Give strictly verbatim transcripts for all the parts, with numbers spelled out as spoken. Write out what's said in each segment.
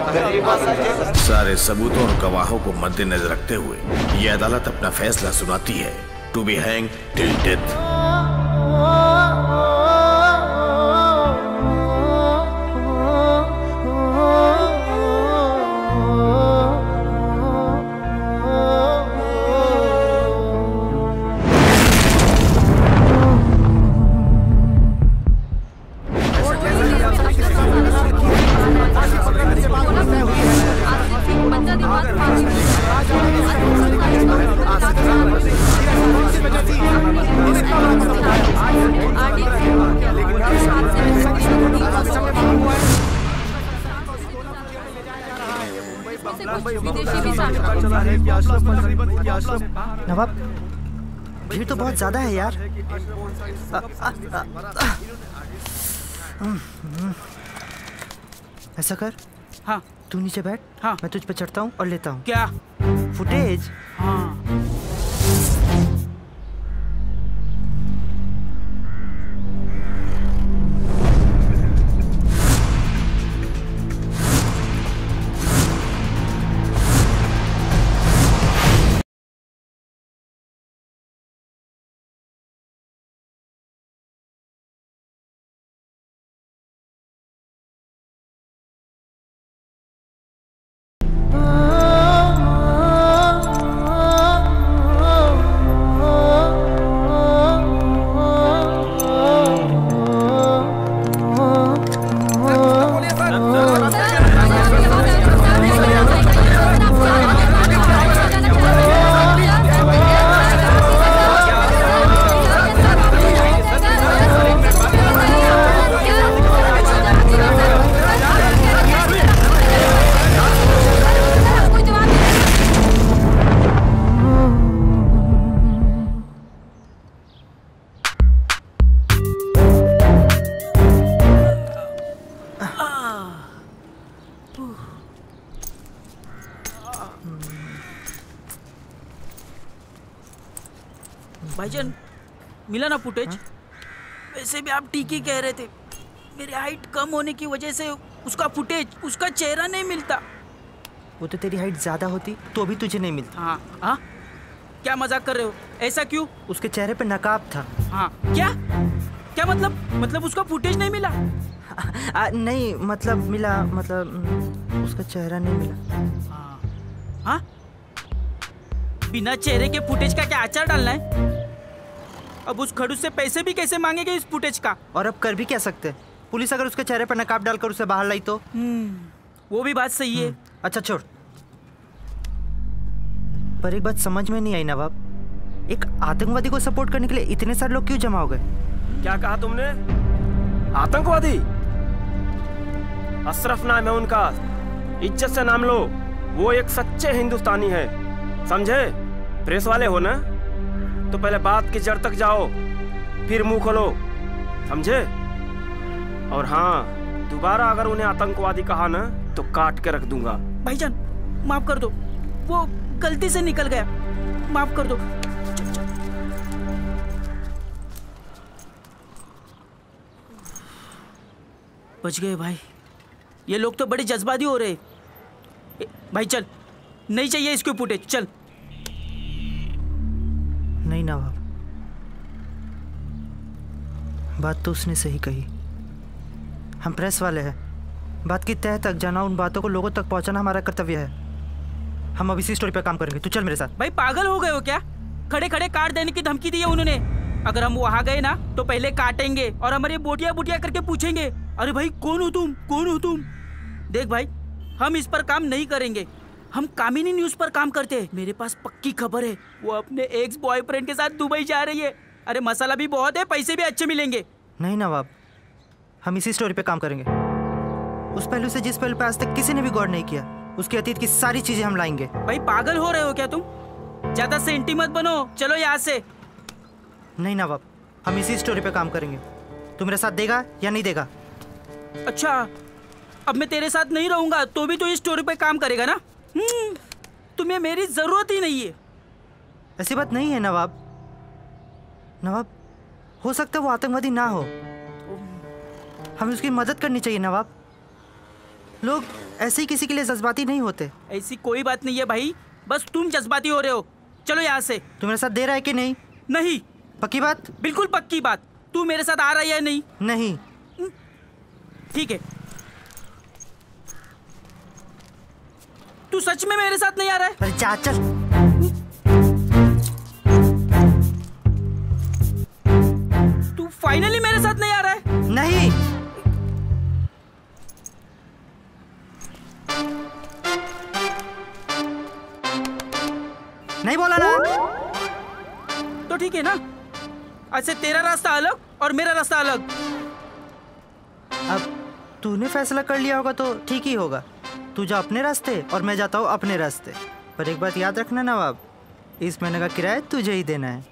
सारे सबूतों और गवाहों को मद्देनजर रखते हुए ये अदालत अपना फैसला सुनाती है। To be hang till death. नवाब, भीड़ तो बहुत ज्यादा है यार। आ, आ, आ, आ, ऐसा कर, हाँ तू नीचे बैठ, हाँ मैं तुझ पे चढ़ता हूँ और लेता हूँ। क्या फुटेज? हाँ भाईजान, मिला ना फुटेज? हाँ? वैसे भी आप ठीक ही कह रहे थे, मेरी हाइट कम होने की वजह से उसका फुटेज, उसका चेहरा नहीं मिलता। वो तो तेरी हाइट ज्यादा होती तो भी तुझे नहीं मिलता। हाँ हाँ, क्या मजाक कर रहे हो? ऐसा क्यों? उसके चेहरे पे नकाब था। हाँ क्या क्या मतलब? मतलब उसका फुटेज नहीं मिला? आ, आ, नहीं मतलब मिला, मतलब उसका चेहरा नहीं मिला। हाँ हाँ, बिना चेहरे के फुटेज का क्या अचार डालना है? अब उस खड़ूस से पैसे भी कैसे मांगेंगे इस फुटेज का? और अब कर भी क्या सकते हैं? पुलिस अगर उसके चेहरे पर नकाब डालकर उसे बाहर लाई तो? वो भी बात सही है। अच्छा छोड़, पर एक बात समझ में नहीं आई नवाब, एक आतंकवादी को सपोर्ट करने के लिए इतने सारे लोग क्यों जमा हो गए? क्या कहा तुमने? आतंकवादी? अशरफ नाम है उनका, इज्जत से नाम लो। वो एक सच्चे हिंदुस्तानी है, समझे? प्रेस वाले हो ना, तो पहले बात की जड़ तक जाओ, फिर मुंह खोलो, समझे? और हाँ, दोबारा अगर उन्हें आतंकवादी कहा ना तो काट के रख दूंगा। भाईजान माफ कर दो, वो गलती से निकल गया, माफ कर दो। बच गए भाई, ये लोग तो बड़े जज्बाती हो रहे। भाई चल, नहीं चाहिए इसको फुटेज, चल। नहीं नवाब, बात तो उसने सही कही। हम प्रेस वाले हैं, बात की तह तक जाना, उन बातों को लोगों तक पहुंचाना हमारा कर्तव्य है। हम अब इसी स्टोरी पे काम करेंगे, तू चल मेरे साथ। भाई पागल हो गए हो क्या? खड़े खड़े काट देने की धमकी दी है उन्होंने। अगर हम वहां गए ना तो पहले काटेंगे और हमारी बोटिया बोटिया करके पूछेंगे, अरे भाई कौन हो तुम, कौन हो तुम? देख भाई, हम इस पर काम नहीं करेंगे, हम कामिनी न्यूज पर काम करते हैं। मेरे पास पक्की खबर है, वो अपने एक्स बॉयफ्रेंड के साथ दुबई जा रही है। अरे मसाला भी बहुत है, पैसे भी अच्छे मिलेंगे। नहीं नवाब, हम इसी स्टोरी पे काम करेंगे। उस पहलू से जिस पहलू पे आज तक किसी ने भी गौर नहीं किया, उसके अतीत की सारी चीजें हम लाएंगे। भाई पागल हो रहे हो क्या तुम? ज्यादा सेंटी मत बनो, चलो यहाँ से। नहीं नवाब, हम इसी स्टोरी पे काम करेंगे। तू मेरे साथ देगा या नहीं देगा? अच्छा, अब मैं तेरे साथ नहीं रहूंगा तो भी तो इस स्टोरी पे काम करेगा ना? तुम्हें मेरी जरूरत ही नहीं है। ऐसी बात नहीं है नवाब। नवाब, हो सकता है वो आतंकवादी ना हो, हमें उसकी मदद करनी चाहिए नवाब। लोग ऐसे ही किसी के लिए जज्बाती नहीं होते। ऐसी कोई बात नहीं है भाई, बस तुम जज्बाती हो रहे हो। चलो यहाँ से। तू मेरे साथ दे रहा है कि नहीं? नहीं। पक्की बात? बिल्कुल पक्की बात। तू मेरे साथ आ रहा है या नहीं? नहीं। ठीक है। तू सच में मेरे साथ नहीं आ रहा है? अरे जा चल। तू फाइनली मेरे साथ नहीं आ रहा है? नहीं। नहीं बोला ना? तो ठीक है ना, आज से तेरा रास्ता अलग और मेरा रास्ता अलग। अब तूने फैसला कर लिया होगा तो ठीक ही होगा। तू जा अपने रास्ते और मैं जाता हूँ अपने रास्ते। पर एक बात याद रखना नवाब, इस महीने का किराया तुझे ही देना है।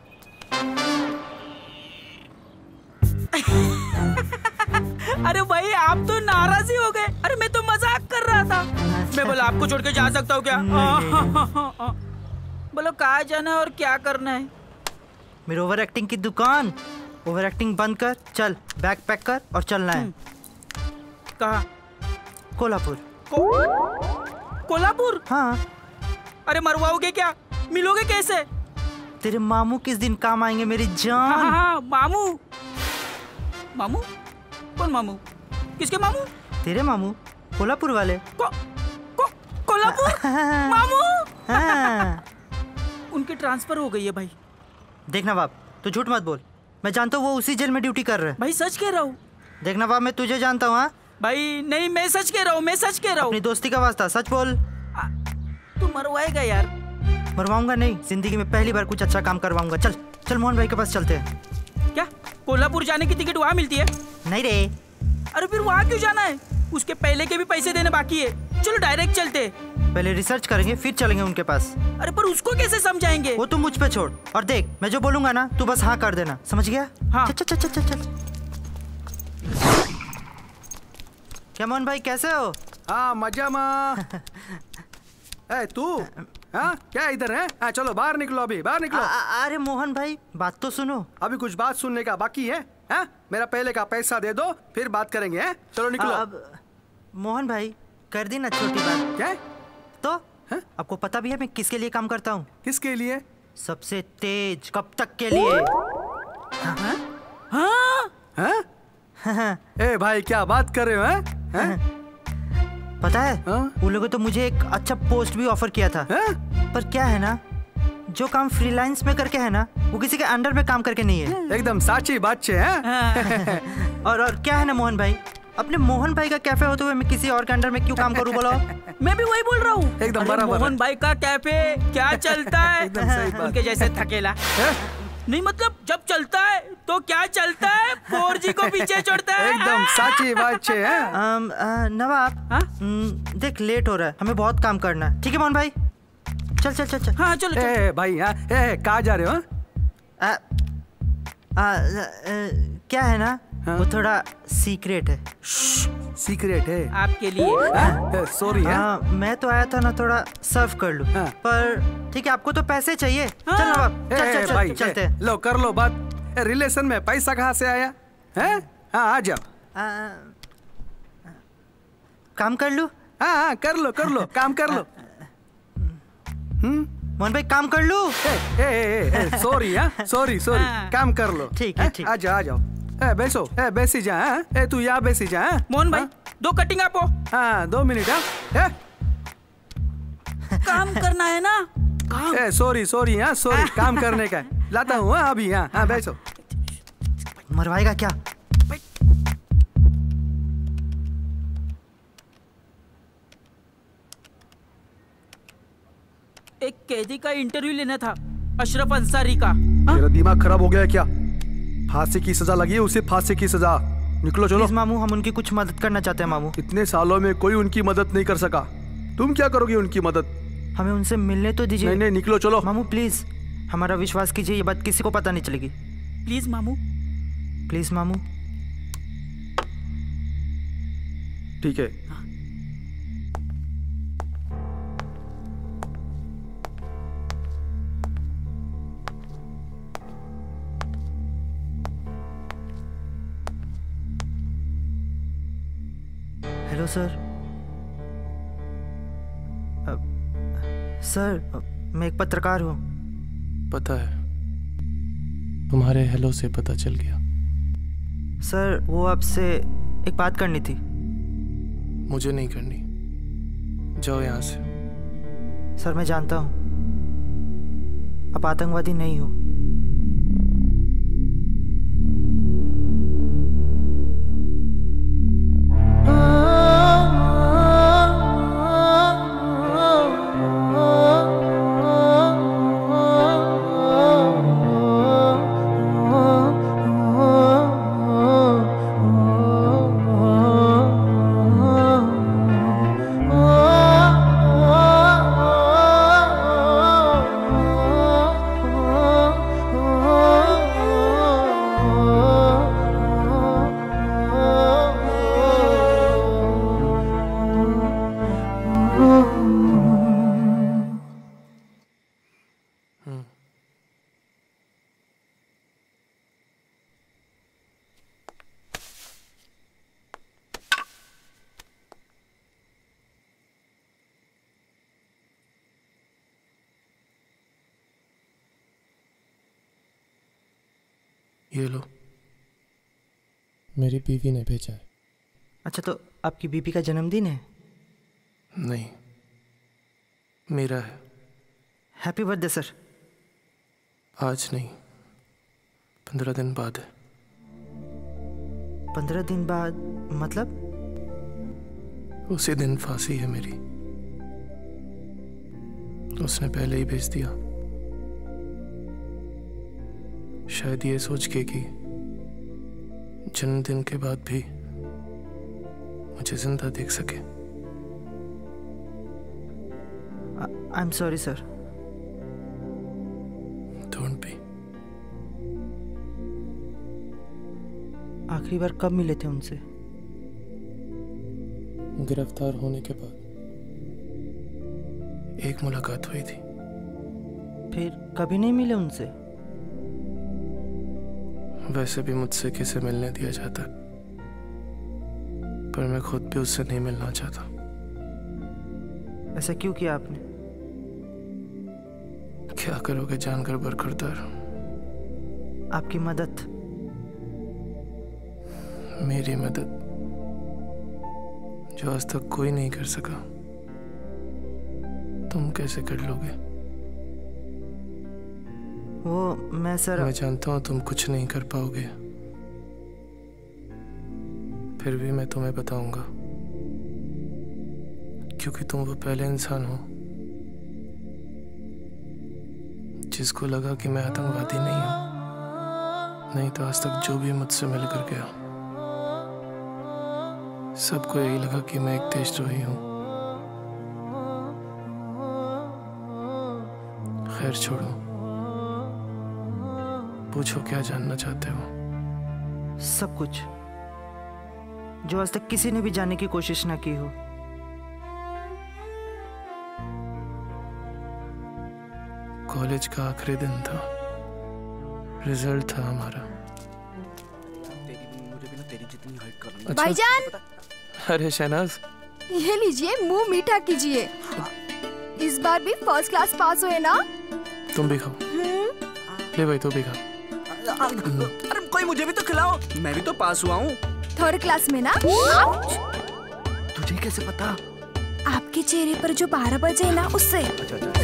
अरे भाई आप तो नाराज ही हो गए। अरे मैं तो मजाक कर रहा था। मैं बोला आपको छोड़ के जा सकता हूँ क्या? बोलो कहाँ जाना है और क्या करना है? मेरी ओवर एक्टिंग की दुकान। ओवर एक्टिंग बंद कर, चल बैग पैक कर और चलना है। कहाँ? कोल्हापुर। को... कोल्हापुर? हाँ। अरे मरवाओगे क्या? मिलोगे कैसे? तेरे मामू किस दिन काम आएंगे मेरी जान। हाँ, हाँ, मामू। मामू? कौन मामू? किसके मामू? तेरे मामू, कोल्हापुर वाले। को, को, कोल्हापुर? मामू? हाँ। उनकी ट्रांसफर हो गई है भाई। देखना बाप, तू झूठ मत बोल। मैं जानता हूँ वो उसी जेल में ड्यूटी कर रहे हैं। भाई सच कह रहा हूँ। देखना बाप, मैं तुझे जानता हूँ। हाँ भाई नहीं, मैं सच कह रहा हूँ, मैं सच कह रहा हूँ। अपनी दोस्ती का वास्ता सच बोल। आ, तू मरवाएगा यार। मरवाऊंगा नहीं, जिंदगी में पहली बार कुछ अच्छा काम करवाऊंगा। चल चल मोहन भाई के पास चलते हैं। क्या कोल्हापुर जाने की टिकट वहाँ मिलती है? नहीं रे। अरे फिर वहाँ क्यों जाना है? उसके पहले के भी पैसे देने बाकी है। चलो डायरेक्ट चलते। पहले रिसर्च करेंगे फिर चलेंगे उनके पास। अरे पर उसको कैसे समझाएंगे? वो तू मुझ पे छोड़ और देख, मैं जो बोलूंगा ना तू बस हाँ कर देना, समझ गया? हाँ। चल चल चल चल चल। क्या मोहन भाई कैसे हो? हाँ मजा माँ। ए तू हाँ क्या इधर है? हाँ चलो बाहर निकलो, अभी बाहर निकलो। आ- आ- अरे मोहन भाई बात तो सुनो। अभी कुछ बात सुनने का बाकी है। हाँ मेरा पहले का पैसा दे दो फिर बात करेंगे। हैं चलो निकलो। आ, अब मोहन भाई कर दी ना छोटी बात। क्या तो हाँ? आपको पता भी है मैं किसके लिए काम करता हूँ? किसके लिए? सबसे तेज कब तक के लिए। हाँ? हाँ? ए भाई क्या बात कर रहे हो? हैं? हैं? पता है हाँ? उन लोगों तो मुझे एक अच्छा पोस्ट भी ऑफर किया था। हैं? पर क्या है ना, जो काम फ्रीलांस में करके है ना वो किसी के अंडर में काम करके नहीं है। एकदम साची बात छे। हैं? और और क्या है ना मोहन भाई, अपने मोहन भाई का कैफे होते हुए मैं किसी और के अंडर में क्यों काम करूं बोलो? मैं भी वही बोल रहा हूँ। एकदम अरे बराबर है। मोहन भाई का कैफे क्या चलता है? एकदम सही बात। उनके जैसे थकेला नहीं, मतलब जब चलता है तो क्या चलता है? फोर जी को पीछे छोड़ता है। एकदम साची बात छे। हैं? अम, आ, नवाब हाँ? हम्म, देख लेट हो रहा है, हमें बहुत काम करना है। ठीक है मोहन भाई, चल चल चल चल। हाँ चलो चलो। ए भाई हाँ ए कहाँ जा रहे हो? आ, आ, आ, क्या है ना हाँ? वो थोड़ा सीक्रेट है। सीक्रेट है? आपके लिए। सॉरी है। हाँ मैं तो आया था ना थोड़ा सर्व कर लूं। हाँ। पर ठीक है आपको तो पैसे चाहिए। हाँ। चल नवाब चल ए, चल चल, भाई चलते ए, हैं। लो कर लो बात। ए, रिलेशन में पैसा कहाँ से आया? हैं? हाँ आ जाओ। आ, काम कर लूं? हाँ हाँ कर लो कर लो काम कर लो। हम्म मोहन भाई काम कर लूं? ए ए ए सॉरी हाँ सॉरी सॉरी हाँ। काम कर लो। ठीक है, हैं? ठीक। आ जाओ आ जाओ। ए बैसो ए बैसी जा। हाँ? ए तू यहाँ बैसी जा। हाँ? मोहन भाई दो कटिंग आपो। हाँ दो मिनट। हाँ ए, काम करना है ना। काम। ए सॉरी सॉरी हाँ सॉरी काम करने का है। लाता हूँ हाँ अभी। हाँ हाँ बैसो। मरवाएगा क्या? एक कैदी का इंटरव्यू लेना था, अशरफ अंसारी का। मेरा दिमाग खराब हो गया क्या? फांसी की सजा लगी है उसे, फांसी की सजा। निकलो चलो। प्लीज मामू, हम उनकी कुछ मदद करना चाहते हैं मामू। इतने सालों में कोई उनकी मदद नहीं कर सका, तुम क्या करोगे उनकी मदद? हमें उनसे मिलने तो दीजिए। नहीं नहीं निकलो चलो। मामू प्लीज हमारा विश्वास कीजिए, ये बात किसी को पता नहीं चलेगी। प्लीज मामू। प्लीज मामू। ठीक है। Hello sir. सर मैं एक पत्रकार हूँ। पता है, तुम्हारे हेलो से पता चल गया। सर वो आपसे एक बात करनी थी। मुझे नहीं करनी, जाओ यहाँ से। सर मैं जानता हूँ आप आतंकवादी नहीं हो। ये लो, मेरी बीवी ने भेजा है। अच्छा तो आपकी बीबी का जन्मदिन है? नहीं, मेरा है। Happy birthday sir. आज नहीं, पंद्रह दिन बाद है। पंद्रह दिन बाद मतलब? उसी दिन फांसी है मेरी। उसने पहले ही भेज दिया, शायद ये सोच के कि जन्मदिन के बाद भी मुझे जिंदा देख सके। I am sorry sir. Don't be. आखिरी बार कब मिले थे उनसे? गिरफ्तार होने के बाद एक मुलाकात हुई थी। फिर कभी नहीं मिले उनसे? वैसे भी मुझसे किसे मिलने दिया जाता, पर मैं खुद भी उससे नहीं मिलना चाहता। ऐसा क्यों किया आपने? क्या करोगे जानकर बरखुरदार। आपकी मदद। मेरी मदद जो आज तक कोई नहीं कर सका, तुम कैसे कर लोगे? वो मैं सर मैं जानता हूं तुम कुछ नहीं कर पाओगे, फिर भी मैं तुम्हें बताऊंगा, क्योंकि तुम वो पहले इंसान हो जिसको लगा कि मैं आतंकवादी नहीं हूं। नहीं तो आज तक जो भी मुझसे मिल कर गया, सबको यही लगा कि मैं एक देशद्रोही हूं। खैर छोड़ो, पूछो क्या जानना चाहते हो? सब कुछ जो आज तक किसी ने भी जानने की कोशिश ना की हो। कॉलेज का आखिरी दिन था, रिजल्ट था हमारा। अच्छा? भाईजान, अरे शहनाज, ये लीजिए, मुंह मीठा कीजिए। इस बार भी फर्स्ट क्लास पास हुए ना? तुम भी खाओ। ले भाई, तू भी खा। अरे कोई मुझे भी तो खिलाओ, मैं भी तो पास हुआ हूँ। थर्ड क्लास में ना? तुझे कैसे पता? आपके चेहरे पर जो बारह बजे ना, उससे। अच्छा अच्छा।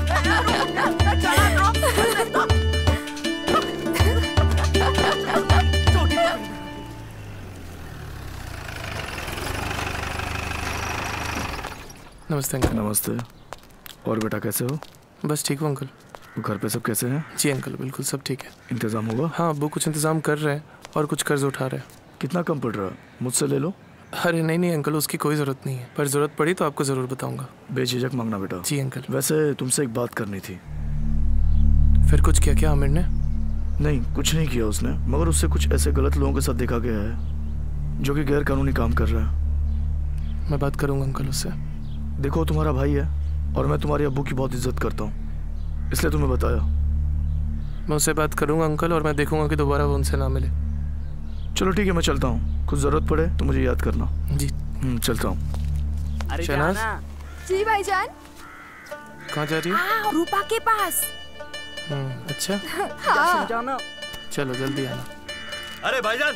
नमस्ते अंकल। नमस्ते। और बेटा कैसे हो? बस ठीक हूँ अंकल। घर पे सब कैसे हैं? जी अंकल, बिल्कुल सब ठीक है। इंतजाम होगा? हाँ, वो कुछ इंतजाम कर रहे हैं और कुछ कर्ज उठा रहे हैं। कितना कम पड़ रहा है? मुझसे ले लो। अरे नहीं नहीं अंकल, उसकी कोई ज़रूरत नहीं है, पर ज़रूरत पड़ी तो आपको ज़रूर बताऊंगा। बेझिझक मांगना बेटा। जी अंकल। वैसे तुमसे एक बात करनी थी। फिर कुछ किया क्या आमिर ने? नहीं, कुछ नहीं किया उसने, मगर उससे कुछ ऐसे गलत लोगों के साथ देखा गया है जो कि गैर कानूनी काम कर रहा है। मैं बात करूंगा अंकल उससे। देखो, तुम्हारा भाई है और मैं तुम्हारे अब्बू की बहुत इज्जत करता हूँ, इसलिए तुम्हें बताया। मैं उससे बात करूंगा अंकल, और मैं देखूंगा कि दोबारा वो उनसे ना मिले। चलो ठीक है, मैं चलता हूँ। कुछ ज़रूरत पड़े तो मुझे याद करना। जी चलता हूँ। अरे शहनाज? जाना। जी भाईजान। कहाँ जा रही हो? हाँ, रूपा के पास। हम्म, अच्छा हाँ। समझाना। चलो जल्दी आना। अरे भाईजान,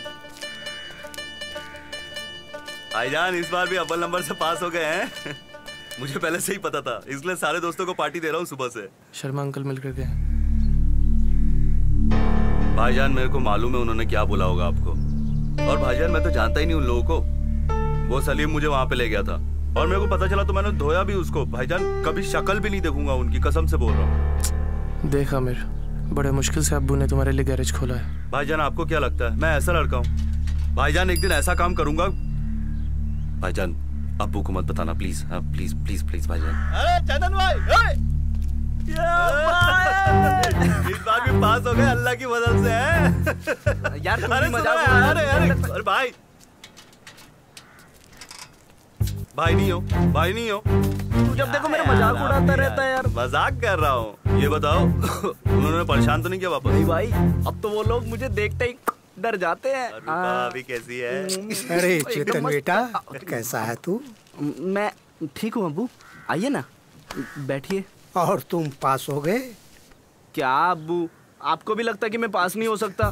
भाईजान इस बार भी अव्वल नंबर से पास हो गए हैं। मुझे पहले से ही पता था, इसलिए सारे दोस्तों को पार्टी दे रहा हूँ सुबह से। शर्मा अंकल मिलकर गए। भाईजान मेरे को मालूम है उन्होंने क्या बोला होगा आपको, और भाईजान मैं तो जानता ही नहीं उन लोगों को। वो सलीम मुझे वहां पे ले गया था और मेरे को पता चला तो मैंने धोया भी उसको। भाईजान कभी शक्ल भी नहीं देखूंगा उनकी, कसम से बोल रहा हूँ। देखा मेरे, बड़े मुश्किल से अब्बू ने तुम्हारे लिए गैरेज खोला है। भाईजान आपको क्या लगता है मैं ऐसा लड़का हूँ? भाईजान एक दिन ऐसा काम करूंगा। भाईजान अब्बू को मत बताना प्लीज। हाँ प्लीज प्लीज प्लीज भाईजान। अरे चंदन भाई, इस बार भी पास हो गए अल्लाह की मदद से है। यार तुम अरे मजाक। अरे अरे अरे भाई, भाई नहीं हो, भाई नहीं हो। तू जब देखो मेरा मजाक उड़ाता रहता है यार। मजाक कर रहा हूँ। ये बताओ उन्होंने परेशान तो नहीं किया वापस? नहीं भाई, अब तो वो लोग मुझे देखते ही डर जाते हैं। अभी कैसी है? अरे चेतन बेटा, कैसा है तू? मैं ठीक हूँ अब्बू, आइए ना बैठिए। और तुम पास हो गए? क्या अब्बू, आपको भी लगता है कि मैं पास नहीं हो सकता?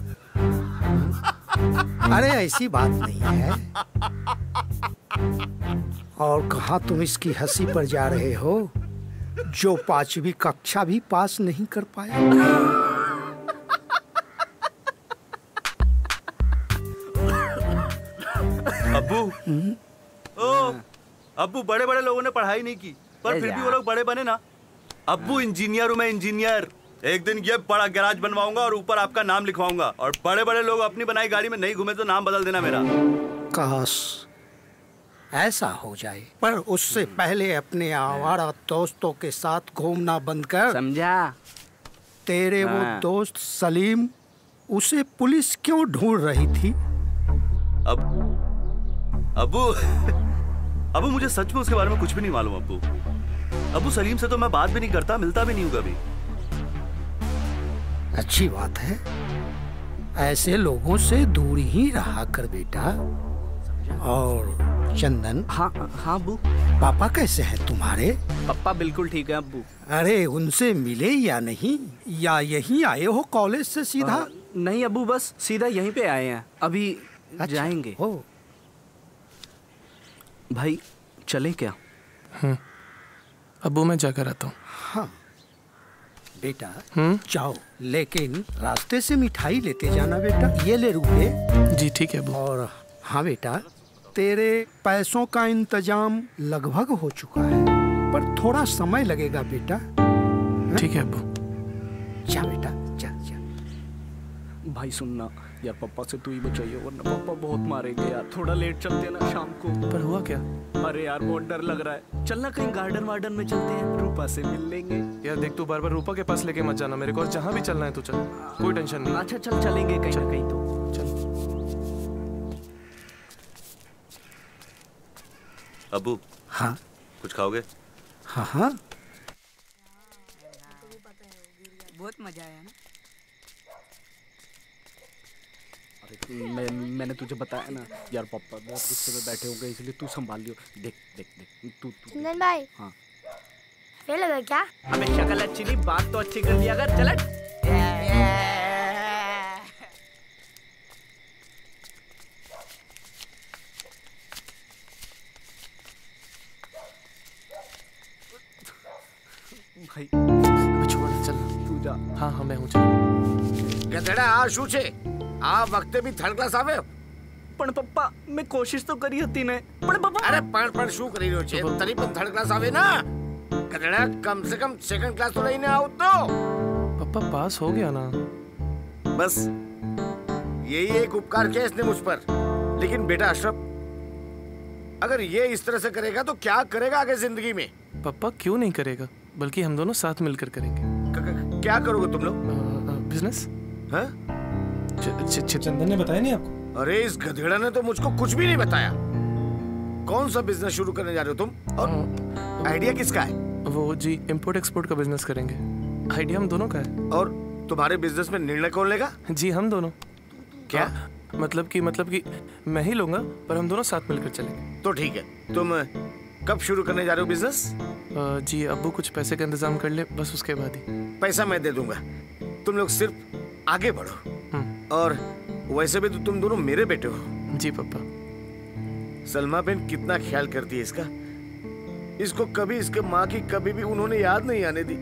अरे ऐसी बात नहीं है। और कहाँ तुम इसकी हंसी पर जा रहे हो जो पांचवी कक्षा भी पास नहीं कर पाया? अब्बू, ओ अब्बू, बड़े बड़े लोगों ने पढ़ाई नहीं की पर फिर भी वो लोग बड़े बने ना। अब्बू इंजीनियर हूँ मैं, इंजीनियर। एक दिन ये बड़ा गैराज बनवाऊंगा और ऊपर आपका नाम लिखवाऊंगा, और बड़े बड़े लोग अपनी बनाई गाड़ी में नहीं घूमे तो नाम बदल देना मेरा। काश ऐसा हो जाए, पर उससे पहले अपने आवारा दोस्तों के साथ घूमना बंद कर। समझा? तेरे हाँ। वो दोस्त सलीम, उसे पुलिस क्यों ढूंढ रही थी? अब अब्बू अब्बू मुझे सच में उसके बारे में कुछ भी नहीं मालूम। अब्बू अब्बू सलीम से तो मैं बात भी नहीं करता, मिलता भी नहीं हूँ कभी। अच्छी बात है, ऐसे लोगों से दूर ही रहा कर बेटा। और चंदन। हाँ हाँ अब्बू। पापा कैसे हैं तुम्हारे? पापा बिल्कुल ठीक है अब्बू। अरे उनसे मिले या नहीं, या यहीं आए हो कॉलेज से सीधा? आ, नहीं अब्बू, बस सीधा यहीं पे आए हैं, अभी अच्छा, जाएंगे। हो भाई चले क्या? हम्म, अब्बू मैं जाकर आता हूँ। हाँ बेटा हम्म जाओ, लेकिन रास्ते से मिठाई लेते जाना बेटा। ये ले रुपए। जी ठीक है अब्बू। और हाँ बेटा, तेरे पैसों का इंतजाम लगभग हो चुका है, पर थोड़ा समय लगेगा बेटा। ठीक है अब्बू। जा बेटा जा जा। भाई सुनना यार, पापा से तू ही बचाइए वरना पापा बहुत मारेंगे यार। थोड़ा लेट चलते ना शाम को। पर हुआ क्या? अरे यार बहुत डर लग रहा है, चलना कहीं गार्डन वार्डन में चलते हैं, रूपा से मिल लेंगे। यार देख, तू बार बार रूपा के पास लेके मत जाना मेरे को, और जहाँ भी चलना है तू चल, कोई टेंशन नहीं। अच्छा चल चलेंगे कहीं ना कहीं तो। चल। अब्बू हाँ कुछ खाओगे? हाँ हाँ बहुत मजा आया ना। अरे मैं मैंने तुझे बताया ना यार, पापा बहुत गुस्से में बैठे होंगे, इसलिए तू संभाल लियो। देख देख देख तू तू चंदन भाई। हाँ फेल हो गया क्या? अबे शक्ल अच्छी नहीं, बात तो अच्छी कर लिया अगर। चल भाई छोड़ चल तू जा। हाँ हाँ मैं हूँ, चल। गधेड़ा आ શું છે? આ વખતે બી થર્ડ ક્લાસ આવ્યો? પણ પપ્પા મેં કોશિશ તો કરી હતી ને। પણ પપ્પા અરે પણ પણ શું કરી રહ્યો છે? તરી પણ થર્ડ ક્લાસ આવે ના? ગધેડા કમ સે કમ સેકન્ડ ક્લાસ તો લઈને આવ તો। पापा पास हो गया ना। बस यही एक उपकार किया इसने मुझ पर। लेकिन बेटा अशरफ, अगर ये इस तरह से करेगा तो क्या करेगा आगे जिंदगी में? पापा क्यों नहीं करेगा, बल्कि हम दोनों साथ मिलकर करेंगे। क- क- क्या करोगे तुम लोग? बिजनेस। हाँ? चंदन ने बताया नहीं आपको? अरे इस गधेड़ा ने तो मुझको कुछ भी नहीं बताया। कौन सा बिजनेस शुरू करने जा रहे हो तुम? और आइडिया किसका है? वो जी इम्पोर्ट एक्सपोर्ट का बिजनेस करेंगे। आइडिया हम दोनों का है। और तुम्हारे बिजनेस में निर्णय कौन लेगा? जी हम दोनों। क्या? मतलब कि मतलब कि मैं ही लूंगा, पर हम दोनों साथ मिलकर चलेंगे। तो ठीक है, तुम कब शुरू करने जा रहे हो बिजनेस? जी अब्बू कुछ पैसे का इंतजाम कर ले, बस उसके बाद ही। पैसा मैं दे दूंगा, तुम लोग सिर्फ आगे बढ़ो। और वैसे भी तो तुम दोनों मेरे बेटे हो। जी पापा। सलमा बहन कितना ख्याल करती है इसका। इसको कभी इसके माँ की कभी भी उन्होंने याद नहीं आने दी।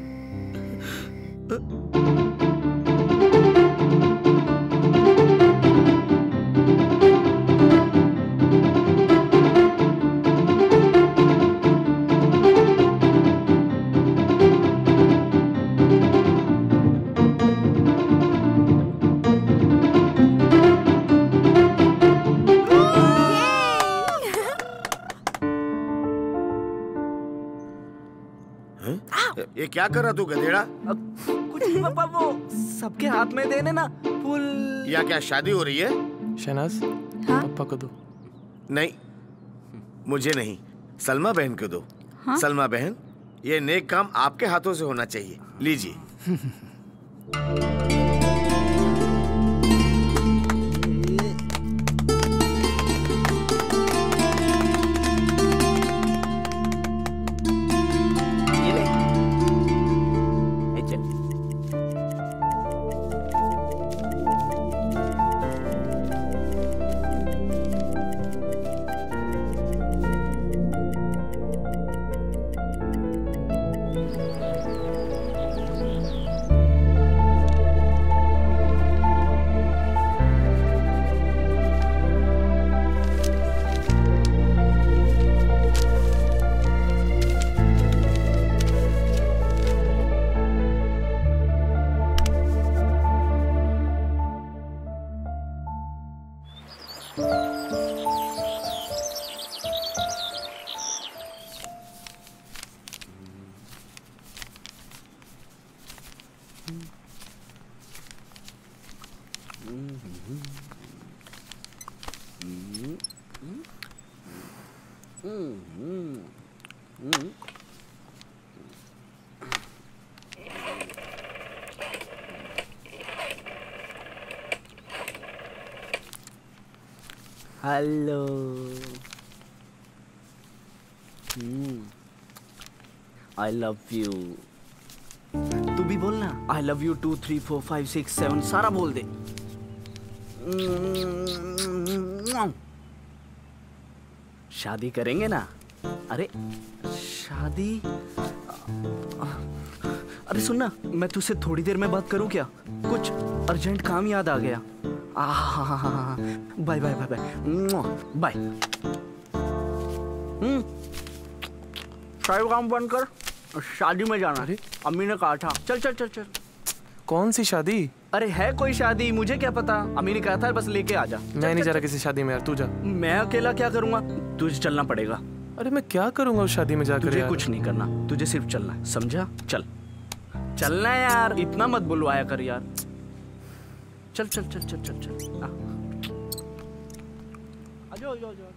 ये क्या कर रहा तू गधेड़ा? कुछ नहीं पापा, वो सबके हाथ में देने ना फूल। या क्या शादी हो रही है? शहनाज हाँ? पापा को दो। नहीं मुझे नहीं, सलमा बहन को दो। हाँ? सलमा बहन ये नेक काम आपके हाथों से होना चाहिए, लीजिए। हेलो। I love you. तू भी बोलना I love you two three four five six seven सारा बोल दे। शादी करेंगे ना? अरे शादी, अरे सुनना, मैं तुझसे थोड़ी देर में बात करूं क्या? कुछ अर्जेंट काम याद आ गया। Bye bye bye bye bye. हम्म सारे काम बंद कर, शादी में जाना है। अम्मी ने कहा था। चल चल चल चल। कौन सी शादी? अरे है कोई शादी, मुझे क्या पता। अम्मी ने कहा था बस लेके आ जा। मैं नहीं जा रहा किसी शादी में यार, तू जा। मैं अकेला क्या करूंगा? तुझे चलना पड़ेगा। अरे मैं क्या करूंगा उस शादी में जाकर? तुझे कुछ नहीं करना, तुझे सिर्फ चलना है, समझा? चल चलना है यार, इतना मत बुलवाया कर यार। चल चल चल चल चल चल। आजो आजो आजो।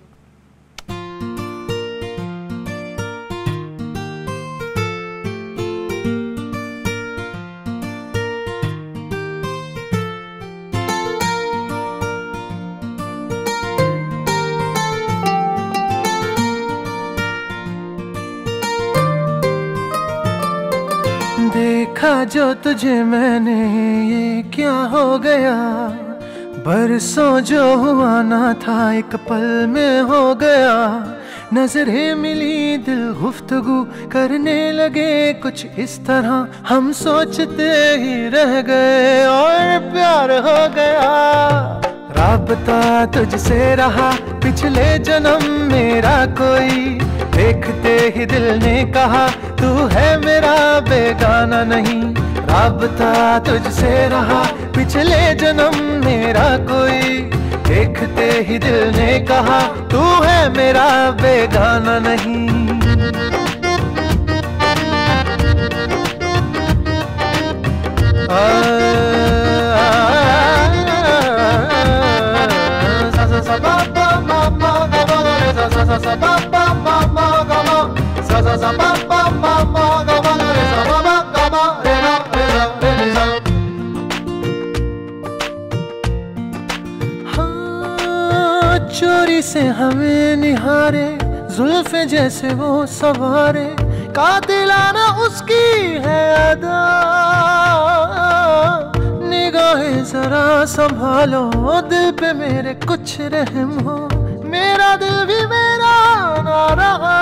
देखा जो तुझे मैंने ये क्या हो गया, बरसों जो हुआ ना था एक पल में हो गया। नजरें मिली दिल गुफ्तगू करने लगे कुछ इस तरह, हम सोचते ही रह गए और प्यार हो गया। राबता तुझसे रहा पिछले जन्म मेरा कोई, देखते ही दिल ने कहा तू है मेरा बेगाना नहीं। राबता तुझसे रहा पिछले जन्म मेरा कोई, देखते ही दिल ने कहा तू है मेरा बेगाना नहीं। चोरी से हमें निहारे जुल्फे जैसे वो सवारे, कातिलाना उसकी है अदा। निगाहें जरा संभालो, दिल पे मेरे कुछ रहम हो, मेरा दिल भी मेरा ना रहा।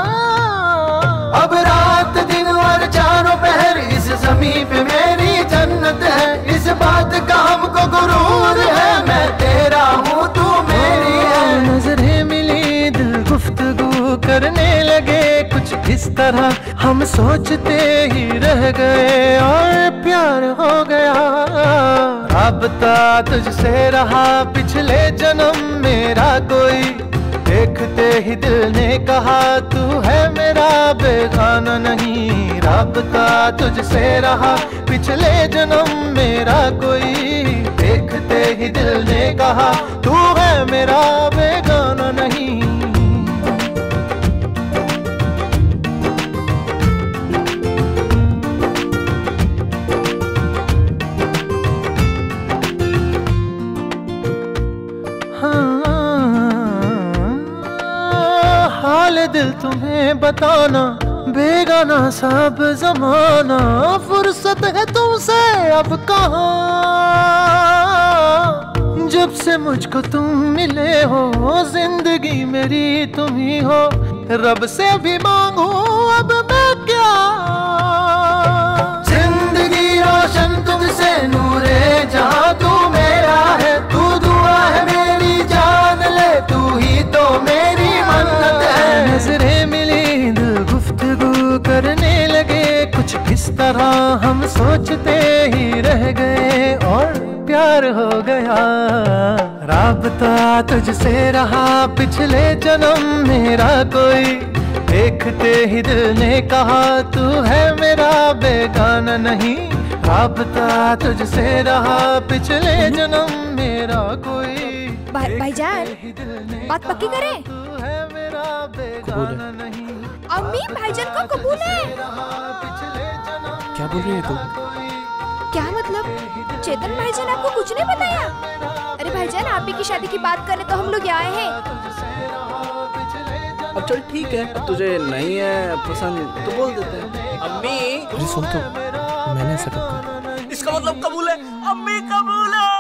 अब रात दिन और चारों पहर इस ज़मीं पे मेरी जन्नत है। इस बात का हमको गुरूर है, मैं तेरा हूँ तू मेरी है। नजरें मिली दिल गुफ्तगू करने लगे कुछ इस तरह, हम सोचते ही रह गए और प्यार हो गया। राबता तुझसे रहा पिछले जन्म मेरा कोई, देखते ही दिल ने कहा तू है मेरा बेगाना नहीं। राबता तुझसे रहा पिछले जन्म मेरा कोई, देखते ही दिल ने कहा तू है मेरा बेगाना नहीं। दिल तुम्हें बताना बेगाना सब जमाना, फुर्सत है तुमसे अब कहाँ। जब से मुझको तुम मिले हो, जिंदगी मेरी तुम ही हो। रब से भी मांगू अब मैं क्या, जिंदगी रोशन तुमसे नूरे जहाँ तू मेरा है। तू दुआ है मेरी जान ले, तू ही तो मेरी मन्नत है। नजरें मिली दिल गुफ्तगू करने लगे कुछ इस तरह, हम सोचते ही रह गए और प्यार हो गया। राबता तुझसे रहा पिछले जन्म मेरा कोई, देखते ही दिल ने कहा तू है मेरा बेगाना नहीं। राबता तुझसे रहा पिछले जन्म मेरा कोई। भाईजान बात पक्की करें? कबूल है। अम्मी भाईजान को कबूल है। क्या बोल रही है तू? क्या मतलब? चेतन भाईजान आपको कुछ नहीं बताया? अरे भाईजान आप ही की शादी की बात करें तो हम लोग यहाँ आए हैं। अब चल ठीक है, अब तुझे नहीं है पसंद तो बोल देते हैं। अम्मी अरे सुन तो, मैंने ऐसा कब कहा? इसका मतलब कबूल है। अम्मी कबूल है।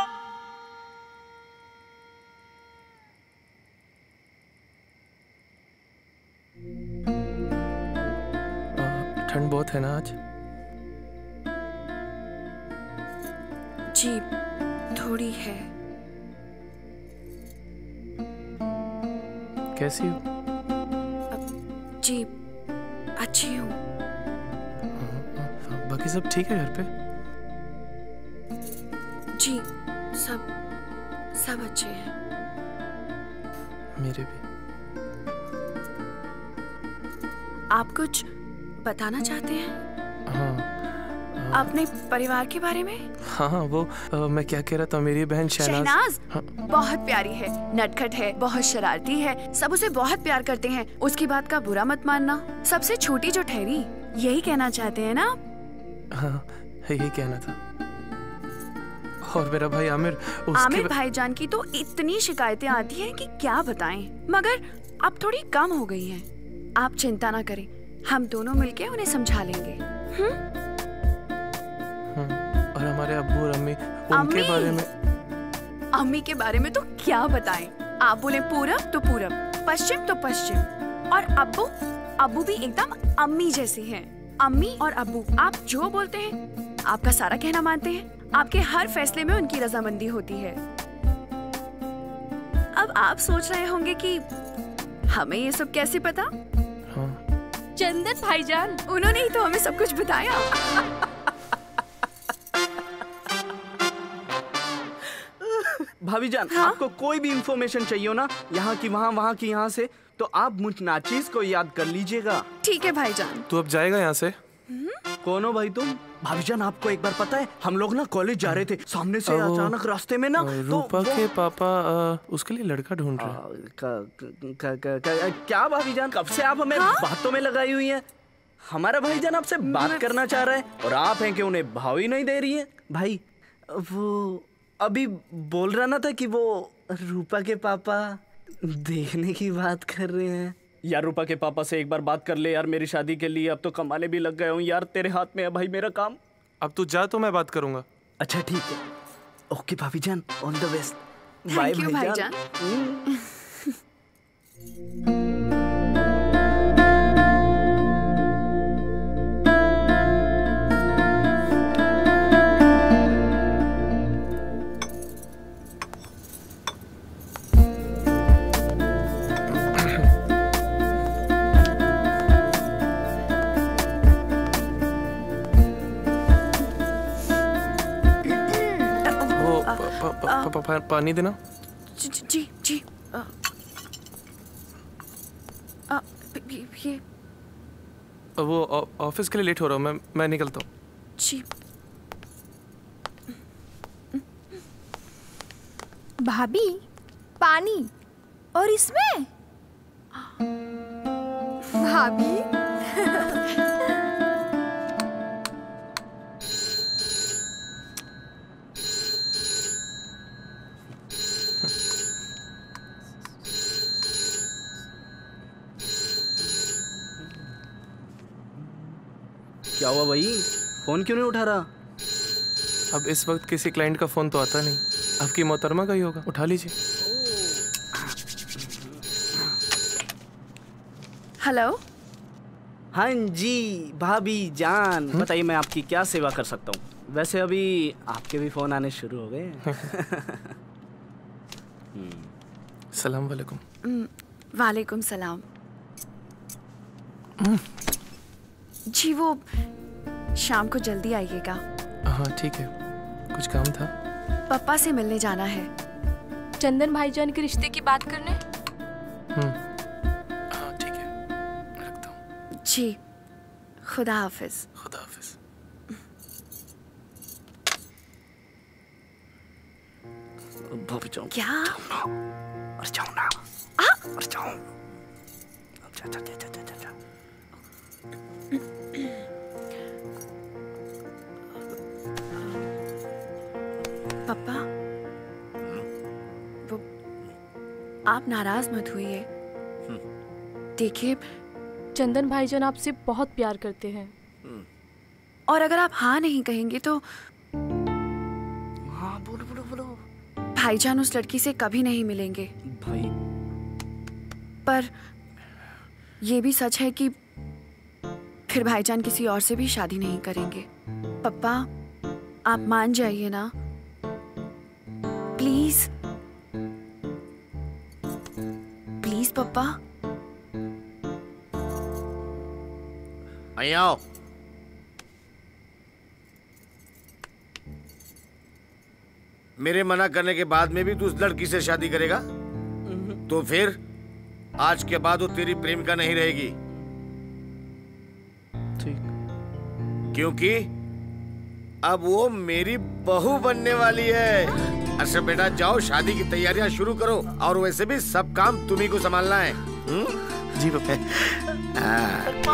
ठंड बहुत है ना आज? जी थोड़ी है। कैसी हो? जी अच्छी हूँ। बाकी सब ठीक है घर पे? जी सब सब अच्छे हैं। मेरे भी। आप कुछ बताना चाहते हैं? हाँ अपने परिवार के बारे में? हाँ हाँ वो आ, मैं क्या कह रहा था, मेरी बहन शहनाज, शहनाज हाँ। बहुत प्यारी है, नटखट है, बहुत शरारती है, सब उसे बहुत प्यार करते हैं। उसकी बात का बुरा मत मानना। सबसे छोटी जो ठहरी, यही कहना चाहते हैं ना? हाँ यही कहना था। और मेरा भाई आमिर, आमिर भाईजान की तो इतनी शिकायतें आती हैं कि क्या बताएं, मगर अब थोड़ी कम हो गई हैं। आप चिंता ना करें, हम दोनों मिलके उन्हें समझा लेंगे। हुँ? और हमारे अब्बू और अम्मी, उनके बारे में? अम्मी के बारे में तो क्या बताएं। आप बोले पूरब तो पूरब, पश्चिम तो पश्चिम। और अब्बू अब्बू भी एकदम अम्मी जैसे हैं। अम्मी और अब्बू आप जो बोलते हैं आपका सारा कहना मानते हैं। आपके हर फैसले में उनकी रजामंदी होती है। अब आप सोच रहे होंगे कि हमें ये सब कैसे पता? हाँ। चंदन भाईजान, उन्होंने ही तो हमें सब कुछ बताया। भाभी जान, हाँ? आपको कोई भी इंफॉर्मेशन चाहिए हो ना, यहाँ की वहाँ, वहाँ की यहाँ से, तो आप मुझ नाचीज को याद कर लीजिएगा। ठीक है भाईजान। तू अब जाएगा यहाँ से? कौन हो भाई तुम? भाभी जान आपको एक बार पता है, हम लोग ना कॉलेज जा रहे थे, सामने से अचानक रास्ते में ना रूपा तो के पापा आ, उसके लिए लड़का ढूंढ रहे हैं। क्या भाभी जान, कब से आप हमें हाँ? बातों में लगाई हुई हैं? हमारा भाई जान आपसे बात करना चाह रहा है और आप हैं कि उन्हें भाव ही नहीं दे रही है। भाई वो अभी बोल रहा ना था कि वो रूपा के पापा देखने की बात कर रहे हैं। यार रूपा के पापा से एक बार बात कर ले यार मेरी शादी के लिए। अब तो कमाने भी लग गया हूँ यार, तेरे हाथ में है भाई मेरा काम। अब तू जा तो मैं बात करूंगा। अच्छा ठीक है, ओके भाभी जान, ऑल द बेस्ट। बाय भाईजान। पानी देना। जी जी जी आ, आ, ये वो ऑफिस के लिए लेट हो रहा हूँ, मैं मैं निकलता हूँ। जी। भाभी पानी, और इसमें भाभी क्या हुआ भाई, फोन क्यों नहीं उठा रहा? अब इस वक्त किसी क्लाइंट का फोन तो आता नहीं, आपकी मोहतरमा का ही होगा, उठा लीजिए। हेलो। हाँ जी भाभी जान, बताइए मैं आपकी क्या सेवा कर सकता हूँ? वैसे अभी आपके भी फोन आने शुरू हो गए। सलाम वालेकुम। वालेकुम सलाम। जी वो शाम को जल्दी आइएगा। हाँ ठीक है, कुछ काम था? पापा से मिलने जाना है। चंदन भाईजान के रिश्ते की बात करने। हम्म, हाँ ठीक है, रखता हूँ। जी, खुदा हाफिज। खुदा हाफिज। भाभी जाओ। क्या? अरे जाओ ना। अरे जाओ। जा जा जा जा जा जा। पापा, वो आप नाराज मत होइए। देखिए चंदन भाईजान आपसे बहुत प्यार करते हैं, और अगर आप हाँ नहीं कहेंगे तो हाँ बोलो बोलो बोलो। भाईजान उस लड़की से कभी नहीं मिलेंगे। भाई पर ये भी सच है कि फिर भाईजान किसी और से भी शादी नहीं करेंगे। पापा आप मान जाइए ना प्लीज, प्लीज पापा। અહીં आओ। मेरे मना करने के बाद में भी तू उस लड़की से शादी करेगा? तो फिर आज के बाद वो तेरी प्रेमिका नहीं रहेगी। ठीक। क्योंकि अब वो मेरी बहू बनने वाली है। अच्छा बेटा जाओ, शादी की तैयारियां शुरू करो, और वैसे भी सब काम तुम्ही को संभालना है। हुँ? जी पापा।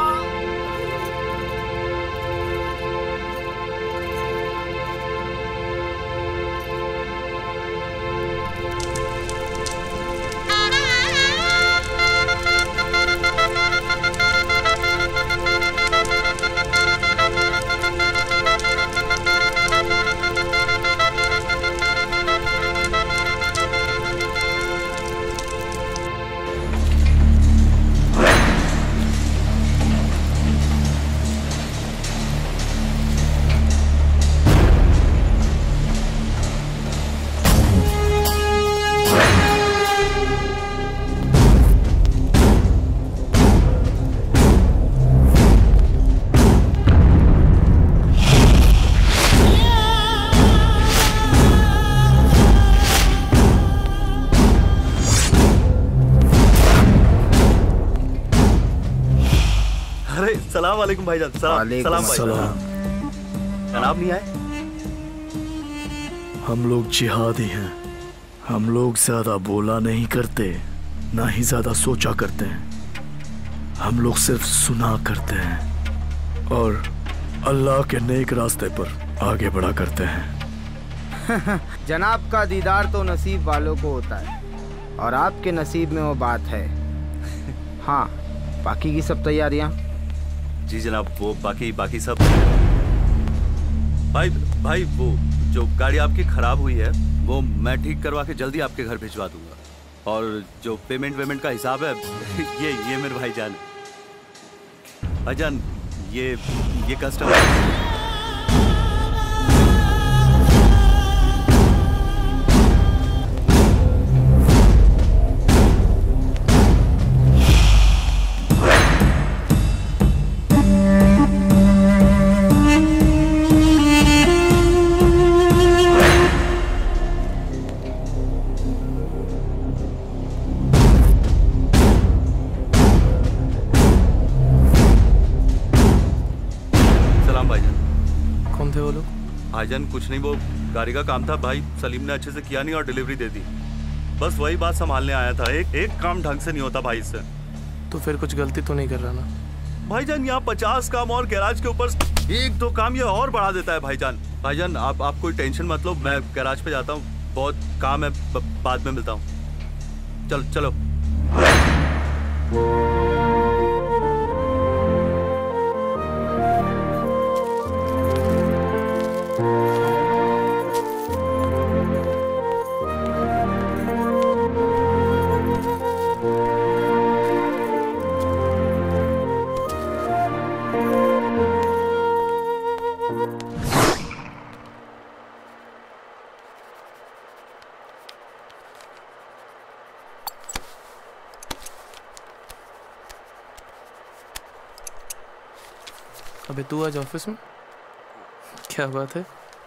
सलाम वालेकुम भाईजान। सलाम सलाम भाईजान। जनाब नहीं आए? हम लोग जिहादी हैं, हम लोग ज्यादा बोला नहीं करते, ना ही ज्यादा सोचा करते हैं। हम लोग सिर्फ सुना करते हैं और अल्लाह के नेक रास्ते पर आगे बढ़ा करते हैं। जनाब का दीदार तो नसीब वालों को होता है, और आपके नसीब में वो बात है। हाँ बाकी की सब तैयारियां? जी जनाब, वो बाकी बाकी सब। भाई भाई वो जो गाड़ी आपकी खराब हुई है वो मैं ठीक करवा के जल्दी आपके घर भिजवा दूंगा, और जो पेमेंट वेमेंट का हिसाब है ये ये मेरे भाईजान है। भाईजान ये ये कस्टमर। भाईजान कुछ नहीं, वो गाड़ी का काम था भाई, सलीम ने अच्छे से किया नहीं और डिलीवरी दे दी। बस वही बात संभालने आया था। एक एक काम ढंग से नहीं होता भाई इससे। तो फिर कुछ गलती तो नहीं कर रहा ना? भाईजान यहाँ पचास काम और गैराज के ऊपर एक दो काम ये और बढ़ा देता है भाईजान। भाईजान आप आप कोई टेंशन मत लो, मैं गैराज पे जाता हूँ, बहुत काम है, बाद में मिलता हूँ। चल चलो। अबे तू आज ऑफिस में? क्या बात है,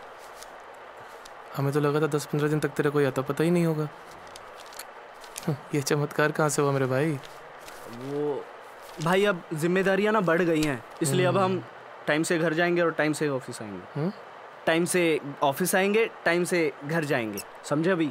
हमें तो लगा था दस पंद्रह दिन तक तेरा कोई आता पता ही नहीं होगा। ये चमत्कार कहाँ से हुआ मेरे भाई? वो भाई अब जिम्मेदारियां ना बढ़ गई हैं, इसलिए अब हम टाइम से घर जाएंगे और टाइम से ऑफिस आएंगे। टाइम से ऑफिस आएंगे, टाइम से घर जाएंगे, समझे अभी?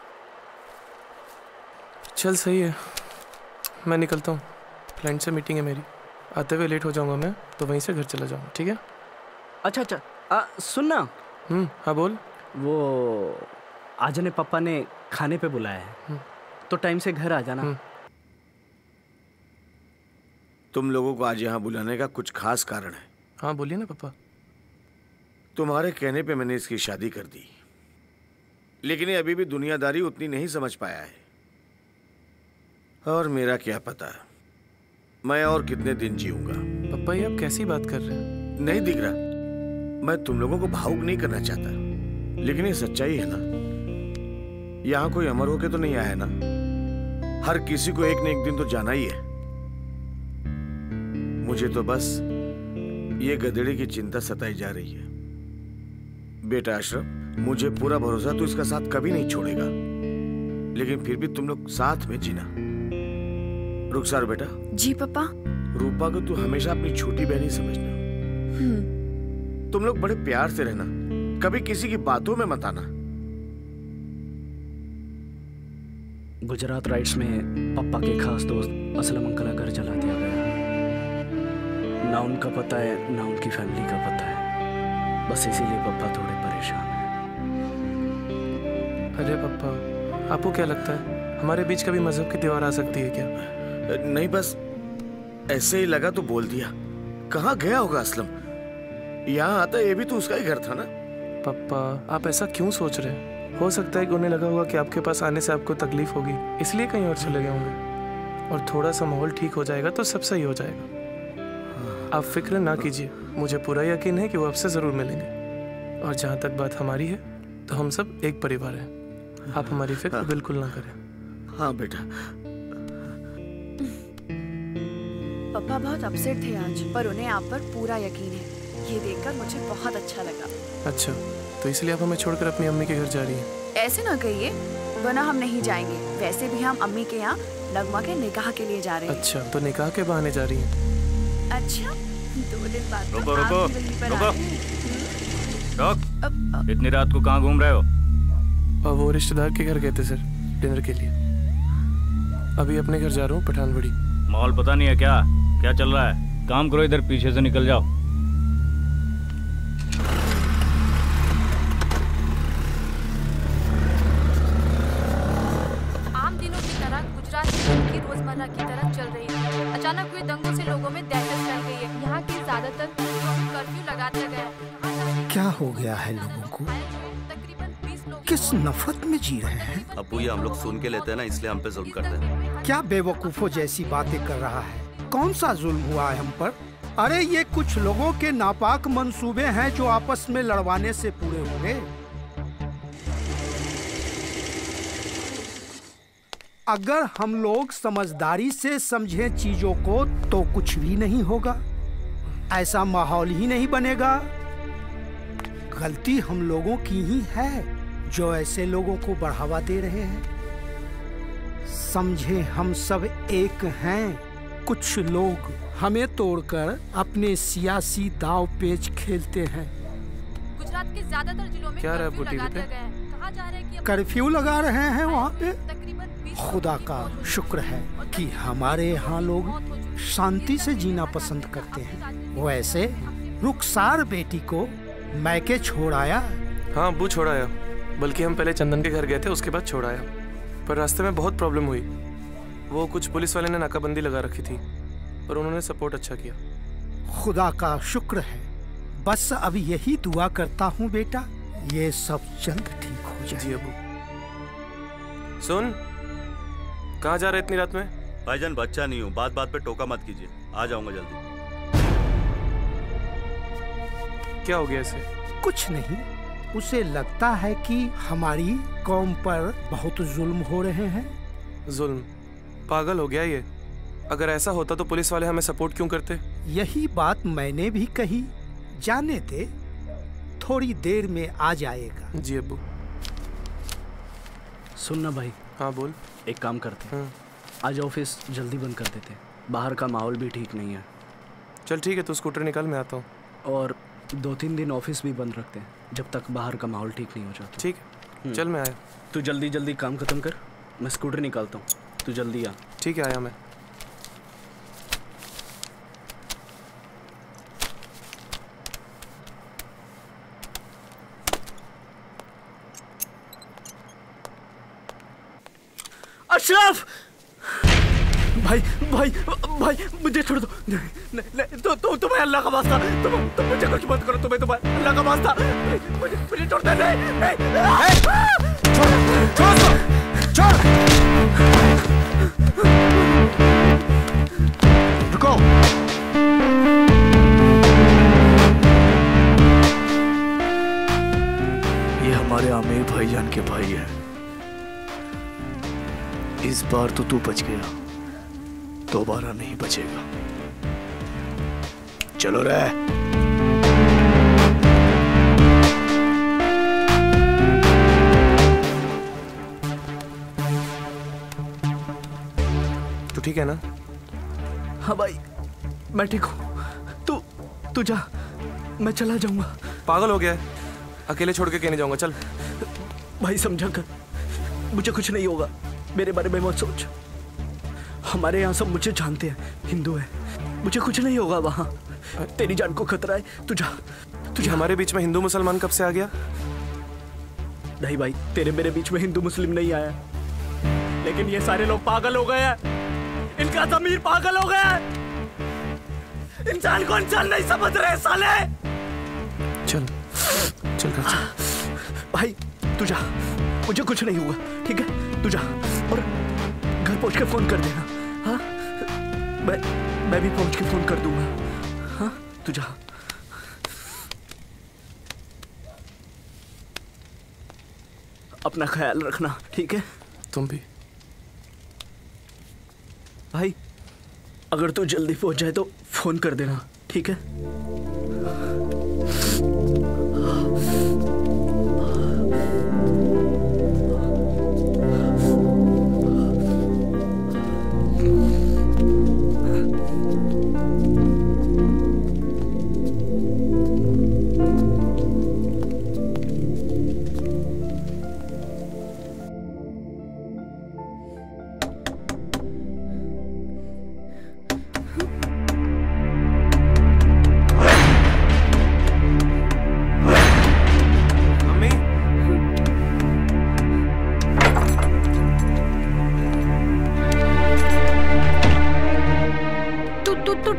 चल सही है, मैं निकलता हूँ, क्लाइंट से मीटिंग है मेरी, आते हुए लेट हो जाऊंगा मैं, तो वहीं से घर चला जाऊंगा, ठीक है? अच्छा अच्छा आ, सुन ना। हम्म हाँ बोल। वो आज ने पापा ने खाने पे बुलाया है, तो टाइम से घर आ जाना। तुम लोगों को आज यहाँ बुलाने का कुछ खास कारण है? हाँ बोलिए ना पापा। तुम्हारे कहने पे मैंने इसकी शादी कर दी, लेकिन ये अभी भी दुनियादारी उतनी नहीं समझ पाया है। और मेरा क्या पता मैं और कितने दिन जीऊंगा। पापा ये आप कैसी बात कर रहे हैं? नहीं दिख रहा, मैं तुम लोगों को भावुक नहीं करना चाहता, लेकिन ये सच्चाई है ना। यहाँ कोई अमर होके तो नहीं आया ना, हर किसी को एक न एक दिन तो जाना ही है। मुझे तो बस ये गधेड़े की चिंता सताई जा रही है। बेटा अशरफ, मुझे पूरा भरोसा तू इसका साथ कभी नहीं छोड़ेगा, लेकिन फिर भी तुम लोग साथ में जीना। रुखसार बेटा। जी पापा। रूपा को तू हमेशा अपनी छोटी बहन ही समझना। तुम लोग बड़े प्यार से रहना, कभी किसी की बातों में मत आना। गुजरात राइट्स में पापा के खास दोस्त असलम अंकल का घर जला दिया गया। ना उनका पता है ना उनकी फैमिली का पता है, बस इसीलिए पापा थोड़े परेशान हैं। अरे पापा, आपको क्या लगता है हमारे बीच कभी मजहब की दीवार आ सकती है क्या? नहीं, बस ऐसे ही लगा तो बोल दिया। कहाँ गया होगा असलम? यहाँ आता ये भी तो उसका ही घर था ना। पापा आप ऐसा क्यों सोच रहे हैं? हो सकता है कि उन्हें लगा होगा कि आपके पास आने से आपको तकलीफ होगी, इसलिए कहीं और चले गए होंगे। और थोड़ा सा माहौल ठीक हो जाएगा तो सब सही हो जाएगा। आप फिक्र ना कीजिए, मुझे पूरा यकीन है कि वो आपसे जरूर मिलेंगे। और जहाँ तक बात हमारी है तो हम सब एक परिवार हैं, आप हमारी फिक्र हाँ। बिल्कुल ना करें। हाँ बेटा। पापा बहुत अपसेट थे आज, पर उन्हें आप पर पूरा यकीन है। ये देखकर मुझे बहुत अच्छा लगा। अच्छा, तो इसलिए आप हमें छोड़कर अपनी अम्मी के घर जा रही हैं? ऐसे ना कहिए, वरना हम नहीं जाएंगे। वैसे भी हम अम्मी के यहाँ नगमा के निकाह के लिए जा रहे हैं। अच्छा, तो निकाह के बहाने जा रही हैं? अच्छा, दो दिन बाद रुको रुको रुको रुक, इतनी रात को कहाँ घूम रहे हो? और वो रिश्तेदार के घर गए थे सर, डिनर के लिए। अभी अपने घर जा रहा हूँ पठानबड़ी। माहौल पता नहीं है क्या क्या चल रहा है? काम करो, इधर पीछे से निकल जाओ। आम दिनों की तरह गुजरात की रोजमर्रा की तरह चल रही थी। अचानक हुए दंगों से लोगों में दहशत फैल गई है। यहाँ के ज्यादातर लोगों में कर्फ्यू लगा दिया गया है। क्या हो गया है लोगों को? किस नफरत में जी रहे हैं? अब्बू ये हम लोग सुन के लेते हैं ना, इसलिए हम पे जुल्म करते हैं। क्या बेवकूफों जैसी बातें कर रहा है? कौन सा जुल्म हुआ है हम पर? अरे ये कुछ लोगों के नापाक मंसूबे हैं जो आपस में लड़वाने से पूरे हुए। अगर हम लोग समझदारी से समझें चीजों को तो कुछ भी नहीं होगा, ऐसा माहौल ही नहीं बनेगा। गलती हम लोगों की ही है जो ऐसे लोगों को बढ़ावा दे रहे हैं। समझे हम सब एक हैं। कुछ लोग हमें तोड़कर अपने सियासी दाव पेच खेलते हैं। गुजरात के ज्यादातर जिलों में क्या रहा कर्फ्यू है लगा पे? दिया गया है। कहा जा रहा है कि कर्फ्यू लगा रहे हैं वहाँ पे। खुदा का शुक्र है कि हमारे यहाँ लोग शांति से जीना पसंद करते हैं। वैसे रुखसार बेटी को मैके छोड़ आया। हाँ अब्बू छोड़ आया, बल्कि हम पहले चंदन के घर गए थे, उसके बाद छोड़ आया। पर रास्ते में बहुत प्रॉब्लम हुई। वो कुछ पुलिस वाले ने नाकाबंदी लगा रखी थी, पर उन्होंने सपोर्ट अच्छा किया। खुदा का शुक्र है। बस अब यही दुआ करता हूँ बेटा, ये सब जल्द ठीक हो जाए। जी अब्बू। सुन, कहाँ जा रहे इतनी रात में? भाईजान बच्चा नहीं हूँ, बात बात पे टोका मत कीजिए, आ जाऊंगा जल्दी। क्या हो गया इसे? कुछ नहीं, उसे लगता है कि हमारी कौम पर बहुत जुल्म हो रहे हैं। जुल्म? पागल हो गया ये। अगर ऐसा होता तो पुलिस वाले हमें सपोर्ट क्यों करते? यही बात मैंने भी कही। जाने दे, थोड़ी देर में आ जाएगा। जी अब्बू। सुनना भाई। हाँ बोल। एक काम करते हैं, आज ऑफिस जल्दी बंद कर देते हैं, बाहर का माहौल भी ठीक नहीं है। चल ठीक है, तू स्कूटर निकाल, मैं आता हूँ। और दो तीन दिन ऑफिस भी बंद रखते हैं जब तक बाहर का माहौल ठीक नहीं हो जाता। ठीक है, चल मैं आया। तू जल्दी जल्दी काम खत्म कर, मैं स्कूटर निकालता हूँ, तू जल्दी आ। ठीक है, आया मैं। अशरफ! भाई भाई भाई मुझे छोड़ दो। नहीं, नहीं, तो तो तुम्हें अल्लाह का वास्ता, तुम तुम मुझे कुछ मत करो, तुम्हें तुम्हें अल्लाह का वास्ता, मुझे मुझे छोड़ दे। नहीं नहीं छोड़ छोड़ छोड़ रुको। ये हमारे आमिर भाईजान के भाई है। इस बार तो तू बच गया, दोबारा नहीं बचेगा। चलो रे। तू ठीक है ना? हाँ भाई, मैं ठीक हूँ। तू तू जा, मैं चला जाऊंगा। पागल हो गया है? अकेले छोड़ के कहने जाऊंगा, चल। भाई समझा कर, मुझे कुछ नहीं होगा, मेरे बारे में मत सोच। हमारे यहाँ सब मुझे जानते हैं, हिंदू है, मुझे कुछ नहीं होगा वहाँ। तेरी जान को खतरा है, तू जा तू जा। हमारे बीच में हिंदू मुसलमान कब से आ गया? नहीं भाई, तेरे मेरे बीच में हिंदू मुस्लिम नहीं आया, लेकिन ये सारे लोग पागल हो गए हैं। इनका ज़मीर पागल हो गया है। इंसान को इंसान नहीं समझ रहे साले। चल चल कर चल। भाई तू जा, मुझे कुछ नहीं हुआ, ठीक है? तू जा और घर पहुंच के फोन कर देना। हाँ, मैं मैं भी पहुंच के फोन कर दूंगा। हाँ, तू जा। अपना ख्याल रखना, ठीक है? तुम भी। भाई अगर तू जल्दी पहुंच जाए तो फोन कर देना, ठीक है?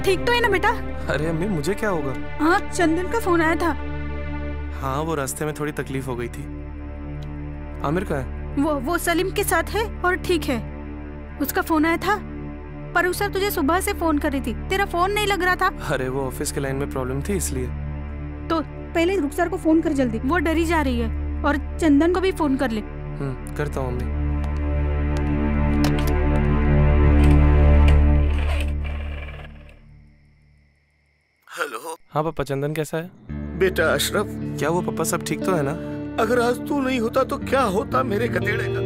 ठीक तो है ना बेटा? अरे अम्मी मुझे क्या होगा? हाँ चंदन का फोन आया था। हाँ वो रास्ते में थोड़ी तकलीफ हो गई थी। आमिर कहाँ है? वो वो सलीम के साथ है और ठीक है। उसका फोन आया था पर उषा तुझे सुबह से फोन कर रही थी, तेरा फोन नहीं लग रहा था। अरे वो ऑफिस के लाइन में प्रॉब्लम थी इसलिए। तो पहले रुखसार को फोन कर जल्दी, वो डरी जा रही है। और चंदन को भी फोन कर ले। हम्म करता हूँ अम्मी। हेलो। हाँ पापा, चंदन कैसा है? बेटा अशरफ, क्या वो पापा सब ठीक तो है ना? अगर आज तू नहीं होता तो क्या होता मेरे गधेड़े का।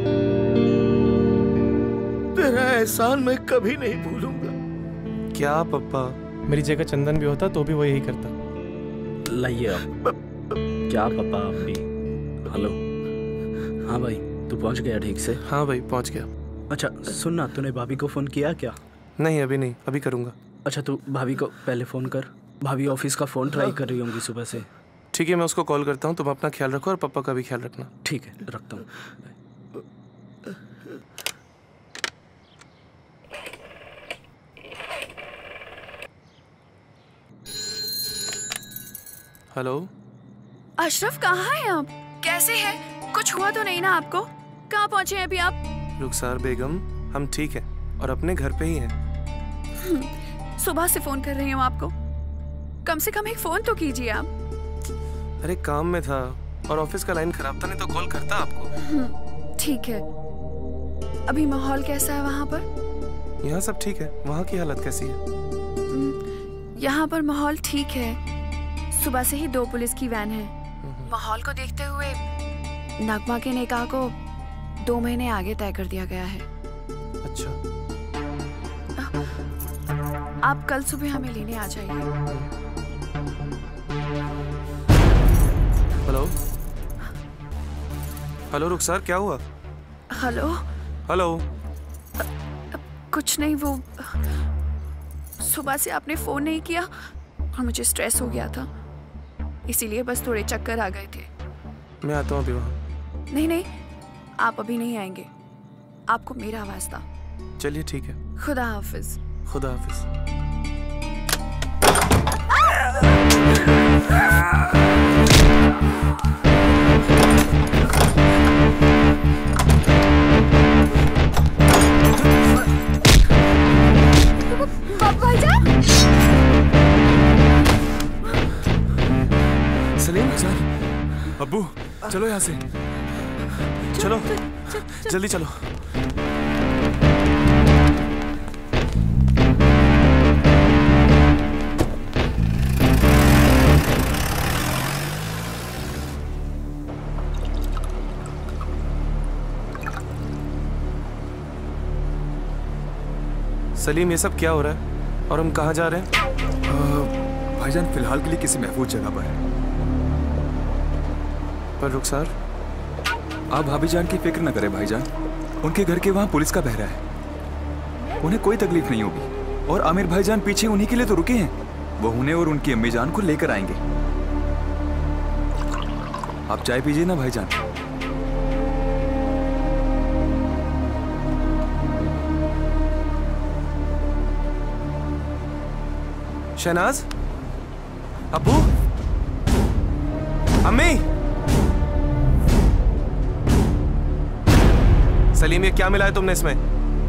तेरा एहसान मैं कभी नहीं भूलूंगा। क्या पापा, मेरी जगह चंदन भी होता तो भी वो यही करता। लाइए आप। क्या पापा आप भी। हेलो। हाँ भाई, तू पहुंच गया ठीक से? हाँ भाई पहुंच गया। अच्छा सुनना, तूने भाभी को फोन किया क्या? नहीं अभी नहीं, अभी करूंगा। अच्छा तू भाभी को पहले फोन कर। भाभी ऑफिस का फोन ट्राई कर रही होंगी सुबह से। ठीक है मैं उसको कॉल करता हूँ, तुम अपना ख्याल रखो और पापा का भी ख्याल रखना। ठीक है रखता हूँ। हेलो अशरफ, कहाँ हैं आप? कैसे हैं? कुछ हुआ तो नहीं ना आपको? कहाँ पहुँचे हैं अभी आप? रुखसार बेगम, हम ठीक हैं और अपने घर पे ही हैं। सुबह से फोन कर रही हूँ आपको, कम से कम एक फोन तो कीजिए आप। अरे काम में था और ऑफिस का लाइन खराब था, नहीं तो कॉल करता आपको। ठीक है। अभी माहौल कैसा है वहाँ पर? यहाँ सब ठीक है, वहाँ की हालत कैसी है? यहाँ पर माहौल ठीक है। सुबह से ही दो पुलिस की वैन है। माहौल को देखते हुए नगमा के निकाह को दो महीने आगे तय कर दिया गया है। अच्छा। आप कल सुबह हमें लेने आ जाइए। हेलो हेलो रुखसार, क्या हुआ? Hello hello. कुछ नहीं, वो सुबह से आपने फोन नहीं किया और मुझे स्ट्रेस हो गया था, इसीलिए बस थोड़े चक्कर आ गए थे। मैं आता हूँ अभी वहाँ। नहीं नहीं, आप अभी नहीं आएंगे, आपको मेरा वास्ता। चलिए ठीक है। खुदा हाफिज। खुदा हाफिज। भाईजान। सलीम सर, अब्बू चलो यहाँ से। चलो जल्दी चलो। सलीम ये सब क्या हो रहा है और हम कहाँ जा रहे हैं? भाईजान फिलहाल के लिए किसी महफूज जगह पर है। पर रुखसार, आप भाभी जान की फिक्र न करें भाईजान, उनके घर के वहाँ पुलिस का पहरा है, उन्हें कोई तकलीफ नहीं होगी। और आमिर भाईजान पीछे उन्हीं के लिए तो रुके हैं, वो उन्हें और उनकी अम्मी जान को लेकर आएंगे। आप चाय पीजिए ना भाईजान। शहनाज, अब्बू, अम्मी। सलीम ये क्या मिला है तुमने इसमें?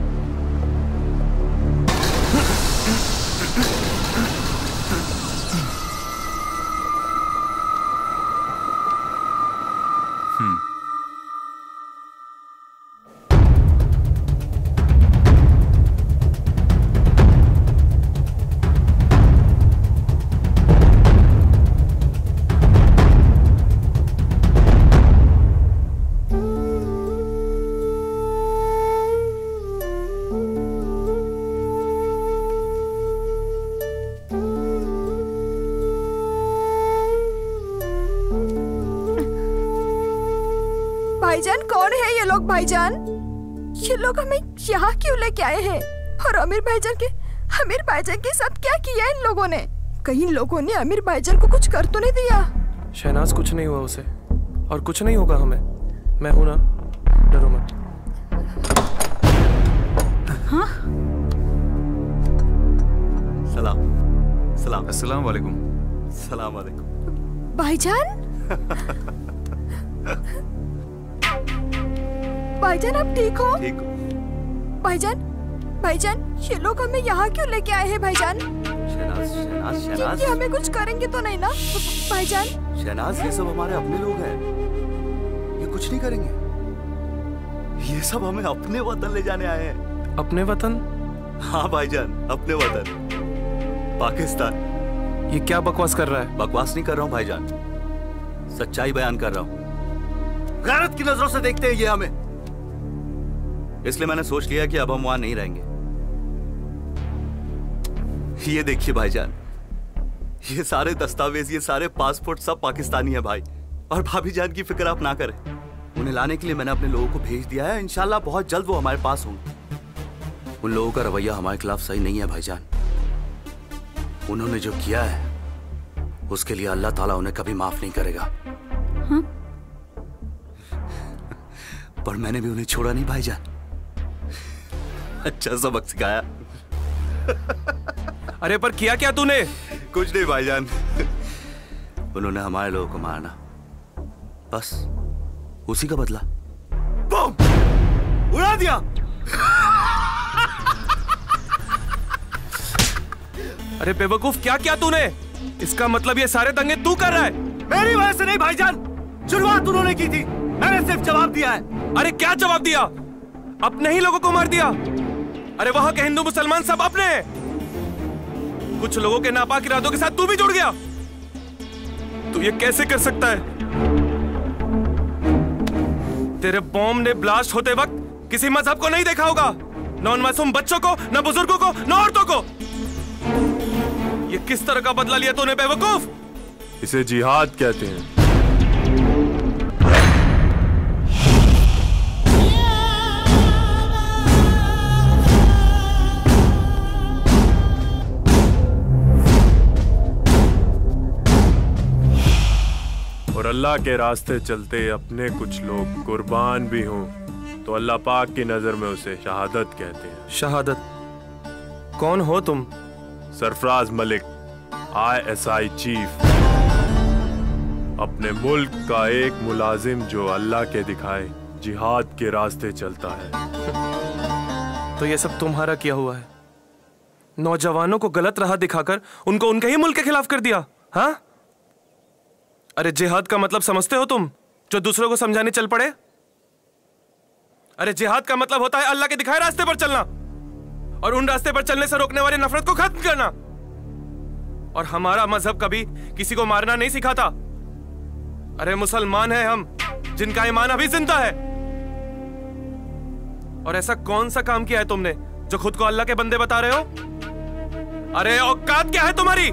भाईजान कौन है ये लोग? भाईजान ये लोग हमें यहाँ क्यों लेके आए हैं? और अमीर भाईजान के अमीर भाईजान के साथ क्या किया इन लोगों ने? कहीं लोगों ने अमीर भाईजान को कुछ कर तो नहीं दिया? शहनाज कुछ नहीं हुआ उसे और कुछ नहीं होगा हमें। मैं हूं ना, डरो मत। हाँ? सलाम। सलाम। अस्सलाम वालेकुम। सलाम वालेकुम। भाईजान भाईजान आप ठीक हो? ठीक हो। भाईजान भाईजान ये लोग हमें यहाँ क्यों लेके आए हैं भाईजान? शहनाज शहनाज ये, शहनाज ये हमें कुछ करेंगे तो नहीं ना भाईजान? शहनाज ये सब हमारे अपने लोग हैं, ये कुछ नहीं करेंगे। ये सब हमें अपने वतन ले जाने आए हैं। अपने वतन? हाँ भाईजान, अपने वतन पाकिस्तान। ये क्या बकवास कर रहा है? बकवास नहीं कर रहा हूँ भाईजान, सच्चाई बयान कर रहा हूँ। गैरत की नजरों से देखते हैं ये हमें, इसलिए मैंने सोच लिया कि अब हम वहां नहीं रहेंगे। ये देखिए भाईजान, ये सारे दस्तावेज, ये सारे पासपोर्ट सब पाकिस्तानी है भाई। और भाभी जान की फिक्र आप ना करें, उन्हें लाने के लिए मैंने अपने लोगों को भेज दिया है। इंशाल्लाह बहुत जल्द वो हमारे पास होंगे। उन लोगों का रवैया हमारे खिलाफ सही नहीं है भाईजान। उन्होंने जो किया है उसके लिए अल्लाह ताला उन्हें कभी माफ नहीं करेगा। हाँ? पर मैंने भी उन्हें छोड़ा नहीं भाईजान। अच्छा सबक सिखाया। अरे पर किया क्या तूने? कुछ नहीं भाईजान, उन्होंने हमारे लोगों को मारना, बस उसी का बदला। बम उड़ा दिया। अरे बेवकूफ, क्या किया तूने? इसका मतलब ये सारे दंगे तू कर रहा है? मेरी वजह से नहीं भाईजान, शुरुआत उन्होंने की थी, मैंने सिर्फ जवाब दिया है। अरे क्या जवाब दिया? अपने ही लोगों को मार दिया। अरे वहां के हिंदू मुसलमान सब अपने हैं। कुछ लोगों के नापाक इरादों के साथ तू भी जुड़ गया। तू ये कैसे कर सकता है? तेरे बॉम्ब ने ब्लास्ट होते वक्त किसी मजहब को नहीं देखा होगा, न उन मासूम बच्चों को, न बुजुर्गों को, न औरतों को। ये किस तरह का बदला लिया तूने बेवकूफ? इसे जिहाद कहते हैं। और अल्लाह के रास्ते चलते अपने कुछ लोग कुर्बान भी हों तो अल्लाह पाक की नजर में उसे शहादत कहते हैं। शहादत? कौन हो तुम? Sarfaraz Malik, I S I chief, अपने मुल्क का एक मुलाजिम जो अल्लाह के दिखाए जिहाद के रास्ते चलता है। तो ये सब तुम्हारा किया हुआ है? नौजवानों को गलत राह दिखाकर उनको उनके ही मुल्क के खिलाफ कर दिया? हाँ? अरे जिहाद का मतलब समझते हो तुम, जो दूसरों को समझाने चल पड़े? अरे जिहाद का मतलब होता है अल्लाह के दिखाए रास्ते पर चलना और उन रास्ते पर चलने से रोकने वाली नफरत को खत्म करना। और हमारा मजहब कभी किसी को मारना नहीं सिखाता। अरे मुसलमान हैं हम, जिनका ईमान अभी जिंदा है। और ऐसा कौन सा काम किया है तुमने जो खुद को अल्लाह के बंदे बता रहे हो? अरे औकात क्या है तुम्हारी?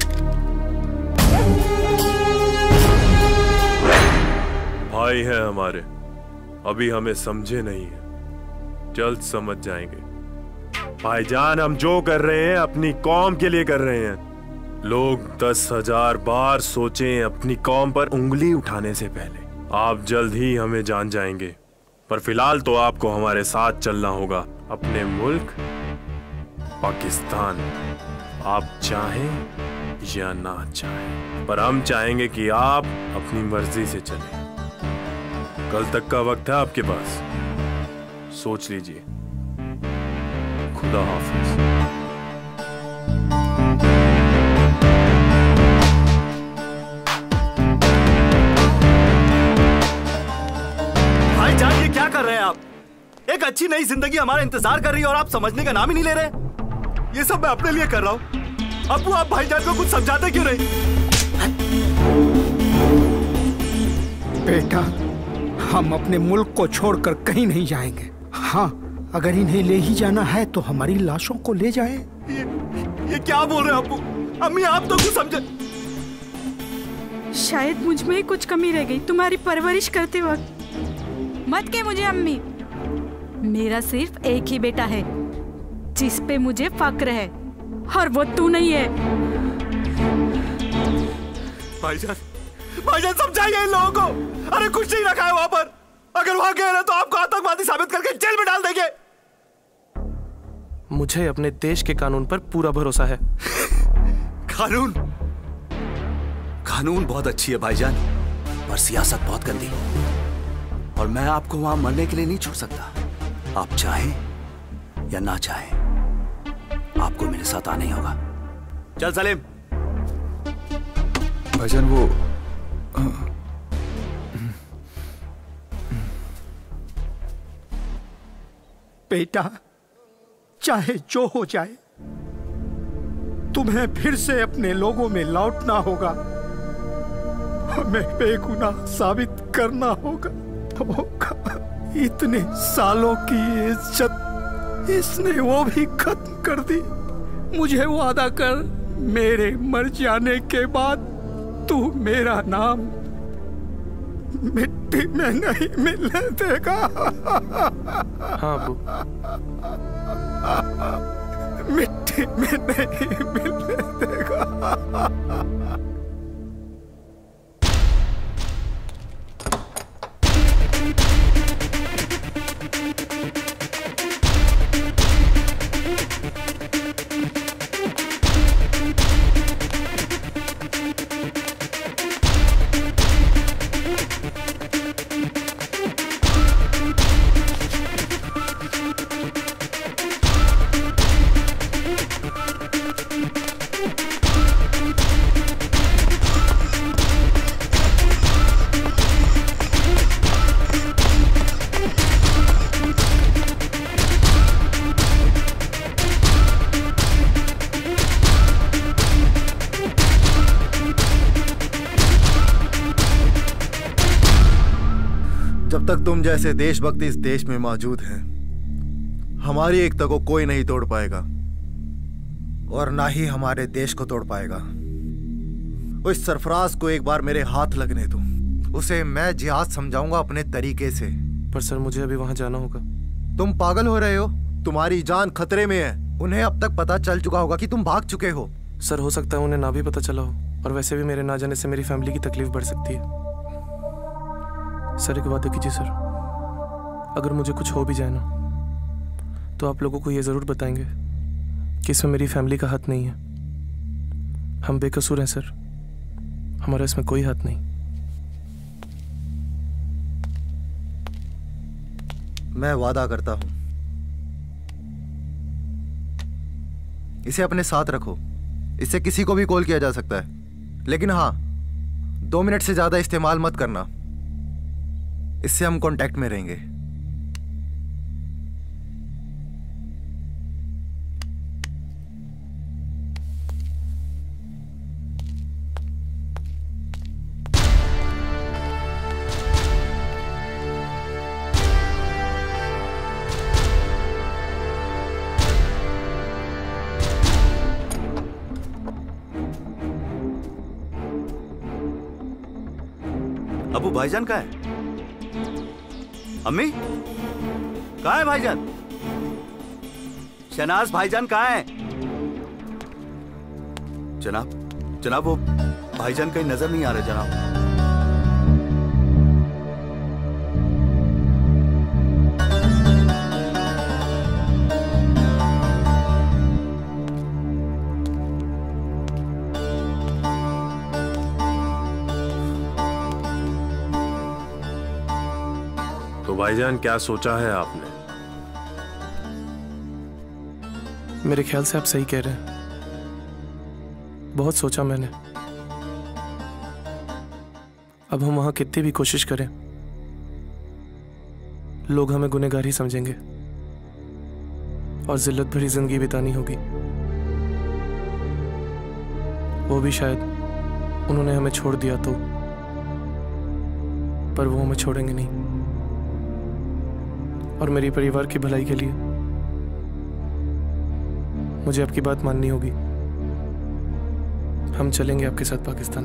भाई हैं हमारे, अभी हमें समझे नहीं है, जल्द समझ जाएंगे। भाईजान, हम जो कर रहे हैं अपनी कौम के लिए कर रहे हैं। लोग दस हजार बार सोचें अपनी कौम पर उंगली उठाने से पहले। आप जल्द ही हमें जान जाएंगे, पर फिलहाल तो आपको हमारे साथ चलना होगा अपने मुल्क पाकिस्तान। आप चाहें या ना चाहें, पर हम चाहेंगे कि आप अपनी मर्जी से चलें। कल तक का वक्त है आपके पास, सोच लीजिए। खुदा हाफिज। भाईजान, ये क्या कर रहे हैं आप? एक अच्छी नई जिंदगी हमारा इंतजार कर रही है और आप समझने का नाम ही नहीं ले रहे। ये सब मैं अपने लिए कर रहा हूँ। अब्बू, आप भाईजान को कुछ समझाते क्यों नहीं? बेटा, हम अपने मुल्क को छोड़कर कहीं नहीं जाएंगे। हाँ, अगर इन्हें ले ही जाना है तो हमारी लाशों को ले जाए। ये, ये क्या बोल रहे हैं अब्बू? अम्मी, आप तो कुछ समझे। शायद मुझ में कुछ कमी रह गई तुम्हारी परवरिश करते वक्त। मत के मुझे अम्मी, मेरा सिर्फ एक ही बेटा है जिस पे मुझे फक्र है, और वो तू नहीं है। भाईजान, भाईजान समझाइए इन लोगों को। अरे कुछ नहीं रखा है वहां पर। अगर वहां गए ना तो आपको आतंकवादी साबित करके जेल में डाल देंगे। मुझे अपने देश के कानून पर पूरा भरोसा है। कानून कानून बहुत अच्छी है भाईजान, पर सियासत बहुत गंदी, और मैं आपको वहां मरने के लिए नहीं छोड़ सकता। आप चाहें या ना चाहें, आपको मेरे साथ आना ही होगा। चल सलीम। भाईजान वो बेटा, चाहे जो हो जाए, तुम्हें फिर से अपने लोगों में लौटना होगा। हमें बेगुनाह साबित करना होगा होगा। इतने सालों की इज्जत इसने वो भी खत्म कर दी। मुझे वादा कर, मेरे मर जाने के बाद तू मेरा नाम मिट्टी में नहीं मिलने देगा। हाँ अबू। मिट्टी में नहीं मिलने देगा। जब तक तुम जैसे देशभक्त इस देश में मौजूद हैं, हमारी एकता को कोई नहीं तोड़ पाएगा, और ना ही हमारे देश को तोड़ पाएगा। उस सरफराज को एक बार मेरे हाथ लगने दो, उसे मैं जिहाद समझाऊंगा अपने तरीके से। पर सर मुझे अभी वहां जाना होगा। तुम पागल हो रहे हो? तुम्हारी जान खतरे में है। उन्हें अब तक पता चल चुका होगा कि तुम भाग चुके हो। सर हो सकता है उन्हें ना भी पता चला हो, और वैसे भी मेरे ना जाने से मेरी फैमिली की तकलीफ बढ़ सकती है। सर एक वादा कीजिए सर, अगर मुझे कुछ हो भी जाए ना, तो आप लोगों को ये जरूर बताएंगे कि इसमें मेरी फैमिली का हाथ नहीं है। हम बेकसूर हैं सर, हमारा इसमें कोई हाथ नहीं। मैं वादा करता हूं, इसे अपने साथ रखो। इससे किसी को भी कॉल किया जा सकता है, लेकिन हाँ, दो मिनट से ज्यादा इस्तेमाल मत करना। इससे हम कांटेक्ट में रहेंगे। अबू भाईजान कहाँ है? अम्मी कहाँ है भाईजान? शनाज भाईजान कहाँ है? जनाब जनाब वो भाईजान कहीं नजर नहीं आ रहे जनाब। तो भाईजान क्या सोचा है आपने? मेरे ख्याल से आप सही कह रहे हैं, बहुत सोचा मैंने। अब हम वहां कितनी भी कोशिश करें, लोग हमें गुनहगार ही समझेंगे और जिल्लत भरी जिंदगी बितानी होगी। वो भी शायद उन्होंने हमें छोड़ दिया तो, पर वो हमें छोड़ेंगे नहीं। और मेरी परिवार की भलाई के लिए मुझे आपकी बात माननी होगी। हम चलेंगे आपके साथ पाकिस्तान।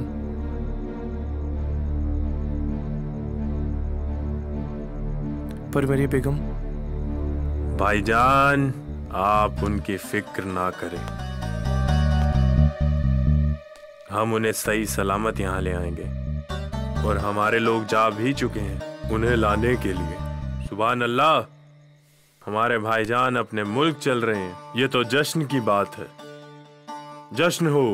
पर मेरी बेगम। भाईजान आप उनकी फिक्र ना करें, हम उन्हें सही सलामत यहाँ ले आएंगे, और हमारे लोग जा भी चुके हैं उन्हें लाने के लिए। सुभान अल्लाह, हमारे भाईजान अपने मुल्क चल रहे हैं, ये तो जश्न की बात है। जश्न हो।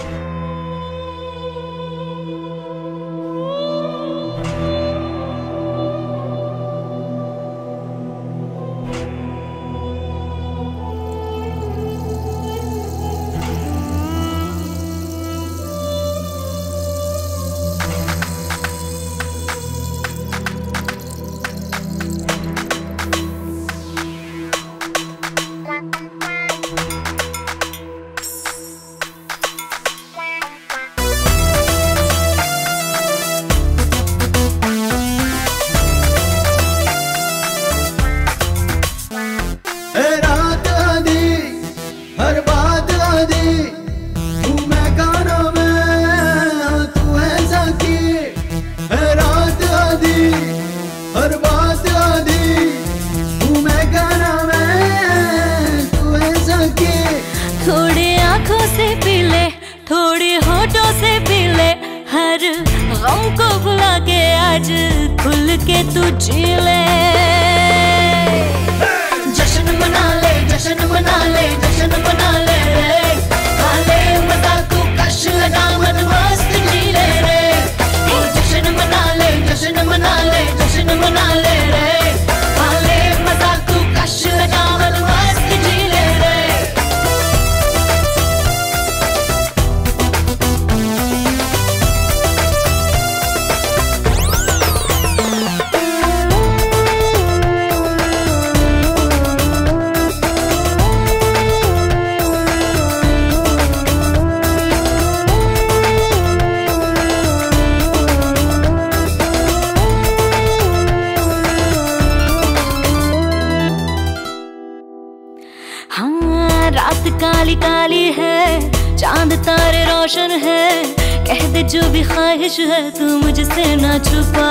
है तू मुझसे ना छुपा,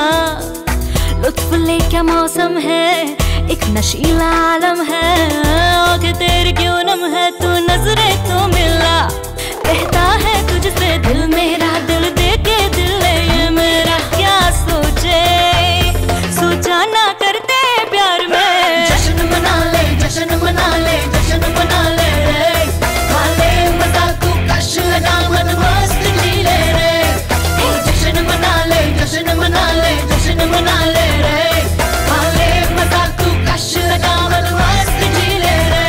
लुत्फ ले क्या मौसम है, एक नशीला आलम है, आंखें तेरी क्यों नम है, तू नजरे तो मिला, कहता है तुझसे दिल मेरा, दिल दे के दिल ले ये मेरा, क्या सोचे सोचा ना करते प्यार में। जश्न मना ले जश्न मना ले जश्न मना ले रे, वाले मजा तू कश लगा मन मस्त जी ले रे, जश्न मना ले जश्न मना ले जश्न मना ले रे, वाले मजा तू कश लगा मन मस्त जी ले रे।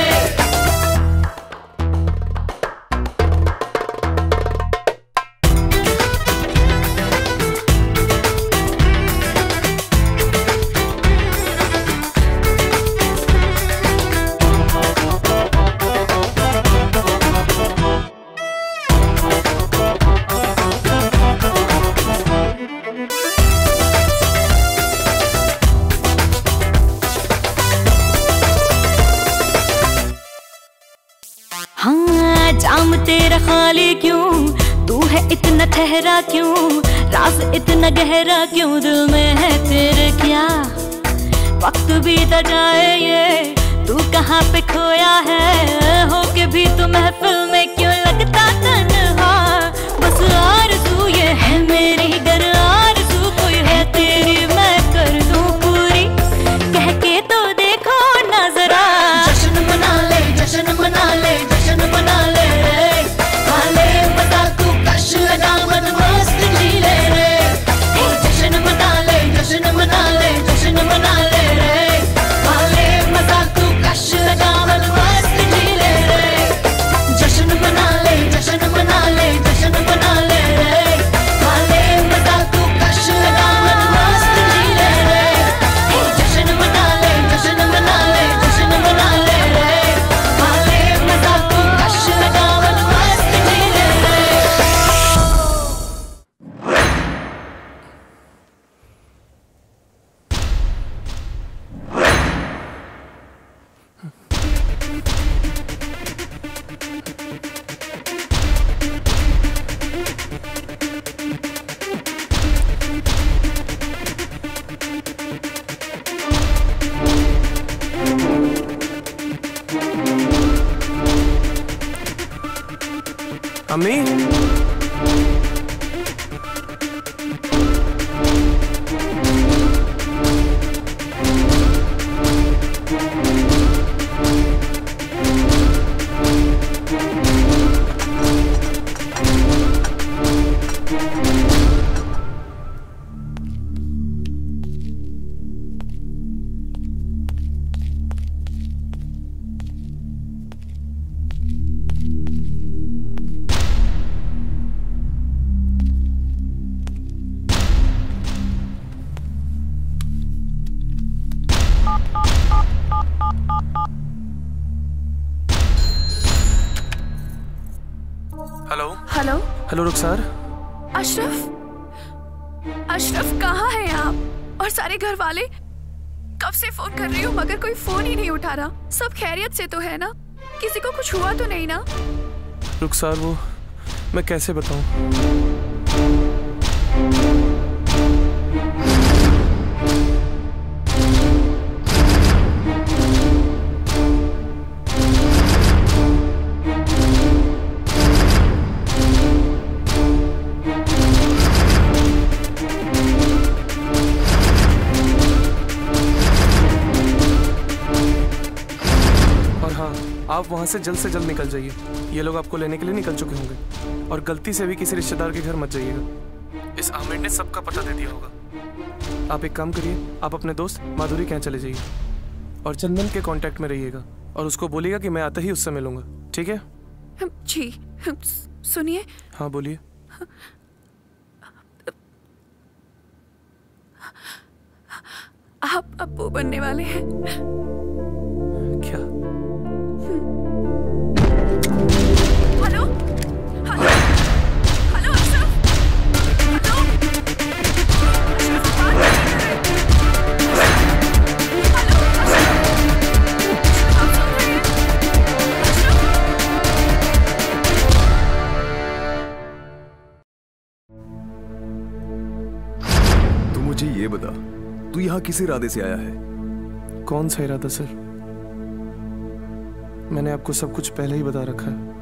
हाँ जाम तेरा खाली क्यों, तू है इतना ठहरा क्यों, राज इतना गहरा क्यों, दिल में है तेरे क्या, वक्त बीता जाए ये तू कहाँ पे खोया है, होके भी तू महफिल में क्यों लगता तन्हा, बस आरज़ू ये है मेरी, गर आरज़ू कोई है तेरी मैं कर दूं पूरी, कह के तो देखो ना जरा। जश्न मना ले जश्न मना ले जश्न मना ले रे, वाले मजा तू कश लगा मन मस्त जी ले रे, जश्न मना ले जश्न मना ले जश्न मना ले रे, वाले मजा तू कश लगा मन मस्त जी ले रे, जश्न मना ले जश्न मना ले जश्न मना ले रे, वाले मजा तू कश लगा मन मस्त जी ले रे, जश्न मना ले जश्न मना ले जश्न मना ले रे, वाले मजा तू कश लगा मन मस्त जी ले रे। अम्मी hello hello hello Rukhsar. Ashraf, Ashraf कहाँ हैं आप? और सारे घर वाले? कब से फोन कर रही हूँ मगर कोई फोन ही नहीं उठा रहा। सब खैरियत से तो है ना? किसी को कुछ हुआ तो नहीं ना? रुखसार वो मैं कैसे बताऊं? आप वहाँ से जल्द से जल्द निकल जाइए। ये लोग आपको लेने के लिए निकल चुके होंगे और गलती से भी किसी रिश्तेदार के घर मत जाइएगा। इस आमिर ने सबका पता दे दिया होगा। आप एक काम करिए, आप अपने दोस्त माधुरी के यहाँ चले जाइए और चंदन के कांटेक्ट में रहिएगा और उसको बोलिएगा कि मैं आते ही उससे मिलूंगा, ठीक है? जी सुनिए। हाँ बोलिए। आप अब्बू बनने वाले हैं। क्या? Hello hello hello Ashraf, hello तू मुझे ये बता, तू यहाँ किस इरादे से आया है? कौन सा इरादा सर? मैंने आपको सब कुछ पहले ही बता रखा है।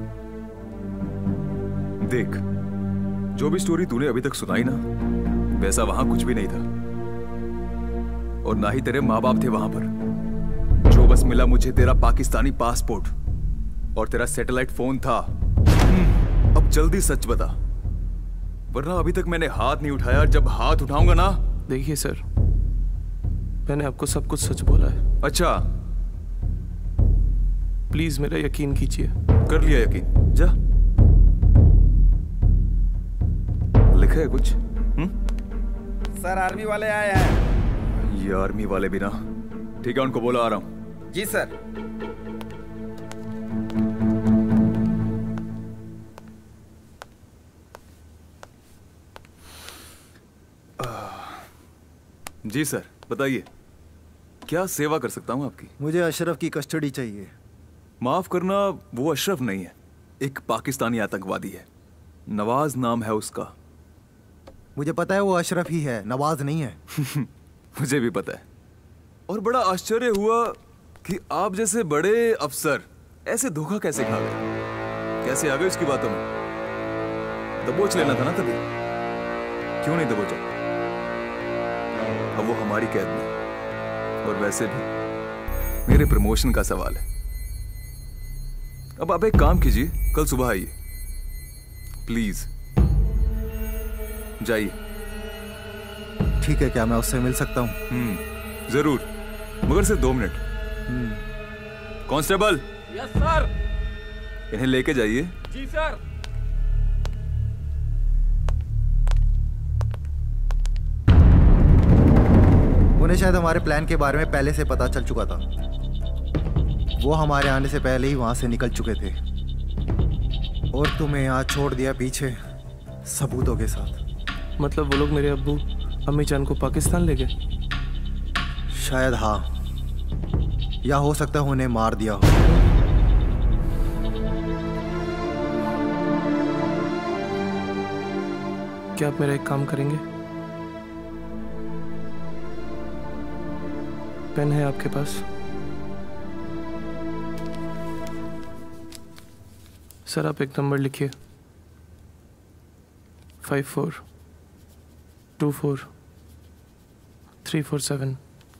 देख, जो भी स्टोरी तूने अभी तक सुनाई ना, वैसा वहां कुछ भी नहीं था और ना ही तेरे माँ बाप थे वहां पर। जो बस मिला मुझे तेरा पाकिस्तानी पासपोर्ट और तेरा सैटेलाइट फोन था। अब जल्दी सच बता, वरना अभी तक मैंने हाथ नहीं उठाया। जब हाथ उठाऊंगा ना। देखिए सर, मैंने आपको सब कुछ सच बोला है। अच्छा, प्लीज मेरा यकीन कीजिए। कर लिया यकीन, जा। लिखा है कुछ? हुँ? सर आर्मी वाले आए हैं। ये आर्मी वाले भी ना। ठीक है, उनको बोला आ रहा हूं। जी सर। जी सर, बताइए क्या सेवा कर सकता हूं आपकी? मुझे अशरफ की कस्टडी चाहिए। माफ करना, वो अशरफ नहीं है, एक पाकिस्तानी आतंकवादी है। नवाज नाम है उसका। मुझे पता है वो अशरफ ही है, नवाज नहीं है। मुझे भी पता है। और बड़ा आश्चर्य हुआ कि आप जैसे बड़े अफसर ऐसे धोखा कैसे खा गए? कैसे आ गए उसकी बातों में? दबोच लेना था ना तभी। क्यों नहीं दबोचा? अब वो हमारी कैद में, और वैसे भी मेरे प्रमोशन का सवाल है। अब आप एक काम कीजिए, कल सुबह आइए प्लीज। जाइए। ठीक है, क्या मैं उससे मिल सकता हूँ? हम्म, जरूर, मगर सिर्फ दो मिनट। कांस्टेबल। Yes sir. इन्हें लेके जाइए। जी सर। उन्हें शायद हमारे प्लान के बारे में पहले से पता चल चुका था। वो हमारे आने से पहले ही वहां से निकल चुके थे और तुम्हें यहाँ छोड़ दिया पीछे सबूतों के साथ। मतलब वो लोग मेरे अब्बू अम्मी जान को पाकिस्तान ले गए? शायद हाँ, या हो सकता है उन्हें मार दिया हो। क्या आप मेरा एक काम करेंगे? पेन है आपके पास? सर आप एक नंबर लिखिए। Five four two four three four seven.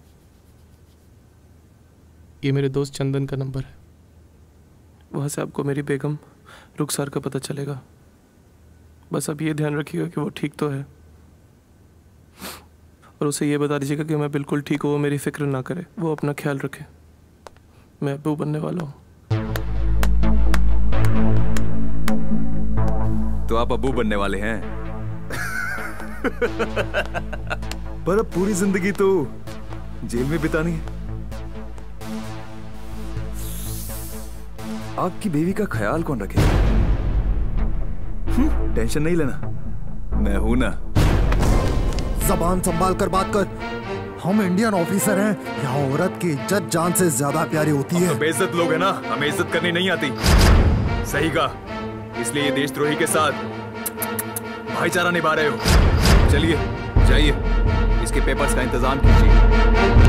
ये मेरे दोस्त चंदन का नंबर है। वहाँ से आपको मेरी बेगम रुखसार का पता चलेगा। बस आप ये ध्यान रखिएगा कि वो ठीक तो है और उसे ये बता दीजिएगा कि मैं बिल्कुल ठीक हूँ, वो मेरी फिक्र ना करे, वो अपना ख्याल रखे। मैं अब्बू बनने वाला हूँ। तो आप अब्बू बनने वाले हैं? पर अब पूरी जिंदगी तो जेल में बितानी है। आपकी बीवी का ख्याल कौन रखेगा? टेंशन नहीं लेना, मैं हूं ना। जबान संभाल कर बात कर। हम इंडियन ऑफिसर हैं, यहाँ औरत की इज्जत जान से ज्यादा प्यारी होती है। तो बेइज्जत लोग हैं ना, हमें इज्जत करनी नहीं आती। सही कहा, इसलिए ये देशद्रोही के साथ भाईचारा निभा रहे हो। चलिए जाइए, इसके पेपर्स का इंतजाम कीजिए।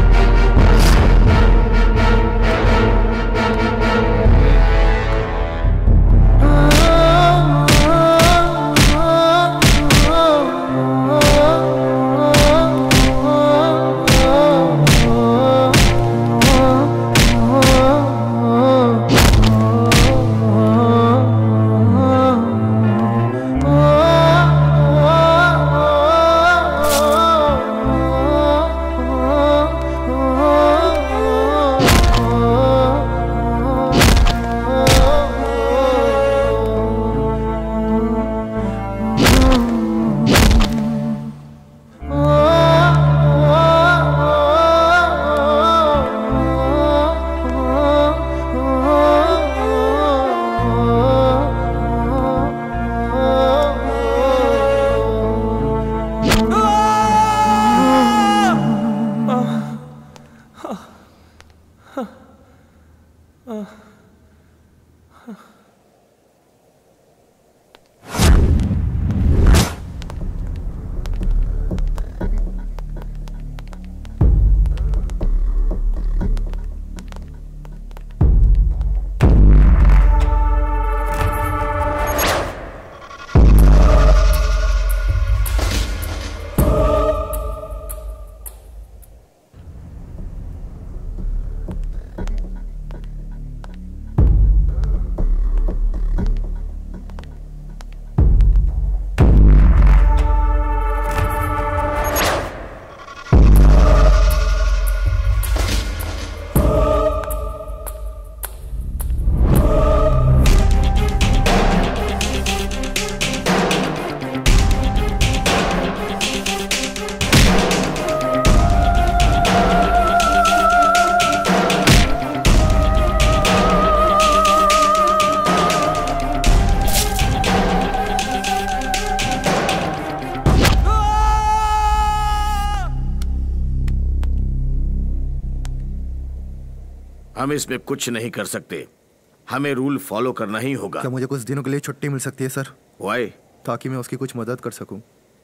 हम इसमें कुछ नहीं कर सकते, हमें रूल फॉलो करना ही होगा। क्या मुझे कुछ दिनों के लिए छुट्टी मिल सकती है सर? वाई? ताकि मैं उसकी कुछ मदद कर सकूं।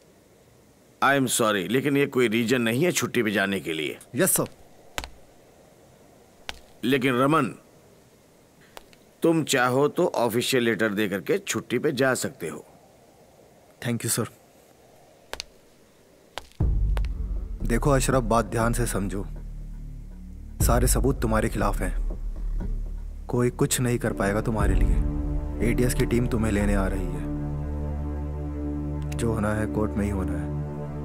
आई एम सॉरी, लेकिन ये कोई रीजन नहीं है छुट्टी पे जाने के लिए। Yes sir. लेकिन रमन, तुम चाहो तो ऑफिशियल लेटर दे करके छुट्टी पे जा सकते हो। Thank you sir. देखो अशरफ, बात ध्यान से समझो। सारे सबूत तुम्हारे खिलाफ हैं। कोई कुछ नहीं कर पाएगा तुम्हारे लिए। एटीएस की टीम तुम्हें लेने आ रही है। जो होना है कोर्ट में ही होना है।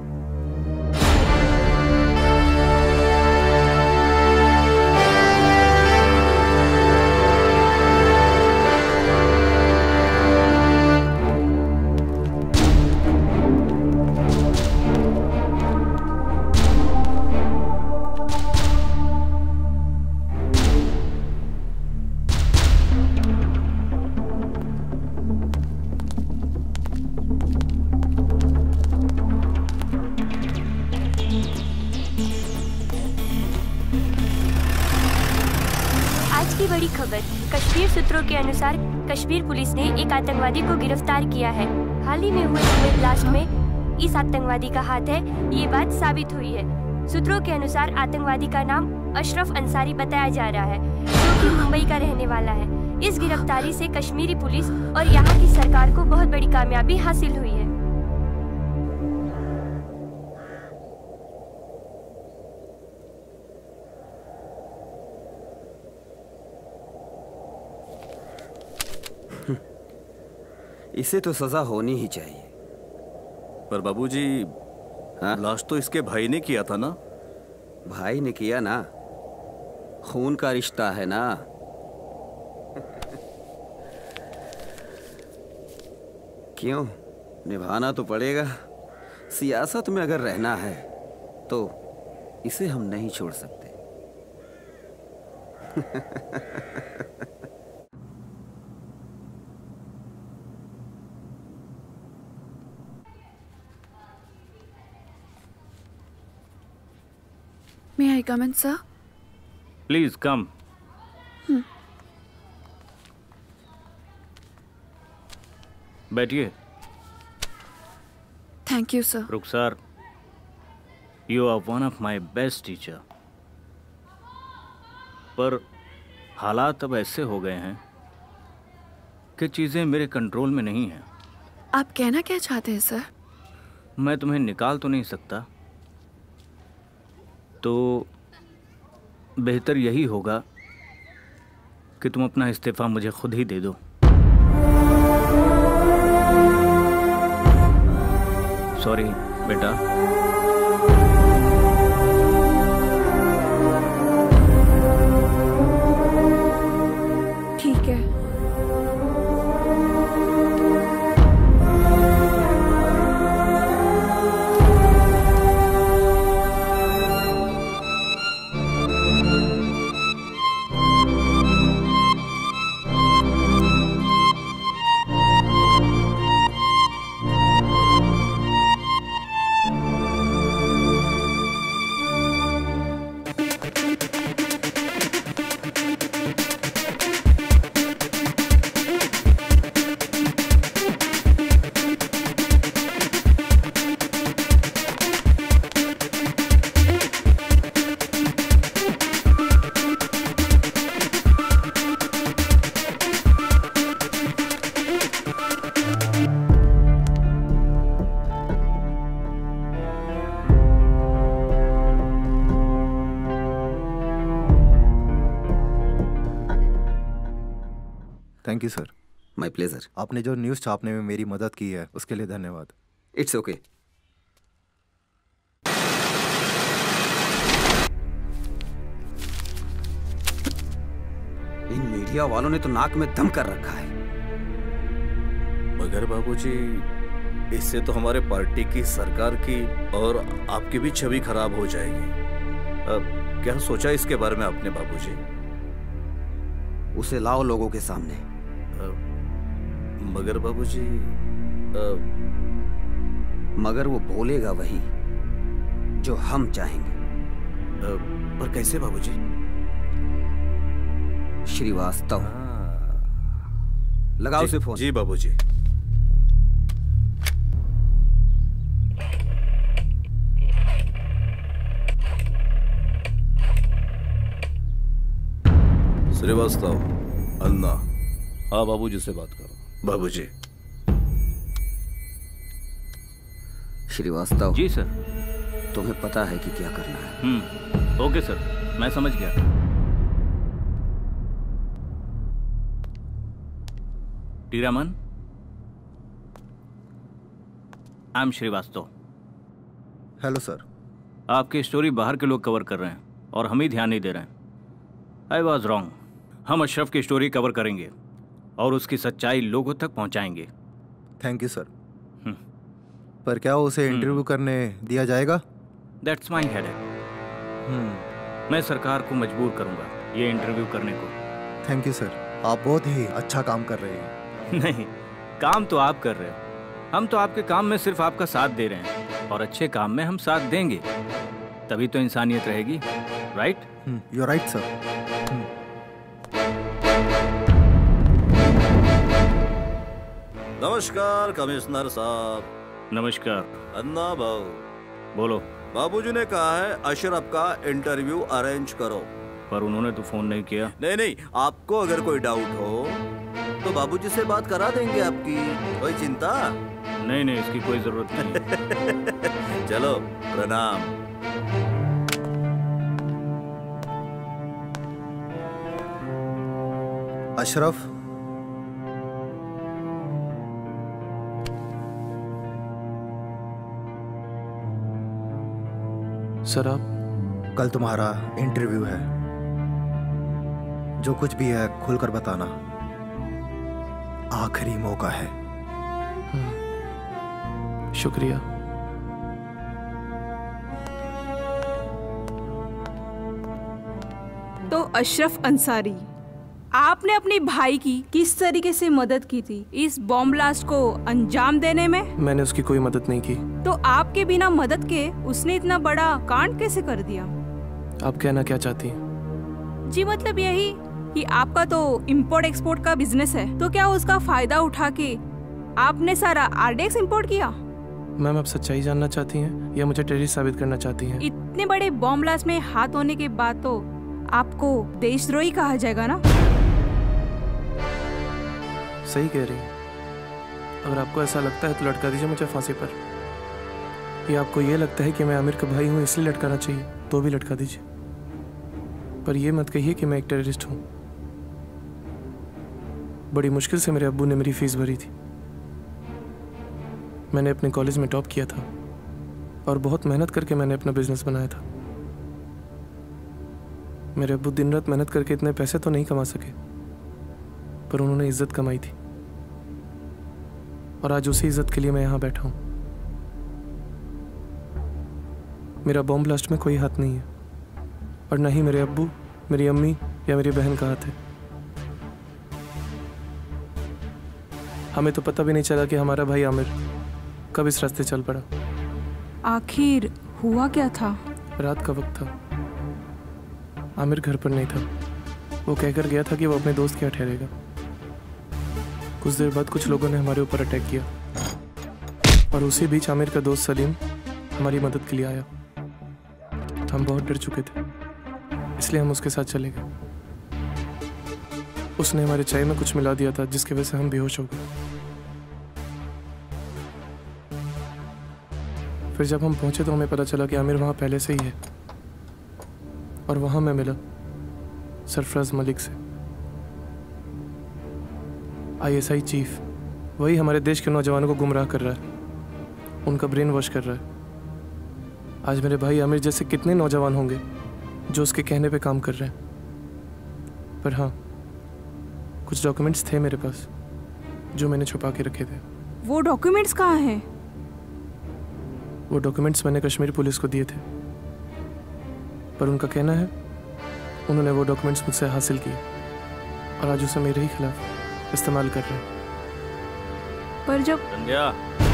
बड़ी खबर। कश्मीर सूत्रों के अनुसार कश्मीर पुलिस ने एक आतंकवादी को गिरफ्तार किया है। हाल ही में हुए बम ब्लास्ट में इस आतंकवादी का हाथ है, ये बात साबित हुई है। सूत्रों के अनुसार आतंकवादी का नाम अशरफ अंसारी बताया जा रहा है, जो कि मुंबई का रहने वाला है। इस गिरफ्तारी से कश्मीरी पुलिस और यहाँ की सरकार को बहुत बड़ी कामयाबी हासिल हुई है। इसे तो सजा होनी ही चाहिए। पर बाबूजी, लाश तो इसके भाई ने किया था ना? भाई ने किया ना, खून का रिश्ता है ना। क्यों, निभाना तो पड़ेगा। सियासत में अगर रहना है तो इसे हम नहीं छोड़ सकते। May I come in sir? Please come. बैठिए। Thank you sir. Rukhsar, you are one of my best teacher. पर हालात अब ऐसे हो गए हैं कि चीज़ें मेरे कंट्रोल में नहीं हैं। आप कहना क्या चाहते हैं सर? मैं तुम्हें निकाल तो नहीं सकता, तो बेहतर यही होगा कि तुम अपना इस्तीफा मुझे खुद ही दे दो। सॉरी बेटा। ठीक है। Thank you sir. My pleasure. आपने जो न्यूज़ छापने में मेरी मदद की है उसके लिए धन्यवाद। It's okay. इन मीडिया वालों ने तो नाक में दम कर रखा है। मगर बाबूजी, इससे तो हमारे पार्टी की, सरकार की और आपकी भी छवि खराब हो जाएगी। अब क्या सोचा इसके बारे में आपने बाबूजी? उसे लाओ लोगों के सामने। मगर बाबूजी, मगर वो बोलेगा वही जो हम चाहेंगे। पर कैसे बाबूजी? श्रीवास्तव, लगाओ उसे फोन। जी बाबूजी। श्रीवास्तव, अन्ना। हाँ बाबूजी से बात करो। बाबूजी। श्रीवास्तव। जी सर। तुम्हें पता है कि क्या करना है? हम्म, ओके सर, मैं समझ गया। टीरामन, I am Srivastava. Hello sir. आपकी स्टोरी बाहर के लोग कवर कर रहे हैं और हम ही ध्यान नहीं दे रहे हैं। I was wrong. हम अशरफ की स्टोरी कवर करेंगे और उसकी सच्चाई लोगों तक पहुंचाएंगे। Thank you sir. पर क्या उसे इंटरव्यू करने दिया जाएगा? That's my headache. मैं सरकार को मजबूर करूंगा ये इंटरव्यू करने को। थैंक यू सर, आप बहुत ही अच्छा काम कर रहे हैं। नहीं, काम तो आप कर रहे हो। हम तो आपके काम में सिर्फ आपका साथ दे रहे हैं और अच्छे काम में हम साथ देंगे, तभी तो इंसानियत रहेगी। Right? You are right sir. नमस्कार कमिश्नर साहब। नमस्कार। अन्ना बाबू। बोलो। बाबूजी ने कहा है अशरफ का इंटरव्यू अरेंज करो। पर उन्होंने तो फोन नहीं किया। नहीं नहीं, आपको अगर कोई डाउट हो तो बाबूजी से बात करा देंगे आपकी, कोई चिंता नहीं। नहीं, इसकी कोई जरूरत नहीं। चलो, प्रणाम। अशरफ, सर आप? कल तुम्हारा इंटरव्यू है। जो कुछ भी है खुलकर बताना। आखिरी मौका है। शुक्रिया। तो अशरफ अंसारी, आपने अपने भाई की किस तरीके से मदद की थी इस बॉम्ब ब्लास्ट को अंजाम देने में? मैंने उसकी कोई मदद नहीं की। तो आपके बिना मदद के उसने इतना बड़ा कांड कैसे कर दिया? आप कहना क्या चाहती हैं? जी मतलब यही कि आपका तो इंपोर्ट एक्सपोर्ट का बिजनेस है, तो क्या उसका फायदा उठा के आपने सारा आरडीएक्स इंपोर्ट किया? मैम, आप सच्चाई जानना चाहती हैं या मुझे टेररिस्ट साबित करना चाहती हैं? इतने बड़े बॉम्ब ब्लास्ट में हाथ होने के बाद तो आपको देशद्रोही कहा जाएगा ना? सही कह रही हैं। अगर आपको ऐसा लगता है तो लटका दीजिए मुझे फांसी पर। या आपको ये लगता है कि मैं आमिर का भाई हूँ इसलिए लटकाना चाहिए, तो भी लटका दीजिए। पर यह मत कहिए कि मैं एक टेररिस्ट हूँ। बड़ी मुश्किल से मेरे अब्बू ने मेरी फीस भरी थी। मैंने अपने कॉलेज में टॉप किया था और बहुत मेहनत करके मैंने अपना बिजनेस बनाया था। मेरे अब्बू दिन रात मेहनत करके इतने पैसे तो नहीं कमा सके, पर उन्होंने इज्जत कमाई थी और आज उसी इज्जत के लिए मैं यहाँ बैठा हूँ। मेरा बॉम्ब ब्लास्ट में कोई हाथ नहीं है और न ही मेरे अब्बू, मेरी अम्मी या मेरी बहन का हाथ है। हमें तो पता भी नहीं चला कि हमारा भाई आमिर कब इस रास्ते चल पड़ा। आखिर हुआ क्या था? रात का वक्त था। आमिर घर पर नहीं था। वो कहकर गया था कि वो अपने दोस्त के यहाँ ठहरेगा। कुछ देर बाद कुछ लोगों ने हमारे ऊपर अटैक किया और उसी बीच आमिर का दोस्त सलीम हमारी मदद के लिए आया। हम बहुत डर चुके थे, इसलिए हम उसके साथ चले गए। उसने हमारे चाय में कुछ मिला दिया था जिसकी वजह से हम बेहोश हो गए। फिर जब हम पहुंचे तो हमें पता चला कि आमिर वहां पहले से ही है और वहां मैं मिला सरफराज मलिक से, आईएसआई चीफ। वही हमारे देश के नौजवानों को गुमराह कर रहा है, उनका ब्रेन वॉश कर रहा है। आज मेरे भाई आमिर जैसे कितने नौजवान होंगे जो उसके कहने पे काम कर रहे हैं। पर हाँ, कुछ डॉक्यूमेंट्स थे मेरे पास जो मैंने छुपा के रखे थे। वो डॉक्यूमेंट्स कहाँ हैं? वो डॉक्यूमेंट्स मैंने कश्मीर पुलिस को दिए थे, पर उनका कहना है उन्होंने वो डॉक्यूमेंट्स मुझसे हासिल किए और आज उसे मेरे ही खिलाफ इस्तेमाल कर रहे हैं। पर जब संध्या,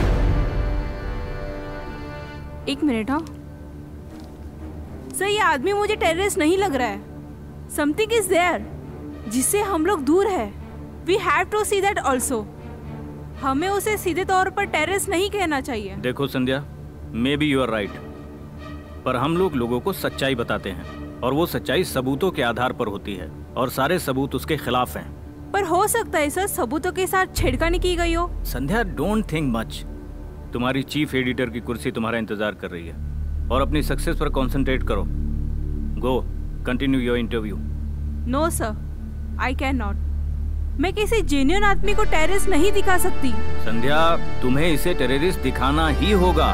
एक मिनट, हाँ सर, ये आदमी मुझे टेररिस्ट नहीं लग रहा है। समथिंग इज देयर जिससे हम लोग दूर है। We have to see that also. हमें उसे सीधे तौर पर टेररिस्ट नहीं कहना चाहिए। देखो Sandhya, maybe you are right, पर हम लोग लोगों को सच्चाई बताते हैं और वो सच्चाई सबूतों के आधार पर होती है और सारे सबूत उसके खिलाफ हैं। पर हो सकता है सर सबूतों के साथ छेड़खानी की गई हो। Sandhya, don't think much. तुम्हारी चीफ एडिटर की कुर्सी तुम्हारा इंतजार कर रही है और अपनी सक्सेस पर कंसंट्रेट करो। Go continue your interview. No sir, I can not. मैं किसी जेन्युइन आदमी को टेररिस्ट नहीं दिखा सकती। संध्या, तुम्हें इसे टेररिस्ट दिखाना ही होगा।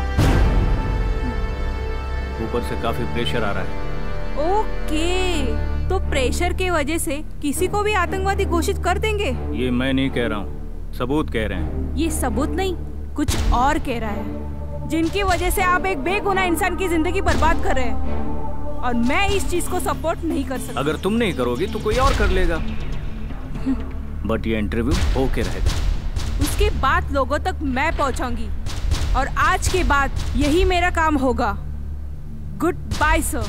ऊपर से काफी प्रेशर आ रहा है। ओके, तो प्रेशर के वजह से किसी को भी आतंकवादी घोषित कर देंगे? ये मैं नहीं कह रहा हूँ, सबूत कह रहे हैं। ये सबूत नहीं, कुछ और कह रहा है, जिनकी वजह से आप एक बेगुनाह इंसान की जिंदगी बर्बाद कर रहे हैं और मैं इस चीज को सपोर्ट नहीं कर सकती। अगर तुम नहीं करोगी तो कोई और कर लेगा। बट ये इंटरव्यू होके रहेगा। उसके बाद लोगों तक मैं पहुंचाऊंगी और आज के बाद यही मेरा काम होगा। Good bye sir.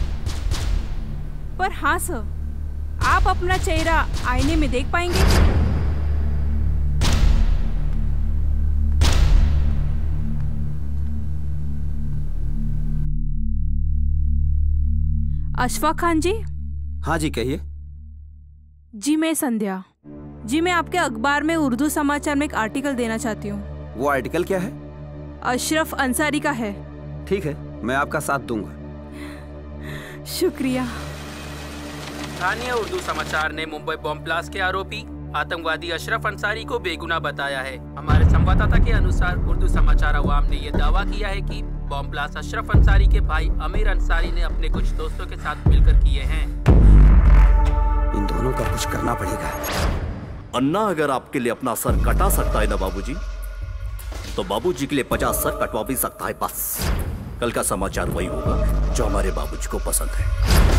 पर हाँ सर, आप अपना चेहरा आईने में देख पाएंगे? अशफाक खान जी। हाँ जी, कहिए। जी मैं संध्या जी, मैं आपके अखबार में उर्दू समाचार में एक आर्टिकल देना चाहती हूँ। वो आर्टिकल क्या है? अशरफ अंसारी का है। ठीक है, मैं आपका साथ दूंगा। शुक्रिया। स्थानीय उर्दू समाचार ने मुंबई बॉम्ब ब्लास्ट के आरोपी आतंकवादी अशरफ अंसारी को बेगुनाह बताया है। हमारे संवाददाता के अनुसार उर्दू समाचार अवाम ने यह दावा किया है कि बॉम्ब ब्लास्ट अशरफ अंसारी के भाई अमीर अंसारी ने अपने कुछ दोस्तों के साथ मिलकर किए हैं। इन दोनों का कुछ करना पड़ेगा। अन्ना अगर आपके लिए अपना सर कटा सकता है ना बाबूजी, तो बाबूजी के लिए पचास सर कटवा भी सकता है। बस कल का समाचार वही होगा जो हमारे बाबूजी को पसंद है।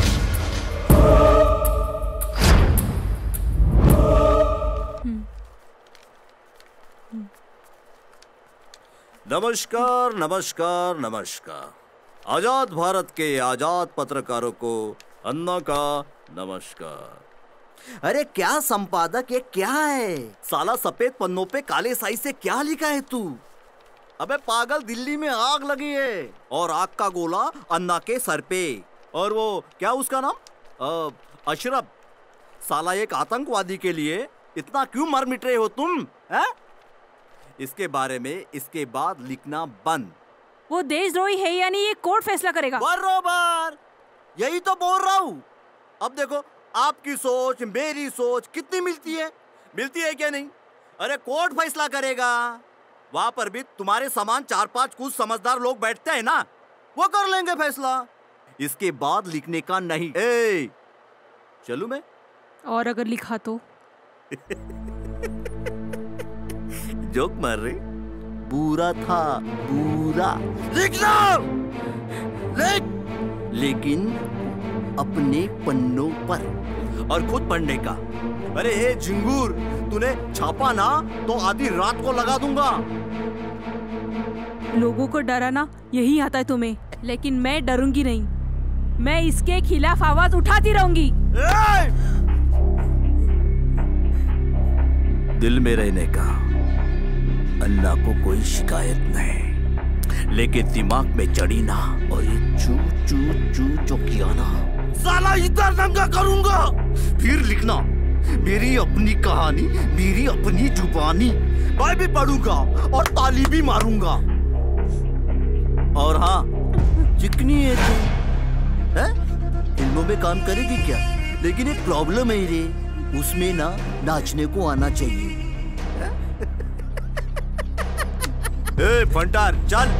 नमस्कार नमस्कार नमस्कार। आजाद भारत के आजाद पत्रकारों को अन्ना का नमस्कार। अरे क्या संपादक, ये क्या है? साला सफेद पन्नों पे काले साई से क्या लिखा है तू? अबे पागल, दिल्ली में आग लगी है और आग का गोला अन्ना के सर पे। और वो क्या उसका नाम, आ, अशरफ। साला एक आतंकवादी के लिए इतना क्यों मर मिट रहे हो तुम है? इसके बारे में इसके बाद लिखना बंद। वो देशद्रोही है यानी ये कोर्ट फैसला करेगा। बरोबर, यही तो बोल रहा हूँ। अब देखो, आपकी सोच मेरी सोच कितनी मिलती है, मिलती है क्या नहीं? अरे कोर्ट फैसला करेगा, वहां पर भी तुम्हारे समान चार पांच कुछ समझदार लोग बैठते हैं ना, वो कर लेंगे फैसला। इसके बाद लिखने का नहीं। ए, चलूं मैं? और अगर लिखा तो? जोक मार रही? बुरा था, बुरा। लिखना, लिख, लेकिन अपने पन्नों पर और खुद पढ़ने का। अरे हे झिंगूर, तूने छापा ना तो आधी रात को लगा दूंगा। लोगों को डराना यही आता है तुम्हें, लेकिन मैं डरूंगी नहीं। मैं इसके खिलाफ आवाज उठाती रहूंगी। दिल में रहने का अन्ना को कोई शिकायत नहीं, लेकिन दिमाग में चढ़ी ना और ये चू चू चू जो किया ना, साला इधर नंगा करूंगा। फिर लिखना, मेरी अपनी कहानी, मेरी अपनी जुबानी। मैं भी पढ़ूंगा और ताली भी मारूंगा। और हाँ, चिकनी है तू, है? फिल्मों में काम करेगी क्या? लेकिन एक प्रॉब्लम है रे, उसमें ना नाचने को आना चाहिए। ए फंटार, चल।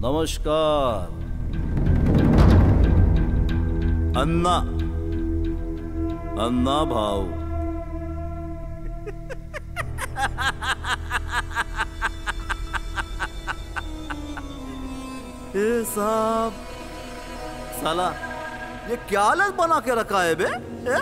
नमस्कार। अन्ना अन्ना भाव। ए साहब, साला ये क्या हालत बना के रखा है बे? ए?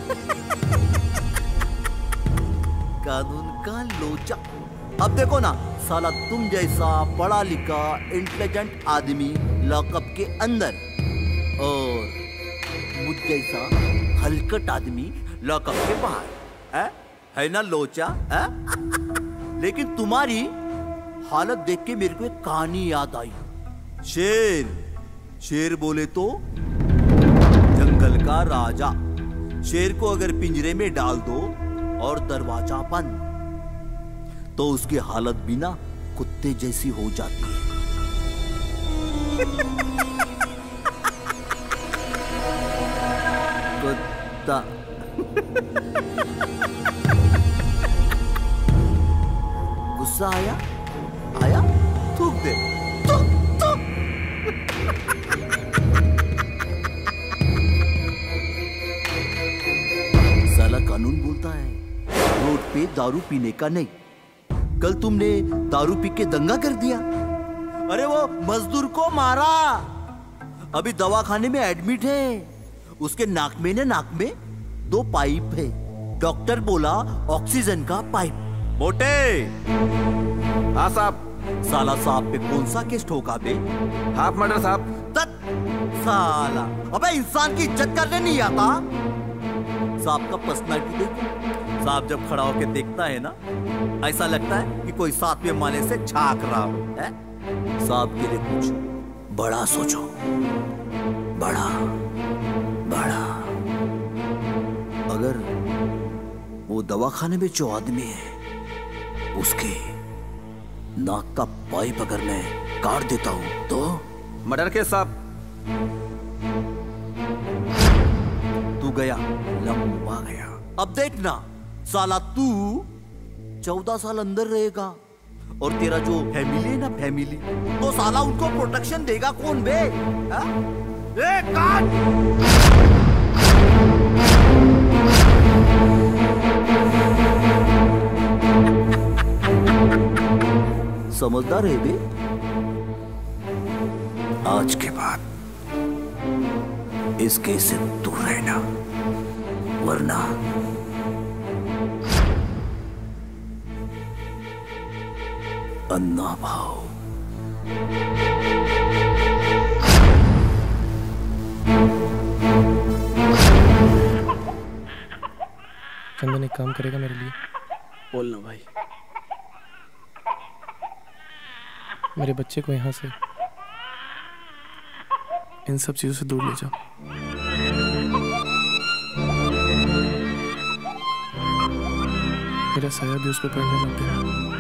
कानून का लोचा। अब देखो ना, साला तुम जैसा पढ़ा लिखा इंटेलिजेंट आदमी लॉकअप के अंदर और मुझ जैसा हलकट आदमी लॉकअप के बाहर, है, है ना लोचा? है? लेकिन तुम्हारी हालत देख के मेरे को एक कहानी याद आई। शेर शेर बोले तो जंगल का राजा। शेर को अगर पिंजरे में डाल दो और दरवाजा बंद, तो उसकी हालत भी ना कुत्ते जैसी हो जाती है। कुत्ता। गुस्सा आया आया थूक दे। थूक, थूक। साला कानून बोलता है रोड पे दारू पीने का नहीं। कल तुमने दारू पी के दंगा कर दिया। अरे वो मजदूर को मारा, अभी दवाखाने में एडमिट है। उसके नाक में न नाक में दो पाइप है। डॉक्टर बोला ऑक्सीजन का पाइप। मोटे। हाँ साहब। साला साहब पे कौन सा केस ठोका बे? हाफ मर्डर साहब। तत साला, अबे इंसान की इज्जत करने नहीं आता। साहब का पर्सनालिटी देखो। साहब जब खड़ा होकर देखता है ना, ऐसा लगता है कि कोई सातवें माले से झांक रहा हो। है? साहब के लिए कुछ बड़ा सोचो। बड़ा बड़ा। अगर वो दवाखाने में जो आदमी है उसके नाक का पाइप अगर मैं काट देता हूं तो मर्डर केस साहब। तू गया, लंबा गया। अब देखना साला, तू चौदह साल अंदर रहेगा और तेरा जो फैमिली है ना, फैमिली, तो साला उनको प्रोटेक्शन देगा कौन बे? हा? ए, काट! समझदार है बे। आज के बाद इस केस से दूर रहना, वरना अन्ना भाव। चंदन एक काम करेगा मेरे लिए? बोलना भाई। मेरे बच्चे को यहाँ से, इन सब चीजों से दूर ले जाओ। मेरा साया भी उस पर पड़ने मत देना।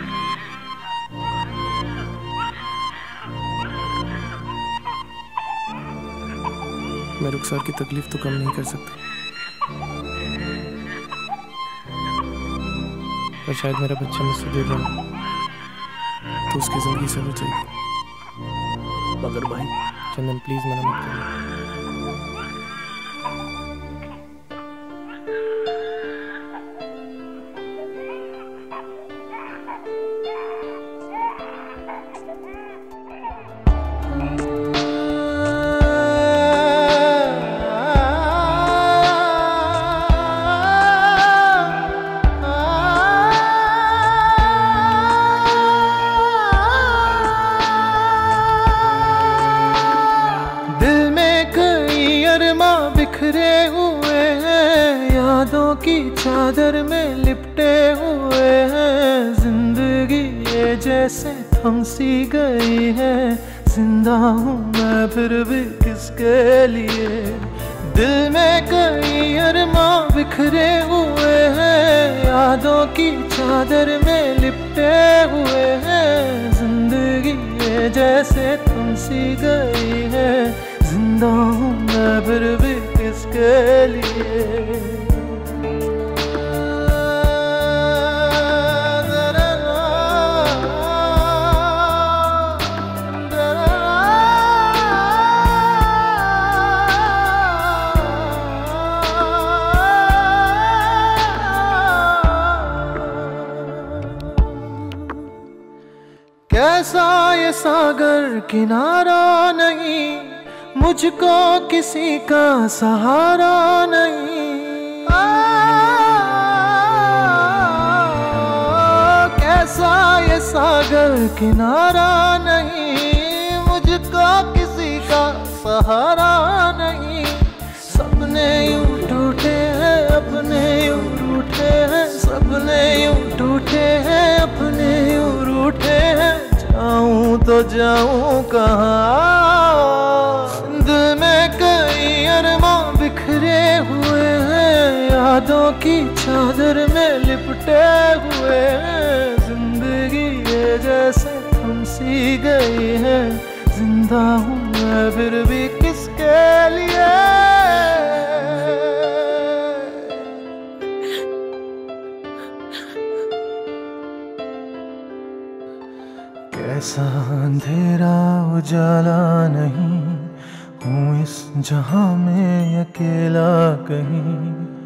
मैं रुखसार की तकलीफ तो कम नहीं कर सकती, पर शायद मेरा बच्चा मुझसे दूर रहा तो उसकी जिंदगी से हो जाएगी। मगर भाई। चंदन प्लीज मना मत करो। बिखरे हुए हैं, यादों की चादर में लिपटे हुए हैं। जिंदगी ये जैसे थम सी गई है, जिंदा हूँ मैं फिर भी किसके लिए। दिल में कई अरमां बिखरे हुए हैं, यादों की चादर में लिपटे हुए हैं। जिंदगी ये जैसे थम सी गई है, जिंदा हूँ मैं फिर भी किसके लिए। सागर किनारा नहीं, मुझको किसी का सहारा नहीं। आ, कैसा ये सागर किनारा नहीं, मुझको किसी का सहारा नहीं। सपने यूं टूटे हैं, अपने यूं रूठे हैं, सपने यूं टूटे हैं, अपने यूं रूठे हैं। जाऊं तो जाऊं कहाँ, दिल में कई अरमां बिखरे हुए हैं, यादों की चादर में लिपटे हुए हैं। जिंदगी ये जैसे थम सी गई है, जिंदा हूँ मैं फिर भी किसके लिए। कैसा अंधेरा उजाला नहीं, हूँ इस जहां में अकेला कहीं।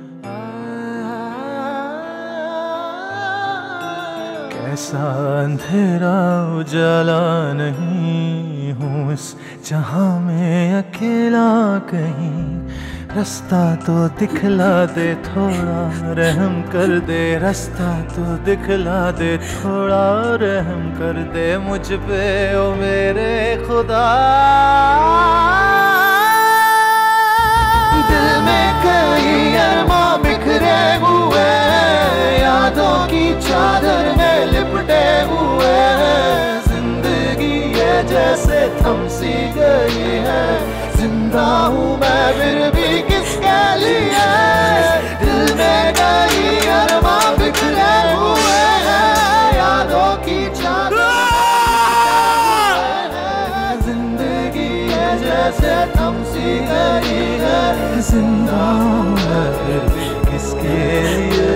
कैसा अंधेरा उजाला नहीं, हूँ इस जहां में अकेला कहीं। रास्ता तो दिखला दे थोड़ा, रहम कर दे, रास्ता तो दिखला दे थोड़ा, रहम कर दे मुझ पे ओ मेरे खुदा। दिल में कई अरमां बिखरे हुए हैं, यादों की चादर में लिपटे हुए हैं। जिंदगी ये जैसे थम सी गई है, जिंदा हूँ मैं फिर भी किसके लिए। दिल में कई अरमां बिखरे हुए हैं, यादों की चादर है। जिंदगी ये जैसे थम सी गई है, जिंदा हूँ मैं फिर भी किसके लिए।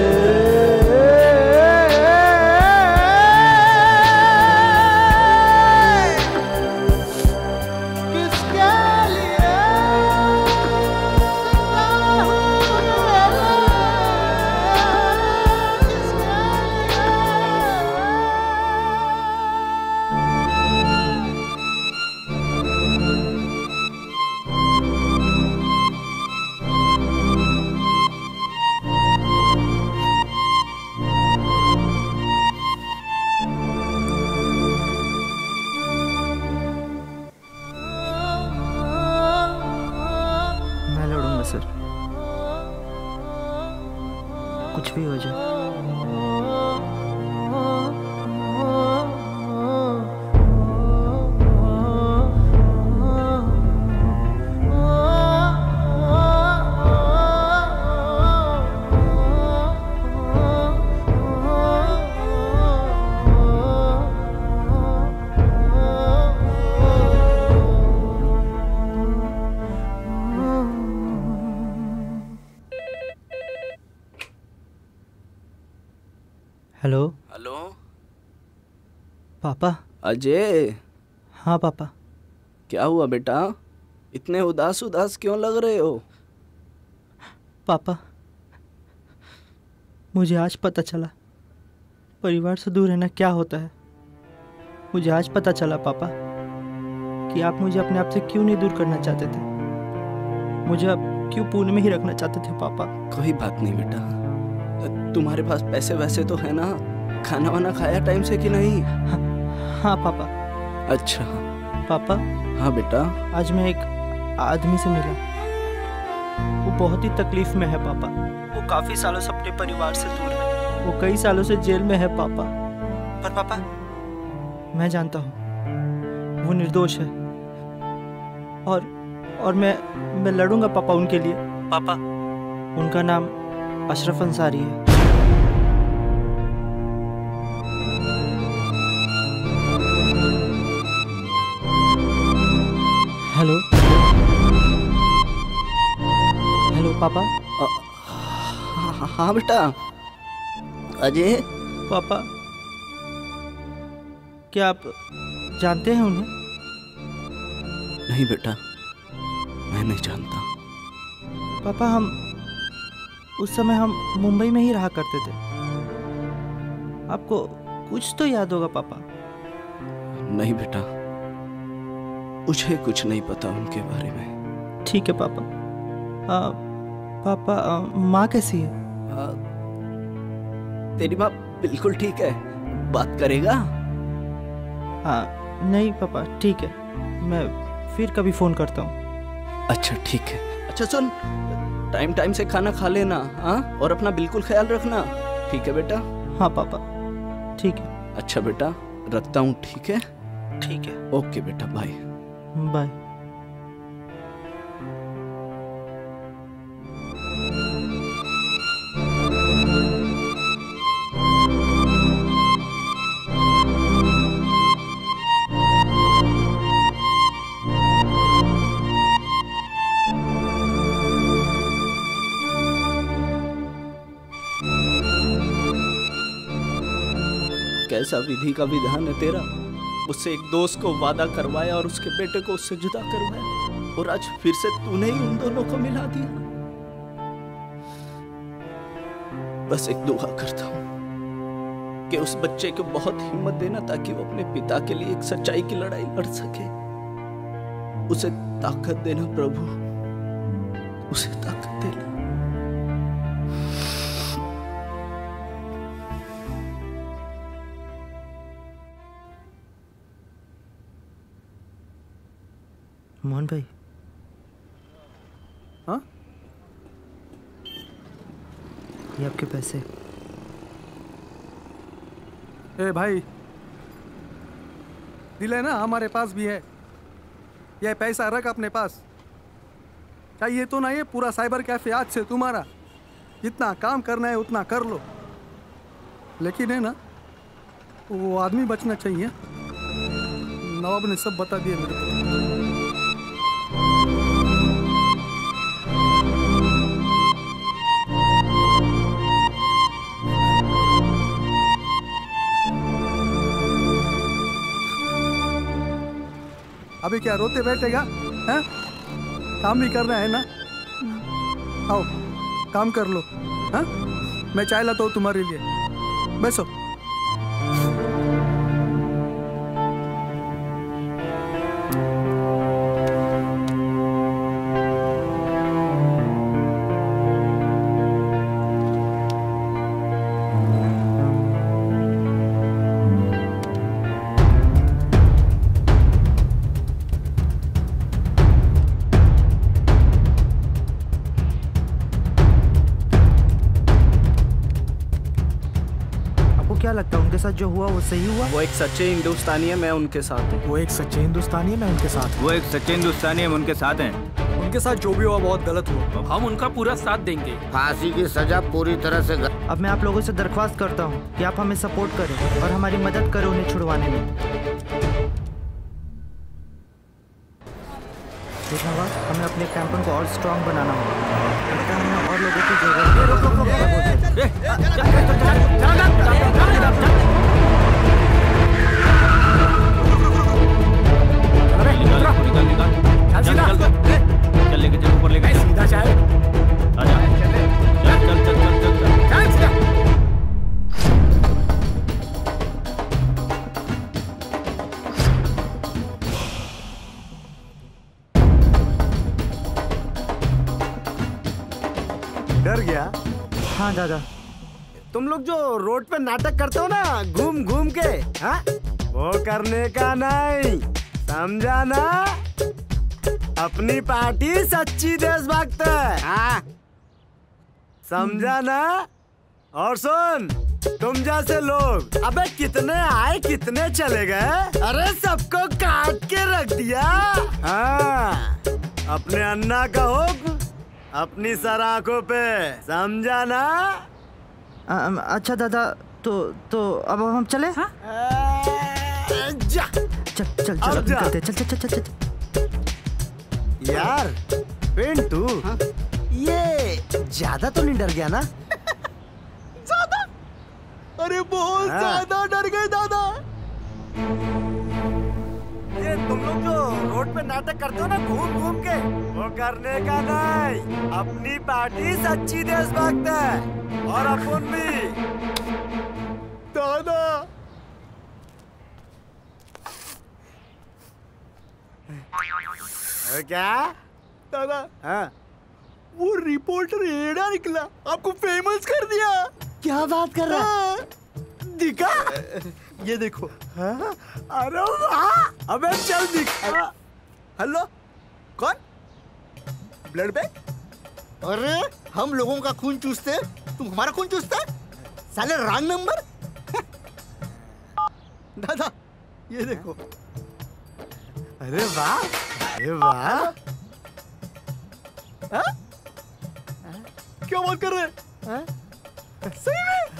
कुछ भी हो जाए। हेलो हेलो पापा। अजय। हाँ पापा। क्या हुआ बेटा, इतने उदास उदास क्यों लग रहे हो? पापा मुझे आज पता चला परिवार से दूर रहना क्या होता है। मुझे आज पता चला पापा कि आप मुझे अपने आप से क्यों नहीं दूर करना चाहते थे, मुझे अब क्यों पुणे में ही रखना चाहते थे पापा। कोई बात नहीं बेटा, तुम्हारे पास पैसे वैसे तो है ना, खाना वाना खाया टाइम से कि नहीं? हाँ, हाँ पापा। अच्छा पापा। हाँ बेटा। आज मैं एक आदमी से मिला, वो बहुत ही तकलीफ में है पापा। वो काफी सालों से अपने परिवार से दूर है, वो कई सालों से जेल में है पापा। पर पापा मैं जानता हूँ वो निर्दोष है, और और मैं मैं लड़ूंगा पापा उनके लिए। पापा उनका नाम अशरफ अंसारी है। हेलो हेलो पापा। हाँ, हाँ बेटा। अजय। पापा क्या आप जानते हैं उन्हें? नहीं बेटा, मैं नहीं जानता। पापा हम उस समय हम मुंबई में ही रहा करते थे, आपको कुछ तो याद होगा पापा। नहीं बेटा, मुझे कुछ नहीं पता उनके बारे में। ठीक है पापा। आ, पापा आ, माँ कैसी है? आ, तेरी माँ बिल्कुल ठीक है। बात करेगा? हाँ नहीं पापा ठीक है, मैं फिर कभी फोन करता हूँ। अच्छा ठीक है। अच्छा सुन, टाइम टाइम से खाना खा लेना, हाँ? और अपना बिल्कुल ख्याल रखना, ठीक है बेटा? हाँ पापा ठीक है। अच्छा बेटा रखता हूँ, ठीक है? ठीक है। ओके बेटा, बाय बाय। कैसा विधि का विधान है तेरा। उससे एक दोस्त को वादा करवाया और उसके बेटे को उससे जुदा करवाया, और आज फिर से तूने ही उन दोनों को मिला दिया। बस एक दुआ करता हूं कि उस बच्चे को बहुत हिम्मत देना ताकि वो अपने पिता के लिए एक सच्चाई की लड़ाई लड़ सके। उसे ताकत देना प्रभु, उसे ताकत देना। मोहन भाई। हाँ? ये आपके पैसे। ए भाई, दिल है ना, हमारे पास भी है। ये पैसा रख अपने पास। चाहिए तो ना ये पूरा साइबर कैफे आज से तुम्हारा। जितना काम करना है उतना कर लो, लेकिन है ना वो आदमी बचना चाहिए। नवाब ने सब बता दिया मेरे को। अभी क्या रोते बैठेगा? हैं? काम भी करना है ना? आओ काम कर लो। हैं? मैं चाय लाता हूँ तुम्हारे लिए, बैठो। लगता है उनके साथ जो हुआ वो सही हुआ? वो एक सच्चे हिंदुस्तानी है, मैं उनके साथ हूँ। वो एक सच्चे हिंदुस्तानी है, मैं उनके साथ हूँ। वो एक सच्चे हिंदुस्तानी है, हम उनके साथ हैं। उनके साथ जो भी हुआ बहुत गलत हुआ। हम उनका पूरा साथ देंगे। फांसी की सजा पूरी तरह से ग... अब मैं आप लोगों से दरख्वास्त करता हूँ कि आप हमें सपोर्ट करें और हमारी मदद करें उन्हें छुड़वाने में। देखना बात, हमें अपने कैंपन को और स्ट्रांग बनाना होगा। लगता है हमें और लोगों की जरूरत चल लेके चल ऊपर लेके सीधा चाहे आजा चल चल चल चल चल चल डर गया? हाँ दादा। तुम लोग जो रोड पे नाटक करते हो ना घूम घूम के, हाँ? वो करने का नहीं, समझा ना? अपनी पार्टी सच्ची देशभक्त है, हाँ? समझा ना? और सुन, तुम जैसे लोग अबे कितने आए कितने चले गए, अरे सबको काट के रख दिया। हाँ, अपने अन्ना का हुक्म अपनी सराखों पे, समझा ना? आ, अच्छा दादा, तो तो अब हम चले? हाँ? जा चल चल चल अब निकलते, चल चल चल चल चल। यार पिंटू, हाँ? ये ज्यादा तो नहीं डर गया ना? ज्यादा? अरे बहुत हाँ? ज्यादा डर गए दादा। ये तुम लोग जो रोड पे नाटक करते हो ना घूम घूम के, वो करने का नहीं। अपनी पार्टी सच्ची देशभक्त है और अपन भी। दादा क्या दादा? हाँ? वो रिपोर्टर एड़ा निकला, आपको फेमस कर दिया। क्या बात कर रहा है? दिखा? ये देखो। हाँ? अरे वाह! अबे चल दिख। हेलो, कौन? Blood bank? अरे हम लोगों का खून चूसते, तुम हमारा खून चूसता? साले रॉन्ग नंबर। दादा ये देखो। अरे वाह, अरे वाह। हाँ? क्या बात कर रहे हैं? सही में?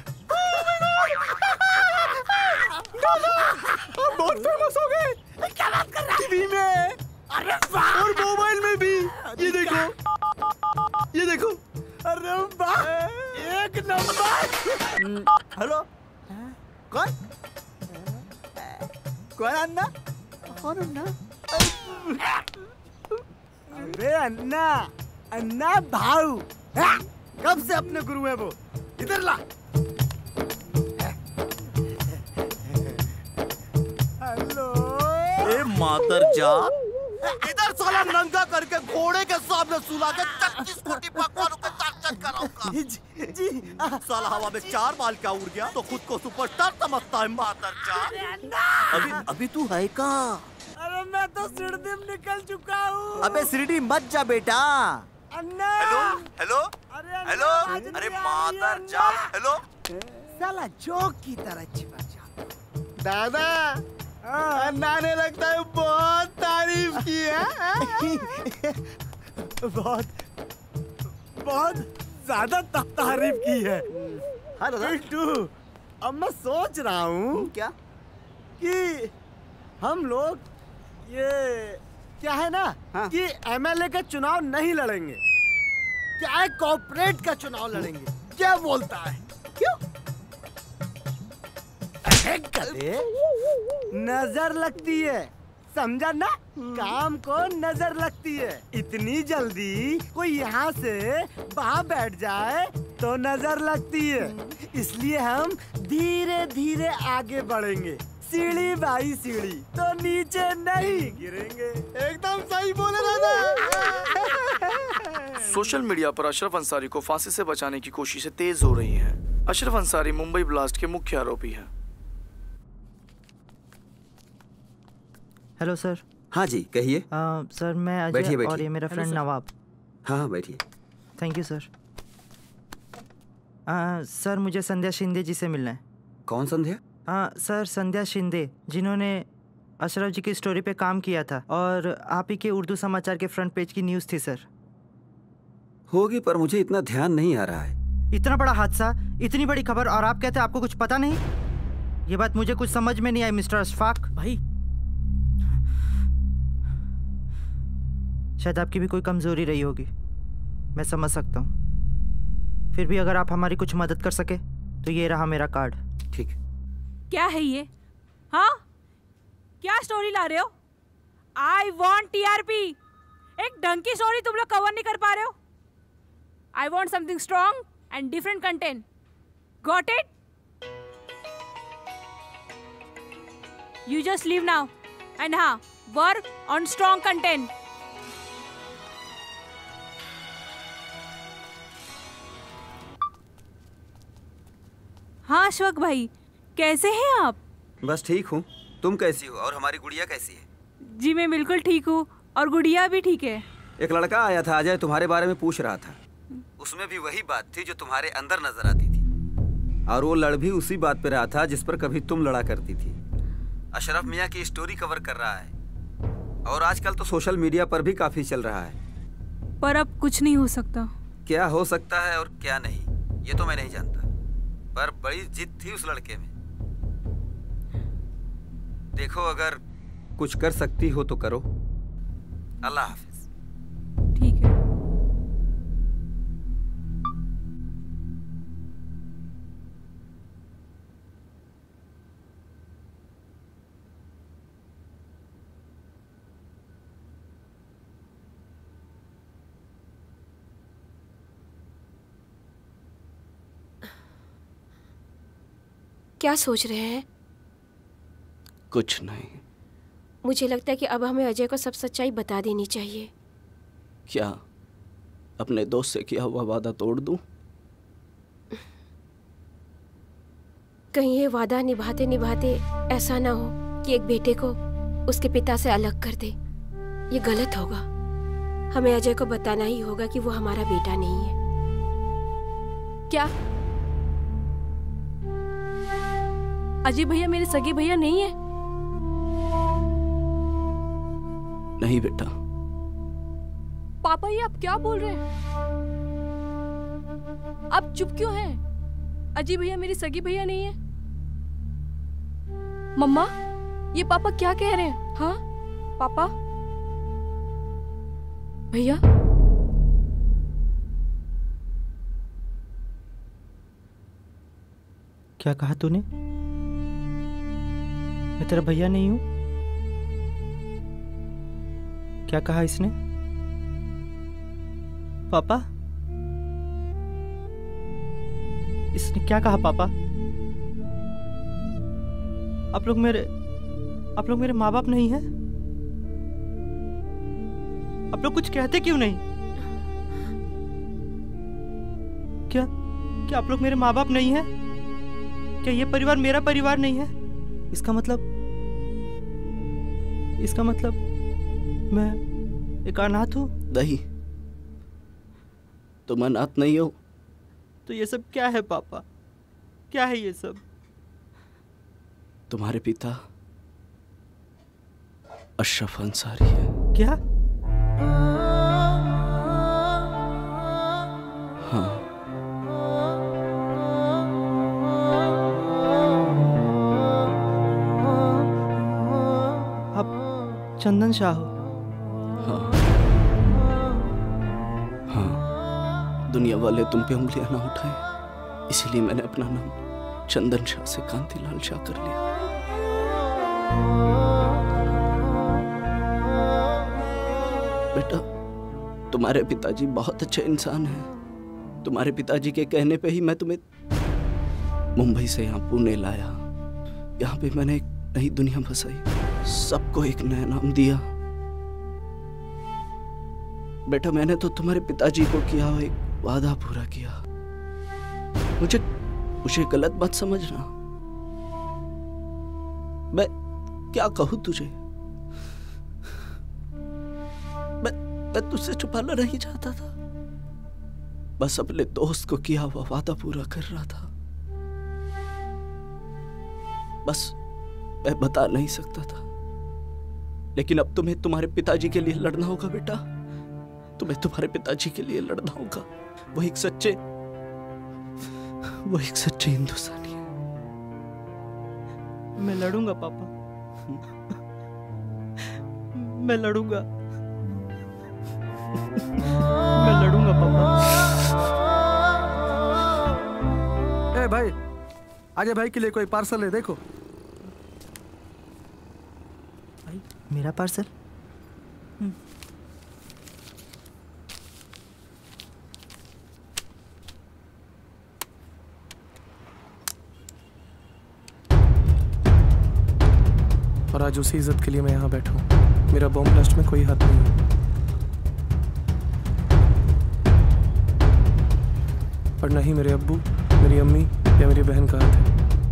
दादा हम बहुत फेमस हो गए। क्या बात कर रहा है? टीवी में, अरे वाह, और मोबाइल में भी। ये देखो, ये देखो। अरे वाह, एक नंबर। हेलो, कौन? कौन अन्ना? कौन अन्ना? अरे अन्ना, अन्ना भाऊ। कब से अपने गुरु है वो? इधर ला। हेलो। ए मातर जात, इधर साला नंगा करके घोड़े के सामने सुला के छत्तीस कोटी पकवानों के दर्शन कराऊंगा। जी, जी। साला हवा में चार बाल क्या उड़ गया तो खुद को सुपरस्टार समझता है मातर जात। अभी अभी तू है का? अरे मैं तो सिरडी में निकल चुका हूँ। अबे सिरडी मत जा बेटा। अन्ना। हेलो हेलो अरे हेलो, अरे मातर जात, हेलो। साला जोक की तरह चिपक जाता। दादा अन्ना ने लगता है बहुत तारीफ की है। बहुत बहुत ज्यादा तारीफ की है। हाँ दादा। बिट्टू, अब मैं सोच रहा हूँ क्या कि हम लोग ये क्या है ना, हाँ? कि एमएलए का चुनाव नहीं लड़ेंगे, क्या है कॉर्पोरेट का चुनाव लड़ेंगे। क्या बोलता है? क्यों? गधे, नजर लगती है, समझा ना? काम को नजर लगती है। इतनी जल्दी कोई यहाँ से वहाँ बैठ जाए तो नजर लगती है। इसलिए हम धीरे धीरे आगे बढ़ेंगे, सीढ़ी बाई सीढ़ी, तो नीचे नहीं गिरेंगे। एकदम सही बोले दादा। सोशल मीडिया पर अशरफ अंसारी को फांसी से बचाने की कोशिशें तेज हो रही हैं। अशरफ अंसारी मुंबई ब्लास्ट के मुख्य आरोपी हैं। Hello sir. हाँ जी कहिए। सर मैं अजय बैठिए, बैठिए। और ये मेरा फ्रेंड नवाब। हाँ हाँ बैठिए। Thank you sir. आ, सर मुझे संध्या शिंदे जी से मिलना है। कौन संध्या? हाँ सर, संध्या शिंदे, जिन्होंने अशरफ जी की स्टोरी पे काम किया था और आप ही के उर्दू समाचार के फ्रंट पेज की न्यूज़ थी सर। होगी, पर मुझे इतना ध्यान नहीं आ रहा है। इतना बड़ा हादसा, इतनी बड़ी खबर, और आप कहते हैं आपको कुछ पता नहीं? ये बात मुझे कुछ समझ में नहीं आई मिस्टर अशफाक भाई। शायद आपकी भी कोई कमजोरी रही होगी, मैं समझ सकता हूँ। फिर भी अगर आप हमारी कुछ मदद कर सके तो ये रहा मेरा कार्ड। ठीक। क्या है ये? हाँ, क्या स्टोरी ला रहे हो? I want TRP. एक ढंग की स्टोरी तुम लोग कवर नहीं कर पा रहे हो। I want something strong and different content. Got it? You just leave now and हाँ, वर्क ऑन स्ट्रॉन्ग कंटेंट। हाँ अशोक भाई, कैसे हैं आप? बस ठीक हूँ, तुम कैसी हो और हमारी गुड़िया कैसी है? जी मैं बिल्कुल ठीक हूँ और गुड़िया भी ठीक है। एक लड़का आया था अजय, तुम्हारे बारे में पूछ रहा था। उसमें भी वही बात थी जो तुम्हारे अंदर नजर आती थी, और वो लड़ भी उसी बात पे रहा था जिस पर कभी तुम लड़ा करती थी। अशरफ मियाँ की स्टोरी कवर कर रहा है और आजकल तो सोशल मीडिया पर भी काफी चल रहा है। पर अब कुछ नहीं हो सकता। क्या हो सकता है और क्या नहीं ये तो मैं नहीं जानता, पर बड़ी जिद थी उस लड़के में। देखो अगर कुछ कर सकती हो तो करो। अल्लाह हाफिज। ठीक है। क्या सोच रहे हैं? कुछ नहीं, मुझे लगता है कि अब हमें अजय को सब सच्चाई बता देनी चाहिए। क्या अपने दोस्त से किया हुआ वादा तोड़ दूं? कहीं ये वादा निभाते निभाते ऐसा ना हो कि एक बेटे को उसके पिता से अलग कर दे। ये गलत होगा। हमें अजय को बताना ही होगा कि वो हमारा बेटा नहीं है। क्या अजय भैया मेरे सगे भैया नहीं है? नहीं बेटा। पापा ये आप क्या बोल रहे हैं? आप चुप क्यों हैं? अजय भैया मेरी सगी भैया नहीं है। मम्मा ये पापा क्या कह रहे हैं? हाँ पापा भैया क्या कहा तूने? मैं तेरा भैया नहीं हूं? क्या कहा इसने? पापा इसने क्या कहा? पापा आप लोग मेरे आप लोग मेरे माँ बाप नहीं हैं? आप लोग कुछ कहते क्यों नहीं? क्या क्या आप लोग मेरे माँ बाप नहीं हैं? क्या ये परिवार मेरा परिवार नहीं है? इसका मतलब इसका मतलब मैं एक अनाथ हूँ? नहीं, तुम अनाथ नहीं हो। तो ये सब क्या है पापा? क्या है ये सब? तुम्हारे पिता अशरफ अंसारी है। क्या? हाँ। आप चंदन शाह हो? हाँ हाँ। दुनिया वाले तुम पे उंगलियां ना उठाएं, इसीलिए मैंने अपना नाम चंदन शाह से कांतिलाल शाह कर लिया। बेटा तुम्हारे पिताजी बहुत अच्छे इंसान हैं। तुम्हारे पिताजी के कहने पे ही मैं तुम्हें मुंबई से यहाँ पुणे लाया। यहाँ पे मैंने एक नई दुनिया बसाई, सबको एक नया नाम दिया। बेटा मैंने तो तुम्हारे पिताजी को किया एक वादा पूरा किया। मुझे मुझे गलत मत समझना। मैं क्या कहूं तुझे? मैं मैं तुझसे छुपाना नहीं चाहता था, बस अपने दोस्त को किया हुआ वादा पूरा कर रहा था। बस मैं बता नहीं सकता था, लेकिन अब तुम्हें तुम्हारे पिताजी के लिए लड़ना होगा बेटा। तुम्हें तुम्हारे पिताजी के लिए लड़ना होगा। वो एक सच्चे वो एक सच्चे हिंदुस्तानी है। मैं लड़ूंगा पापा, मैं लड़ूंगा, मैं लड़ूंगा पापा। ए भाई, अजय भाई के लिए कोई पार्सल है देखो। भाई मेरा पार्सल? और आज उसी इज्जत के लिए मैं यहाँ बैठा हूँ। मेरा बॉम्ब ब्लास्ट में कोई हाथ नहीं है। और न ही मेरे अब्बू, मेरी अम्मी या मेरी बहन का हाथ है।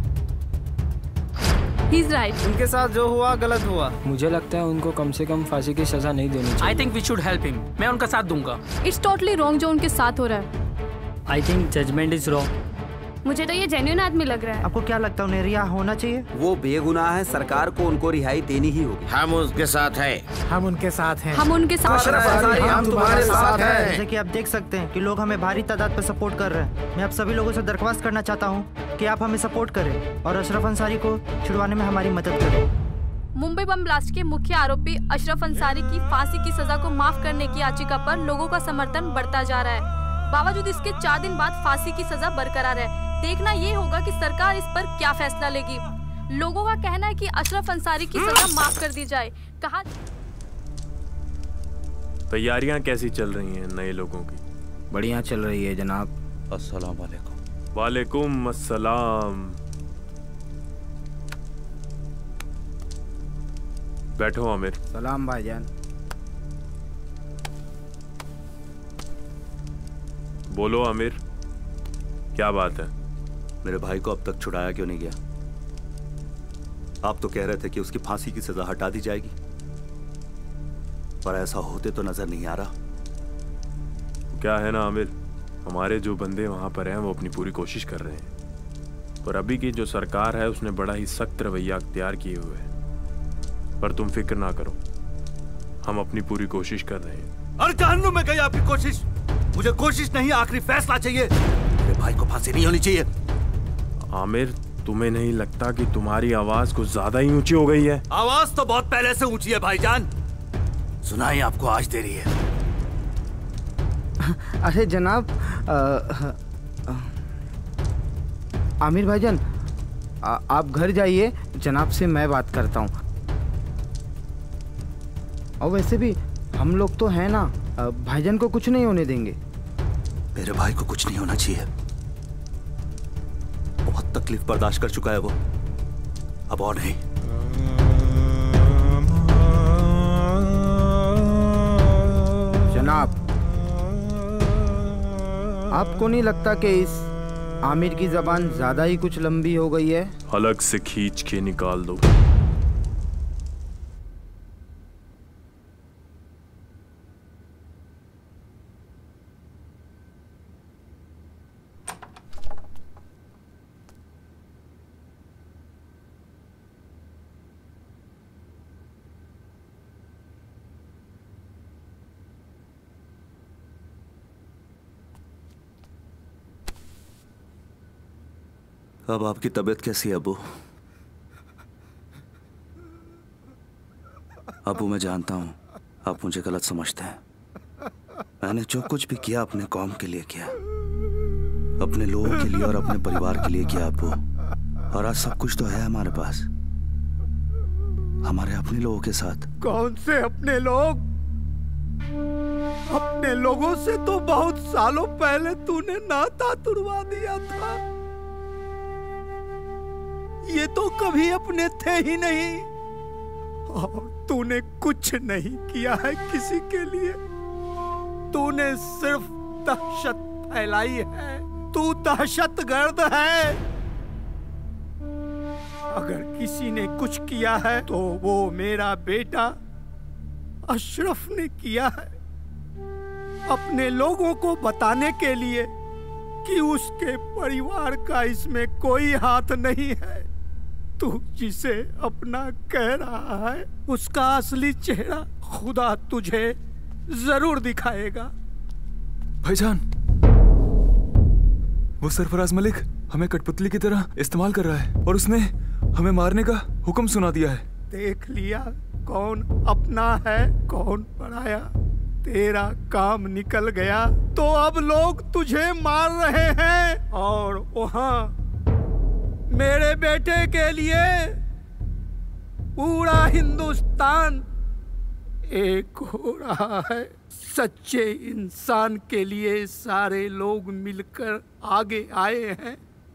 He's right. उनके साथ जो हुआ गलत हुआ। मुझे लगता है उनको कम से कम फांसी की सजा नहीं देनी चाहिए। I think we should help him. मैं उनका साथ दूंगा। इट्स टोटली रॉन्ग जो उनके साथ हो रहा है। I think judgement is wrong. मुझे तो ये जेन्युइन आदमी लग रहा है। आपको क्या लगता है उन्हें रिहा होना चाहिए? वो बेगुनाह है, सरकार को उनको रिहाई देनी ही होगी। हम उनके साथ हैं। हम उनके साथ हैं। हम उनके साथ हैं। हम तुम्हारे साथ हैं। जैसे कि आप देख सकते हैं कि लोग हमें भारी तादाद पर सपोर्ट कर रहे हैं। मैं आप सभी लोगों से दरख्वास्त करना चाहता हूँ कि आप हमें सपोर्ट करें और अशरफ अंसारी को छुड़वाने में हमारी मदद करें। मुंबई बम ब्लास्ट के मुख्य आरोपी अशरफ अंसारी की फांसी की सजा को माफ करने की याचिका पर लोगों का समर्थन बढ़ता जा रहा है। बावजूद इसके चार दिन बाद फांसी की सजा बरकरार है। देखना ये होगा कि सरकार इस पर क्या फैसला लेगी। लोगों का कहना है कि अशरफ अंसारी की सजा माफ कर दी जाए। कहा तैयारियां कैसी चल रही हैं नए लोगों की? बढ़िया चल रही है जनाब। अस्सलाम वालेकुम। वालेकुम अस्सलाम। बैठो आमिर। सलाम भाईजान। बोलो आमिर, क्या बात है? मेरे भाई को अब तक छुड़ाया क्यों नहीं गया? आप तो कह रहे थे कि उसकी फांसी की सजा हटा दी जाएगी, पर ऐसा होते तो नजर नहीं आ रहा। क्या है ना आमिर, हमारे जो बंदे वहां पर हैं वो अपनी पूरी कोशिश कर रहे हैं, पर अभी की जो सरकार है उसने बड़ा ही सख्त रवैया अख्तियार किए हुए है। पर तुम फिक्र ना करो, हम अपनी पूरी कोशिश कर रहे हैं। अरे जहन्नुम में गई आपकी कोशिश। मुझे कोशिश नहीं, आखिरी फैसला चाहिए। मेरे भाई को फांसी नहीं होनी चाहिए। आमिर, तुम्हें नहीं लगता कि तुम्हारी आवाज कुछ ज्यादा ही ऊंची हो गई है? आवाज तो बहुत पहले से ऊंची है भाईजान, सुनाई आपको आज दे रही है। अरे जनाब, आ, आ, आमिर भाईजान, आ, आप घर जाइए, जनाब से मैं बात करता हूँ। और वैसे भी हम लोग तो हैं ना, भाईजान को कुछ नहीं होने देंगे। मेरे भाई को कुछ नहीं होना चाहिए। बहुत तकलीफ बर्दाश्त कर चुका है वो, अब और नहीं। जनाब, आपको नहीं लगता कि इस आमिर की जबान ज्यादा ही कुछ लंबी हो गई है? अलग से खींच के निकाल दो। अब आपकी तबीयत कैसी है अबू? अबू, मैं जानता हूं आप मुझे गलत समझते हैं। मैंने जो कुछ भी किया अपने कौम के लिए किया, अपने लोगों के लिए और अपने परिवार के लिए किया अबू। और आज सब कुछ तो है हमारे पास, हमारे अपने लोगों के साथ। कौन से अपने लोग? अपने लोगों से तो बहुत सालों पहले तूने नाता तुड़वा दिया था। ये तो कभी अपने थे ही नहीं, और तूने कुछ नहीं किया है किसी के लिए। तूने सिर्फ दहशत फैलाई है। तू दहशतगर्द है। अगर किसी ने कुछ किया है तो वो मेरा बेटा अशरफ ने किया है, अपने लोगों को बताने के लिए कि उसके परिवार का इसमें कोई हाथ नहीं है। तू जिसे अपना कह रहा है, उसका असली चेहरा खुदा तुझे जरूर दिखाएगा। भाईजान, वो सरफराज मलिक हमें कठपुतली की तरह इस्तेमाल कर रहा है और उसने हमें मारने का हुक्म सुना दिया है। देख लिया कौन अपना है कौन पराया। तेरा काम निकल गया तो अब लोग तुझे मार रहे हैं, और वहाँ मेरे बेटे के लिए पूरा हिंदुस्तान एक हो रहा है। सच्चे इंसान के लिए सारे लोग मिलकर आगे आए हैं।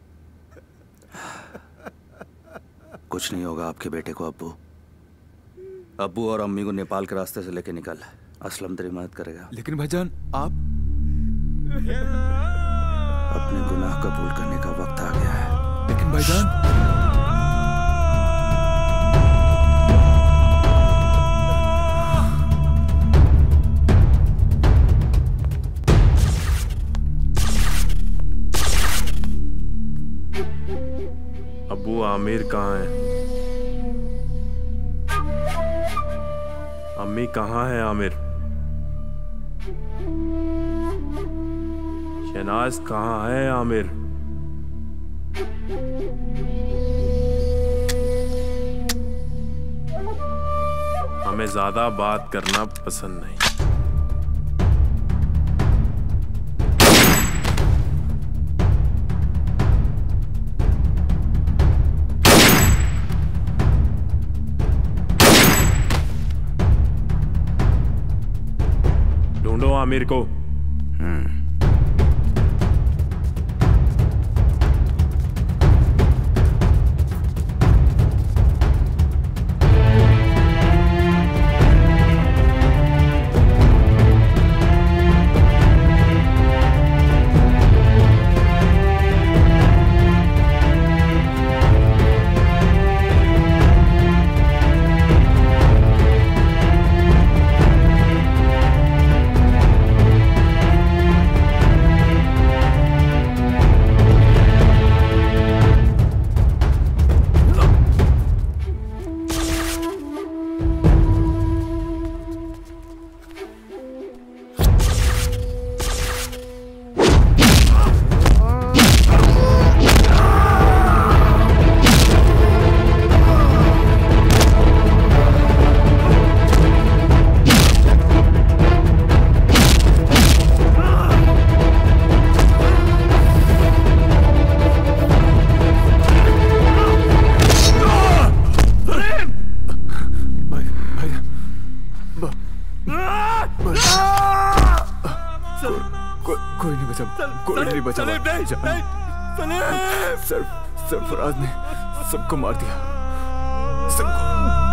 कुछ नहीं होगा आपके बेटे को अब्बू। अब्बू और अम्मी को नेपाल के रास्ते से लेके निकल, असलम तेरी मदद करेगा। लेकिन भाईजान, आप अपने गुनाह कबूल करने का वक्त आ गया है। लेकिन भाईजान, अबू आमिर कहाँ है? अम्मी कहाँ है आमिर? शहनाज कहाँ है आमिर? हमें ज्यादा बात करना पसंद नहीं। ढूंढो आमिर को। सर को, कोई नहीं बचा, कोई नहीं बचा। सलीम नहीं, नहीं, सलीम। सर सरफराज ने सबको मार दिया, सबको।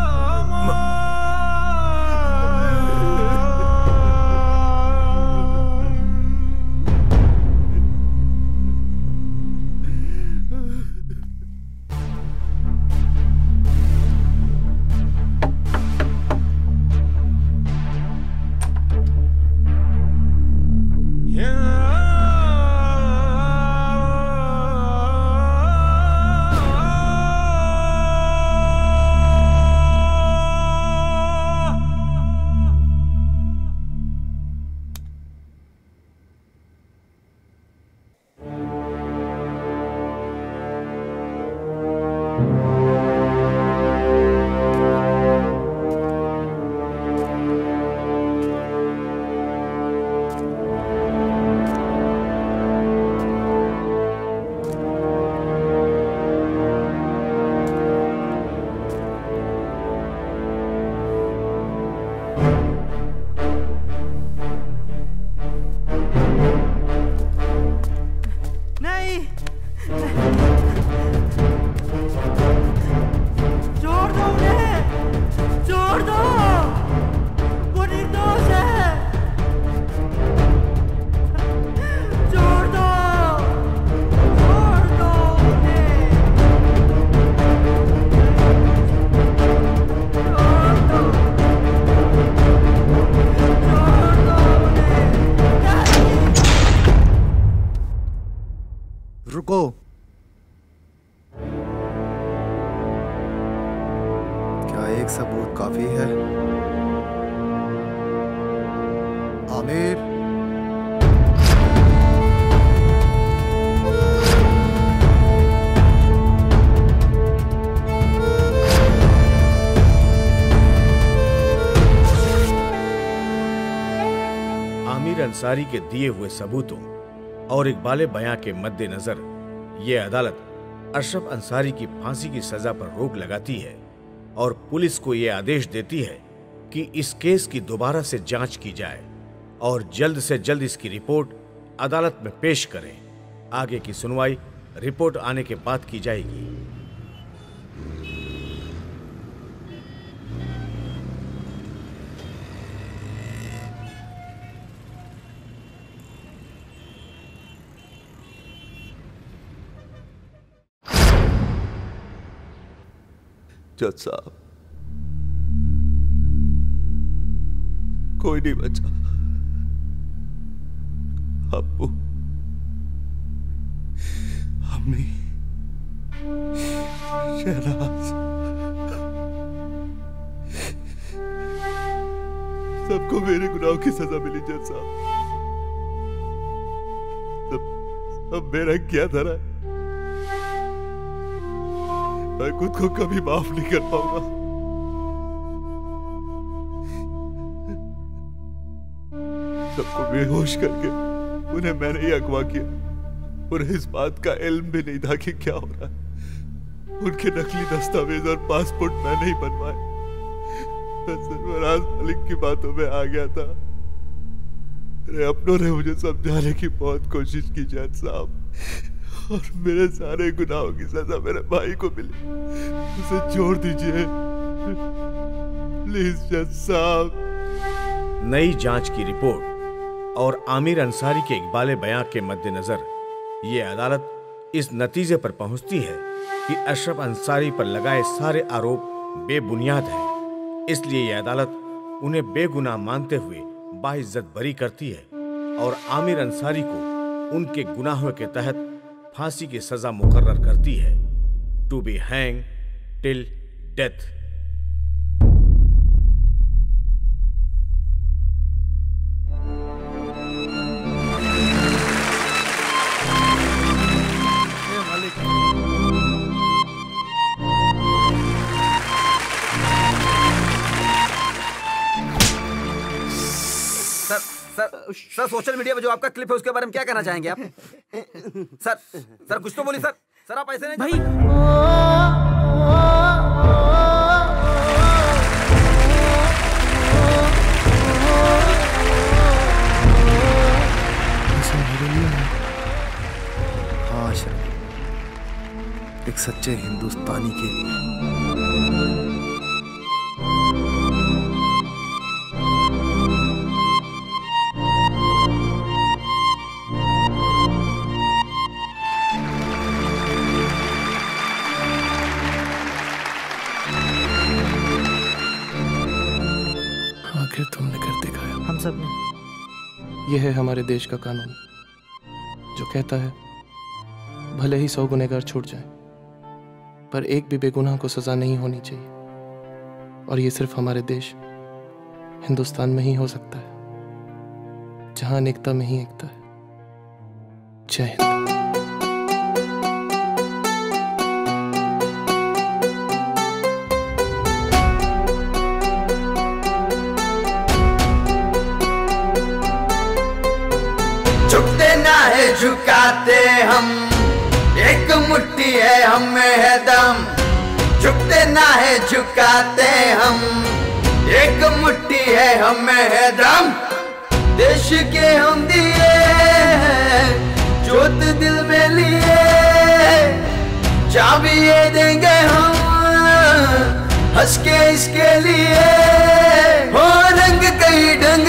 रुको। क्या एक सबूत काफी है? आमिर, आमिर अंसारी के दिए हुए सबूतों और इकबाल बयां के मद्देनजर ये अदालत अशरफ अंसारी की फांसी की सजा पर रोक लगाती है और पुलिस को ये आदेश देती है कि इस केस की दोबारा से जांच की जाए और जल्द से जल्द इसकी रिपोर्ट अदालत में पेश करें। आगे की सुनवाई रिपोर्ट आने के बाद की जाएगी। जज साहब, कोई नहीं बचा। अब्बू, अम्मी, शहनाज, सबको मेरे गुनाहों की सजा मिली जज साहब। सब अब मेरा क्या धरा है, मैं खुद को कभी माफ नहीं कर पाऊंगा। सबको बेहोश करके उन्हें मैंने ही अगवा किया। उन्हें इस बात का इल्म भी नहीं था कि क्या हो रहा है। उनके नकली दस्तावेज और पासपोर्ट मैंने ही बनवाए। मैं सरफराज मलिक की बातों में आ गया था। मेरे अपनों ने मुझे समझाने की बहुत कोशिश की जज साहब, और मेरे सारे गुनाहों की सजा मेरे भाई को मिली। उसे छोड़ दीजिए प्लीज जज साहब। नई जांच की रिपोर्ट और आमिर अंसारी के इकबाल बयां के मद्देनजर ये अदालत इस नतीजे पर पहुंचती है कि अशरफ अंसारी पर लगाए सारे आरोप बेबुनियाद हैं। इसलिए ये अदालत उन्हें बेगुनाह मानते हुए बाइज्जत बरी करती है और आमिर अंसारी को उनके गुनाहों के तहत फांसी की सजा मुकर्रर करती है, to be hang till death. Sir sir sir social media पे जो आपका क्लिप है उसके बारे में क्या कहना चाहेंगे आप? सर सर कुछ तो बोलिए सर। सर आप ऐसे नहीं भाई। एक सच्चे हिंदुस्तानी के लिए। आखिर तुमने कर दिखाया। हम सब ने। यह है हमारे देश का कानून जो कहता है भले ही सौ गुनहगार छूट जाएं, पर एक भी बेगुनाह को सजा नहीं होनी चाहिए। और ये सिर्फ हमारे देश हिंदुस्तान में ही हो सकता है, जहां अनेकता में ही एकता है। जय हिंद। झुकते ना है झुकाते हम, एक मुट्ठी है हमें है दम। झुकते ना है झुकाते हम, एक मुट्ठी है हमें है दम। देश के हम दिए जोत दिल में लिए, चाबी ये देंगे हम हंस के इसके लिए। हो रंग कई ढंग